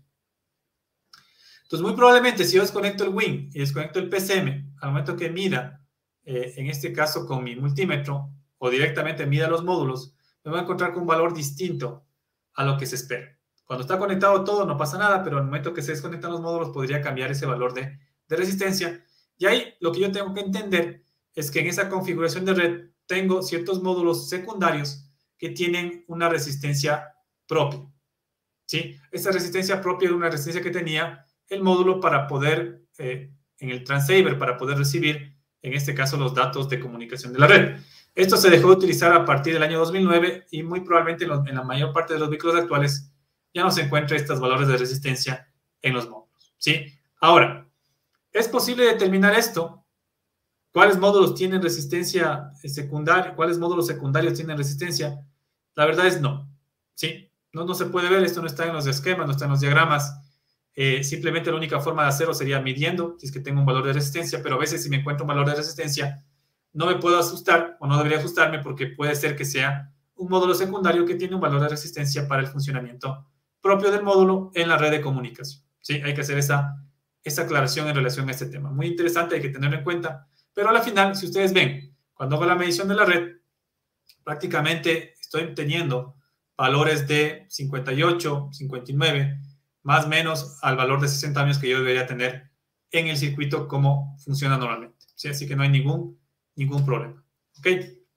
Entonces, muy probablemente, si yo desconecto el W I N y desconecto el P C M, al momento que mida, eh, en este caso con mi multímetro, o directamente mida los módulos, me voy a encontrar con un valor distinto a lo que se espera. Cuando está conectado todo no pasa nada, pero al momento que se desconectan los módulos podría cambiar ese valor de, de resistencia. Y ahí lo que yo tengo que entender es que en esa configuración de red tengo ciertos módulos secundarios que tienen una resistencia propia. ¿Sí? Esa resistencia propia es una resistencia que tenía el módulo para poder, eh, en el transceiver, para poder recibir, en este caso, los datos de comunicación de la red. Esto se dejó de utilizar a partir del año dos mil nueve y muy probablemente en, los, en la mayor parte de los vehículos actuales ya no se encuentran estos valores de resistencia en los módulos. ¿Sí? Ahora, ¿es posible determinar esto? ¿Cuáles módulos tienen resistencia secundaria? ¿Cuáles módulos secundarios tienen resistencia? La verdad es no. ¿Sí? No, no se puede ver, esto no está en los esquemas, no está en los diagramas. Eh, simplemente la única forma de hacerlo sería midiendo, si es que tengo un valor de resistencia, pero a veces si me encuentro un valor de resistencia, no me puedo asustar o no debería asustarme porque puede ser que sea un módulo secundario que tiene un valor de resistencia para el funcionamiento propio del módulo en la red de comunicación. ¿Sí? Hay que hacer esa, esa aclaración en relación a este tema. Muy interesante, hay que tenerlo en cuenta. Pero a la final, si ustedes ven, cuando hago la medición de la red, prácticamente estoy teniendo valores de cincuenta y ocho, cincuenta y nueve, más o menos al valor de sesenta ohmios que yo debería tener en el circuito como funciona normalmente. ¿Sí? Así que no hay ningún, ningún problema. ¿Ok?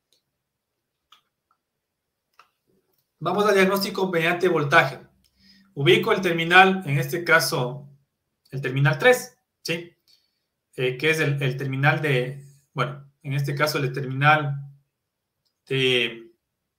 Vamos al diagnóstico mediante voltaje. Ubico el terminal, en este caso, el terminal tres, ¿sí? Eh, que es el, el terminal de, bueno, en este caso el terminal de,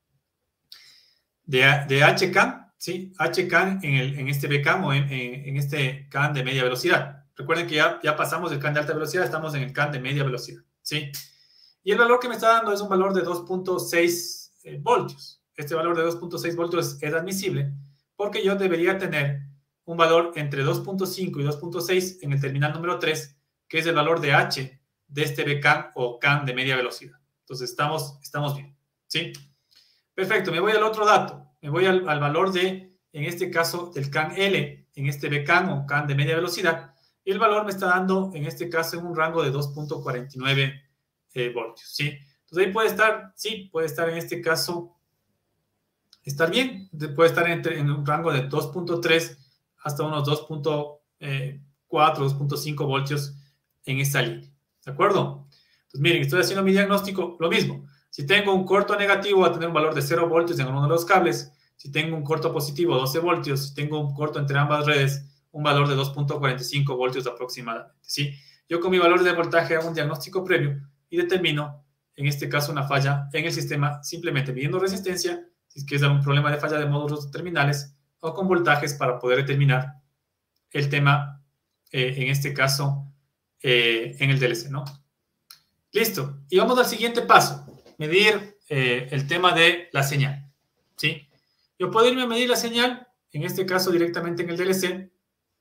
de, de H C A N, ¿sí? H C A N en, el, en este B C A M o en, en, en este C A N de media velocidad. Recuerden que ya, ya pasamos del C A N de alta velocidad, estamos en el C A N de media velocidad, ¿sí? Y el valor que me está dando es un valor de dos punto seis eh, voltios. Este valor de dos punto seis voltios es, es admisible porque yo debería tener un valor entre dos punto cinco y dos punto seis en el terminal número tres, que es el valor de H de este B C A N o C A N de media velocidad. Entonces, estamos, estamos bien, ¿sí? Perfecto, me voy al otro dato. Me voy al, al valor de, en este caso, del C A N L, en este B C A N o C A N de media velocidad. y el valor me está dando, en este caso, en un rango de dos punto cuarenta y nueve eh, voltios, ¿sí? Entonces ahí puede estar, sí, puede estar en este caso, estar bien, puede estar entre, en un rango de dos punto tres hasta unos dos punto cuatro, dos punto cinco voltios en esta línea, ¿de acuerdo? Entonces miren, estoy haciendo mi diagnóstico, lo mismo. Si tengo un corto negativo, va a tener un valor de cero voltios en uno de los cables. Si tengo un corto positivo, doce voltios. Si tengo un corto entre ambas redes, un valor de dos punto cuarenta y cinco voltios aproximadamente, ¿sí? Yo con mi valor de voltaje hago un diagnóstico previo y determino, en este caso, una falla en el sistema, simplemente midiendo resistencia, si es que es algún problema de falla de módulos terminales, o con voltajes para poder determinar el tema, eh, en este caso, eh, en el D L C, ¿no? Listo. Y vamos al siguiente paso, medir eh, el tema de la señal, ¿sí? Yo puedo irme a medir la señal, en este caso directamente en el D L C,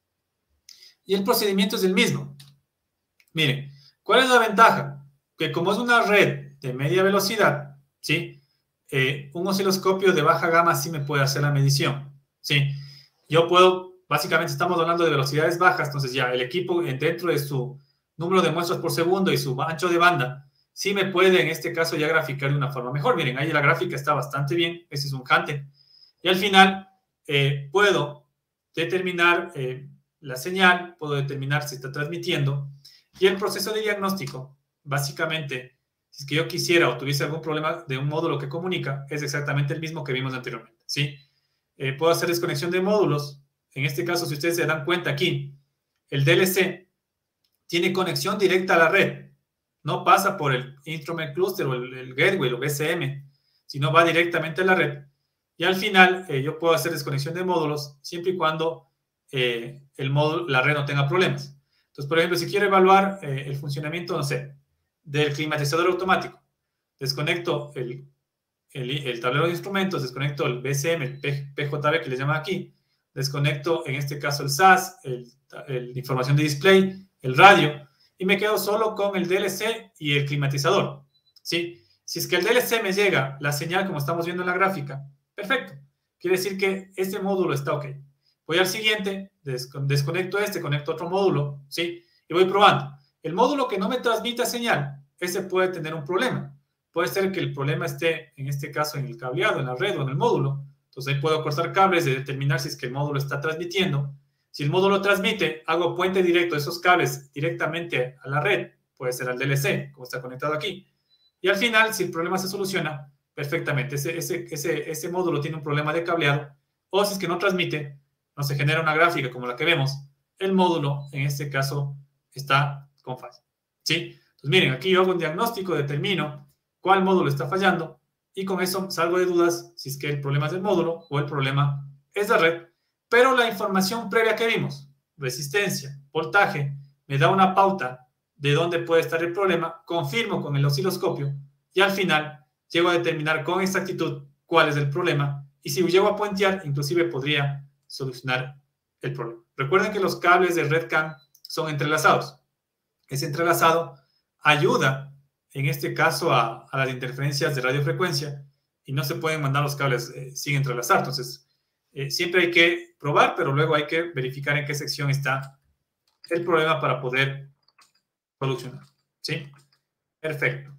y el procedimiento es el mismo. Miren, ¿cuál es la ventaja? Que como es una red de media velocidad, ¿sí? Eh, un osciloscopio de baja gama sí me puede hacer la medición, ¿sí? Yo puedo, básicamente estamos hablando de velocidades bajas, entonces ya el equipo dentro de su número de muestras por segundo y su ancho de banda, sí me puede en este caso ya graficar de una forma mejor. Miren, ahí la gráfica está bastante bien, ese es un Hunter. Y al final eh, puedo determinar eh, la señal, puedo determinar si está transmitiendo, y el proceso de diagnóstico, básicamente, si es que yo quisiera o tuviese algún problema de un módulo que comunica, es exactamente el mismo que vimos anteriormente, ¿sí? Eh, puedo hacer desconexión de módulos. En este caso, si ustedes se dan cuenta aquí, el D L C tiene conexión directa a la red. No pasa por el Instrument Cluster o el, el Gateway o B C M, sino va directamente a la red. Y al final, eh, yo puedo hacer desconexión de módulos siempre y cuando eh, el módulo, la red no tenga problemas. Entonces, por ejemplo, si quiero evaluar eh, el funcionamiento, no sé, del climatizador automático, desconecto el, el, el tablero de instrumentos, desconecto el B C M, el P J B que le llaman aquí, desconecto en este caso el S A S, el, el información de display, el radio, y me quedo solo con el D L C y el climatizador, ¿sí? Si es que el D L C me llega la señal como estamos viendo en la gráfica, perfecto. Quiere decir que este módulo está ok. Voy al siguiente, desconecto este, conecto otro módulo, ¿sí? Y voy probando. El módulo que no me transmita señal, ese puede tener un problema. Puede ser que el problema esté, en este caso, en el cableado, en la red o en el módulo. Entonces ahí puedo cortar cables y determinar si es que el módulo está transmitiendo. Si el módulo transmite, hago puente directo de esos cables directamente a la red. Puede ser al D L C, como está conectado aquí. Y al final, si el problema se soluciona, perfectamente. Ese, ese, ese, ese módulo tiene un problema de cableado. O si es que no transmite, no se genera una gráfica como la que vemos, el módulo, en este caso, está con falla, ¿sí? Entonces, miren, aquí yo hago un diagnóstico, determino cuál módulo está fallando y con eso salgo de dudas si es que el problema es el módulo o el problema es la red. Pero la información previa que vimos, resistencia, voltaje, me da una pauta de dónde puede estar el problema, confirmo con el osciloscopio y al final llego a determinar con exactitud cuál es el problema y si llego a puentear, inclusive podría solucionar el problema. Recuerden que los cables de RedCam son entrelazados. Ese entrelazado ayuda, en este caso, a, a las interferencias de radiofrecuencia y no se pueden mandar los cables eh, sin entrelazar. Entonces, eh, siempre hay que probar, pero luego hay que verificar en qué sección está el problema para poder solucionar. ¿Sí? Perfecto.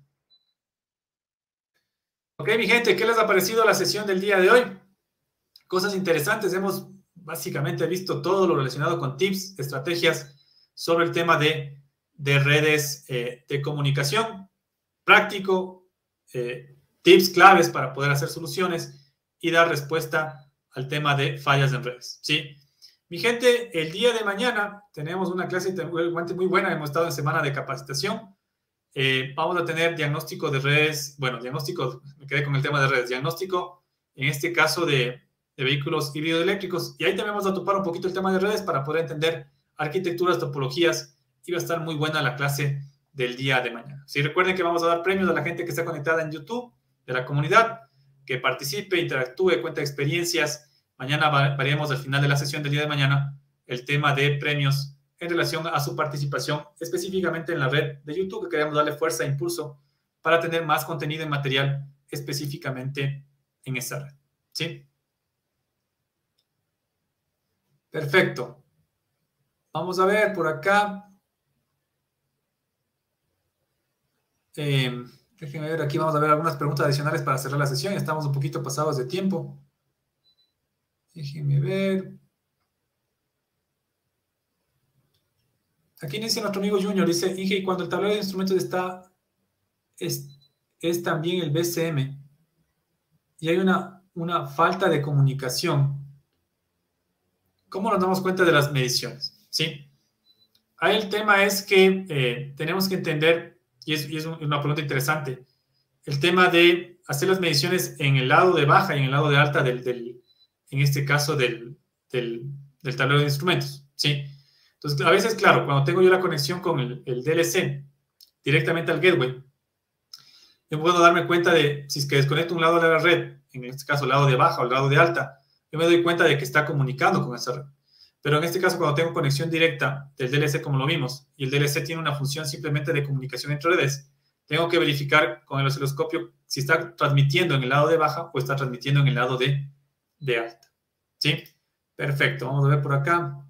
Ok, mi gente, ¿qué les ha parecido la sesión del día de hoy? Cosas interesantes. Hemos básicamente visto todo lo relacionado con tips, estrategias sobre el tema de, de redes eh, de comunicación, práctico, eh, tips claves para poder hacer soluciones y dar respuesta al tema de fallas en redes, ¿sí? Mi gente, el día de mañana tenemos una clase muy buena, hemos estado en semana de capacitación. Eh, vamos a tener diagnóstico de redes, bueno, diagnóstico, me quedé con el tema de redes, diagnóstico, en este caso de, de vehículos híbridos eléctricos, y ahí también vamos a topar un poquito el tema de redes para poder entender arquitecturas, topologías, y va a estar muy buena la clase del día de mañana. Sí, recuerden que vamos a dar premios a la gente que está conectada en YouTube, de la comunidad, que participe, interactúe, cuente experiencias. Mañana veremos al final de la sesión del día de mañana el tema de premios en relación a su participación específicamente en la red de YouTube, que queremos darle fuerza e impulso para tener más contenido y material específicamente en esa red. ¿Sí? Perfecto. Vamos a ver por acá. Eh, déjenme ver, aquí vamos a ver algunas preguntas adicionales para cerrar la sesión. Estamos un poquito pasados de tiempo. Déjenme ver. Aquí dice nuestro amigo Junior, dice, Inge, y cuando el tablero de instrumentos está, es, es también el B C M, y hay una, una falta de comunicación, ¿cómo nos damos cuenta de las mediciones? ¿Sí? Ahí el tema es que eh, tenemos que entender, y es, y es una pregunta interesante, el tema de hacer las mediciones en el lado de baja y en el lado de alta del, del en este caso del, del, del tablero de instrumentos, ¿sí? Entonces, a veces, claro, cuando tengo yo la conexión con el, el D L C directamente al gateway, yo puedo darme cuenta de, si es que desconecto un lado de la red, en este caso el lado de baja o el lado de alta, yo me doy cuenta de que está comunicando con esa red. Pero en este caso, cuando tengo conexión directa del D L C, como lo vimos, y el D L C tiene una función simplemente de comunicación entre redes, tengo que verificar con el osciloscopio si está transmitiendo en el lado de baja o está transmitiendo en el lado de, de alta. ¿Sí? Perfecto. Vamos a ver por acá.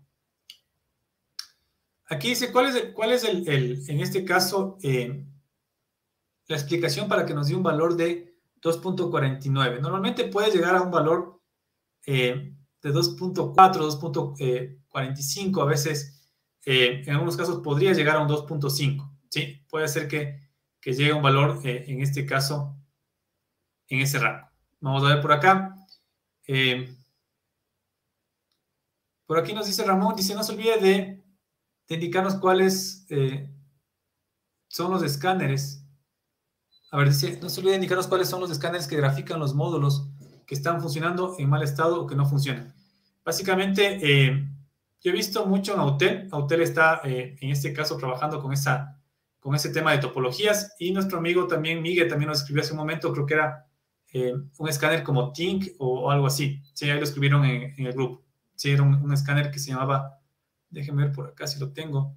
Aquí dice, ¿cuál es, el, cuál es el, el, en este caso, eh, la explicación para que nos dé un valor de dos punto cuarenta y nueve? Normalmente puede llegar a un valor eh, de dos punto cuatro, dos punto cuarenta y cinco, a veces, eh, en algunos casos podría llegar a un dos punto cinco, ¿sí? Puede ser que, que llegue a un valor, eh, en este caso, en ese rango. Vamos a ver por acá. Eh, por aquí nos dice Ramón, dice, no se olvide de, de indicarnos cuáles eh, son los escáneres. A ver, dice, no se olvide de indicarnos cuáles son los escáneres que grafican los módulos que están funcionando en mal estado o que no funcionan. Básicamente, eh, yo he visto mucho en Autel. Autel está, eh, en este caso, trabajando con, esa, con ese tema de topologías, y nuestro amigo también, Miguel, también nos escribió hace un momento, creo que era eh, un escáner como Tink o, o algo así. Sí, ahí lo escribieron en, en el grupo. Sí, era un, un escáner que se llamaba, déjenme ver por acá si lo tengo.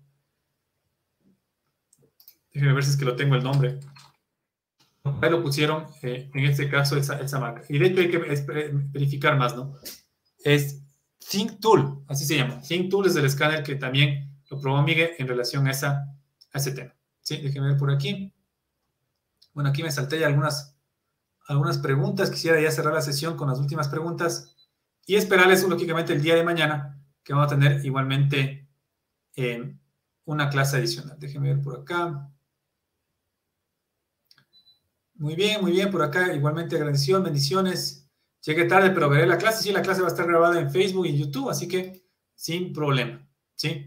Déjenme ver si es que lo tengo el nombre. Ahí lo pusieron, eh, en este caso, esa, esa marca. Y de hecho hay que verificar más, ¿no? Es ThinkTool, así se llama. ThinkTool es el escáner que también lo probó Miguel en relación a, esa, a ese tema. Sí, déjenme ver por aquí. Bueno, aquí me salté ya algunas, algunas preguntas. Quisiera ya cerrar la sesión con las últimas preguntas y esperarles, lógicamente, el día de mañana, que vamos a tener igualmente eh, una clase adicional. Déjenme ver por acá. Muy bien, muy bien, por acá igualmente agradecido, bendiciones. Llegué tarde, pero veré la clase. Sí, la clase va a estar grabada en Facebook y en YouTube, así que sin problema, ¿sí?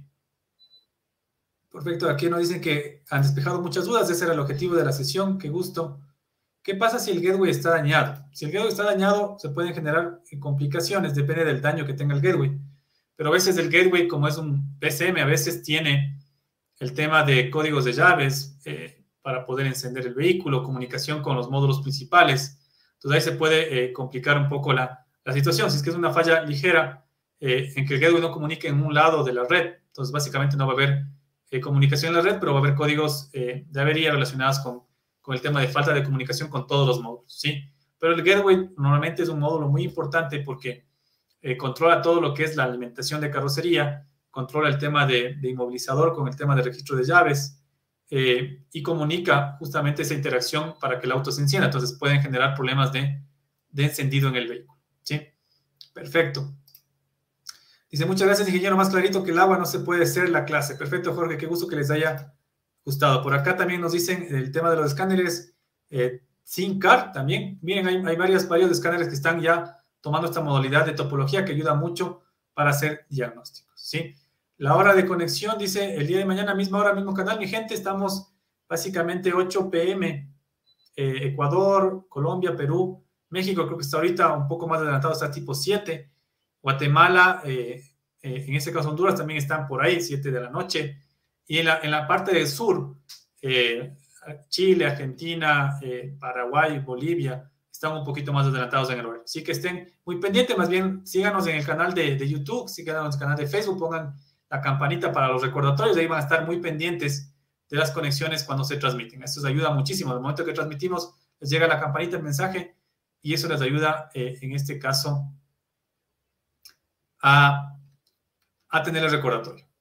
Perfecto, aquí nos dicen que han despejado muchas dudas. Ese era el objetivo de la sesión, qué gusto. ¿Qué pasa si el gateway está dañado? Si el gateway está dañado, se pueden generar complicaciones, depende del daño que tenga el gateway. Pero a veces el gateway, como es un P C M, a veces tiene el tema de códigos de llaves, eh, para poder encender el vehículo, comunicación con los módulos principales. Entonces ahí se puede eh, complicar un poco la, la situación. Si es que es una falla ligera, eh, en que el gateway no comunique en un lado de la red, entonces básicamente no va a haber eh, comunicación en la red, pero va a haber códigos eh, de avería relacionados con, con el tema de falta de comunicación con todos los módulos, ¿sí? Pero el gateway normalmente es un módulo muy importante porque eh, controla todo lo que es la alimentación de carrocería, controla el tema de, de inmovilizador con el tema de registro de llaves, eh, y comunica justamente esa interacción para que el auto se encienda. Entonces pueden generar problemas de, de encendido en el vehículo, ¿sí? Perfecto. Dice, muchas gracias, ingeniero, más clarito que el agua no se puede hacer la clase. Perfecto, Jorge, qué gusto que les haya gustado. Por acá también nos dicen el tema de los escáneres, eh, ThinkCar también. Miren, hay, hay varios, varios escáneres que están ya tomando esta modalidad de topología que ayuda mucho para hacer diagnósticos, ¿sí? La hora de conexión, dice, el día de mañana, misma hora, mismo canal. Mi gente, estamos básicamente ocho pe eme. Eh, Ecuador, Colombia, Perú, México, creo que está ahorita un poco más adelantado, está tipo siete. Guatemala, eh, eh, en este caso Honduras, también están por ahí, siete de la noche. Y en la, en la parte del sur, eh, Chile, Argentina, eh, Paraguay, Bolivia, están un poquito más adelantados en el horario. Así que estén muy pendientes, más bien síganos en el canal de, de YouTube, síganos en el canal de Facebook, pongan la campanita para los recordatorios, ahí van a estar muy pendientes de las conexiones cuando se transmiten. Esto les ayuda muchísimo. Al momento que transmitimos, les llega la campanita, el mensaje, y eso les ayuda, eh, en este caso, a, a tener el recordatorio.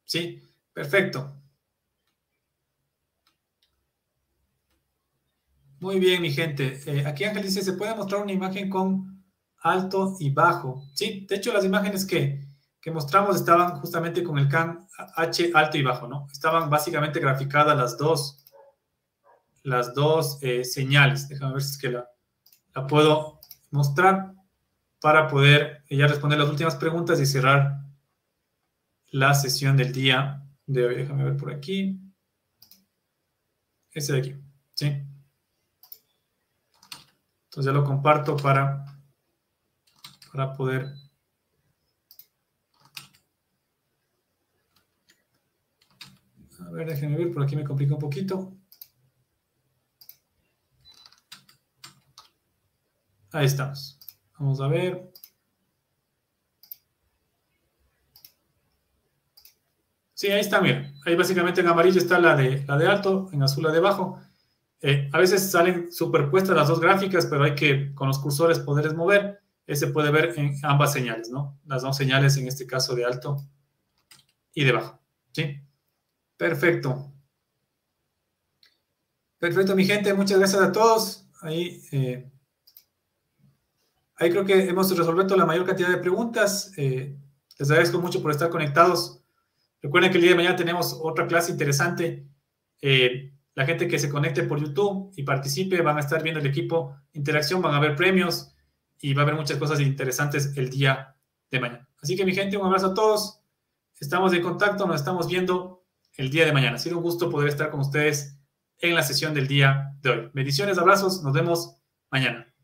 Sí, perfecto. Muy bien, mi gente. Eh, aquí Ángel dice, ¿se puede mostrar una imagen con alto y bajo? Sí, de hecho las imágenes que, que mostramos estaban justamente con el CAN H alto y bajo, ¿no? Estaban básicamente graficadas las dos, las dos eh, señales. Déjame ver si es que la, la puedo mostrar para poder ya responder las últimas preguntas y cerrar la sesión del día de hoy. Déjame ver por aquí. Ese de aquí, ¿sí? Entonces ya lo comparto para, para poder... A ver, déjenme ver, por aquí me complica un poquito. Ahí estamos. Vamos a ver. Sí, ahí está, mira. Ahí básicamente en amarillo está la de, la de alto, en azul la de bajo. Eh, a veces salen superpuestas las dos gráficas, pero hay que con los cursores poderles mover. Ese puede ver en ambas señales, ¿no? Las dos señales, en este caso de alto y de bajo. ¿Sí? Perfecto. Perfecto, mi gente. Muchas gracias a todos. Ahí, eh, ahí creo que hemos resuelto la mayor cantidad de preguntas. Eh, les agradezco mucho por estar conectados. Recuerden que el día de mañana tenemos otra clase interesante. Eh, la gente que se conecte por YouTube y participe van a estar viendo el equipo Interacción, van a haber premios y va a haber muchas cosas interesantes el día de mañana. Así que mi gente, un abrazo a todos. Estamos en contacto, nos estamos viendo el día de mañana. Ha sido un gusto poder estar con ustedes en la sesión del día de hoy. Bendiciones, abrazos, nos vemos mañana.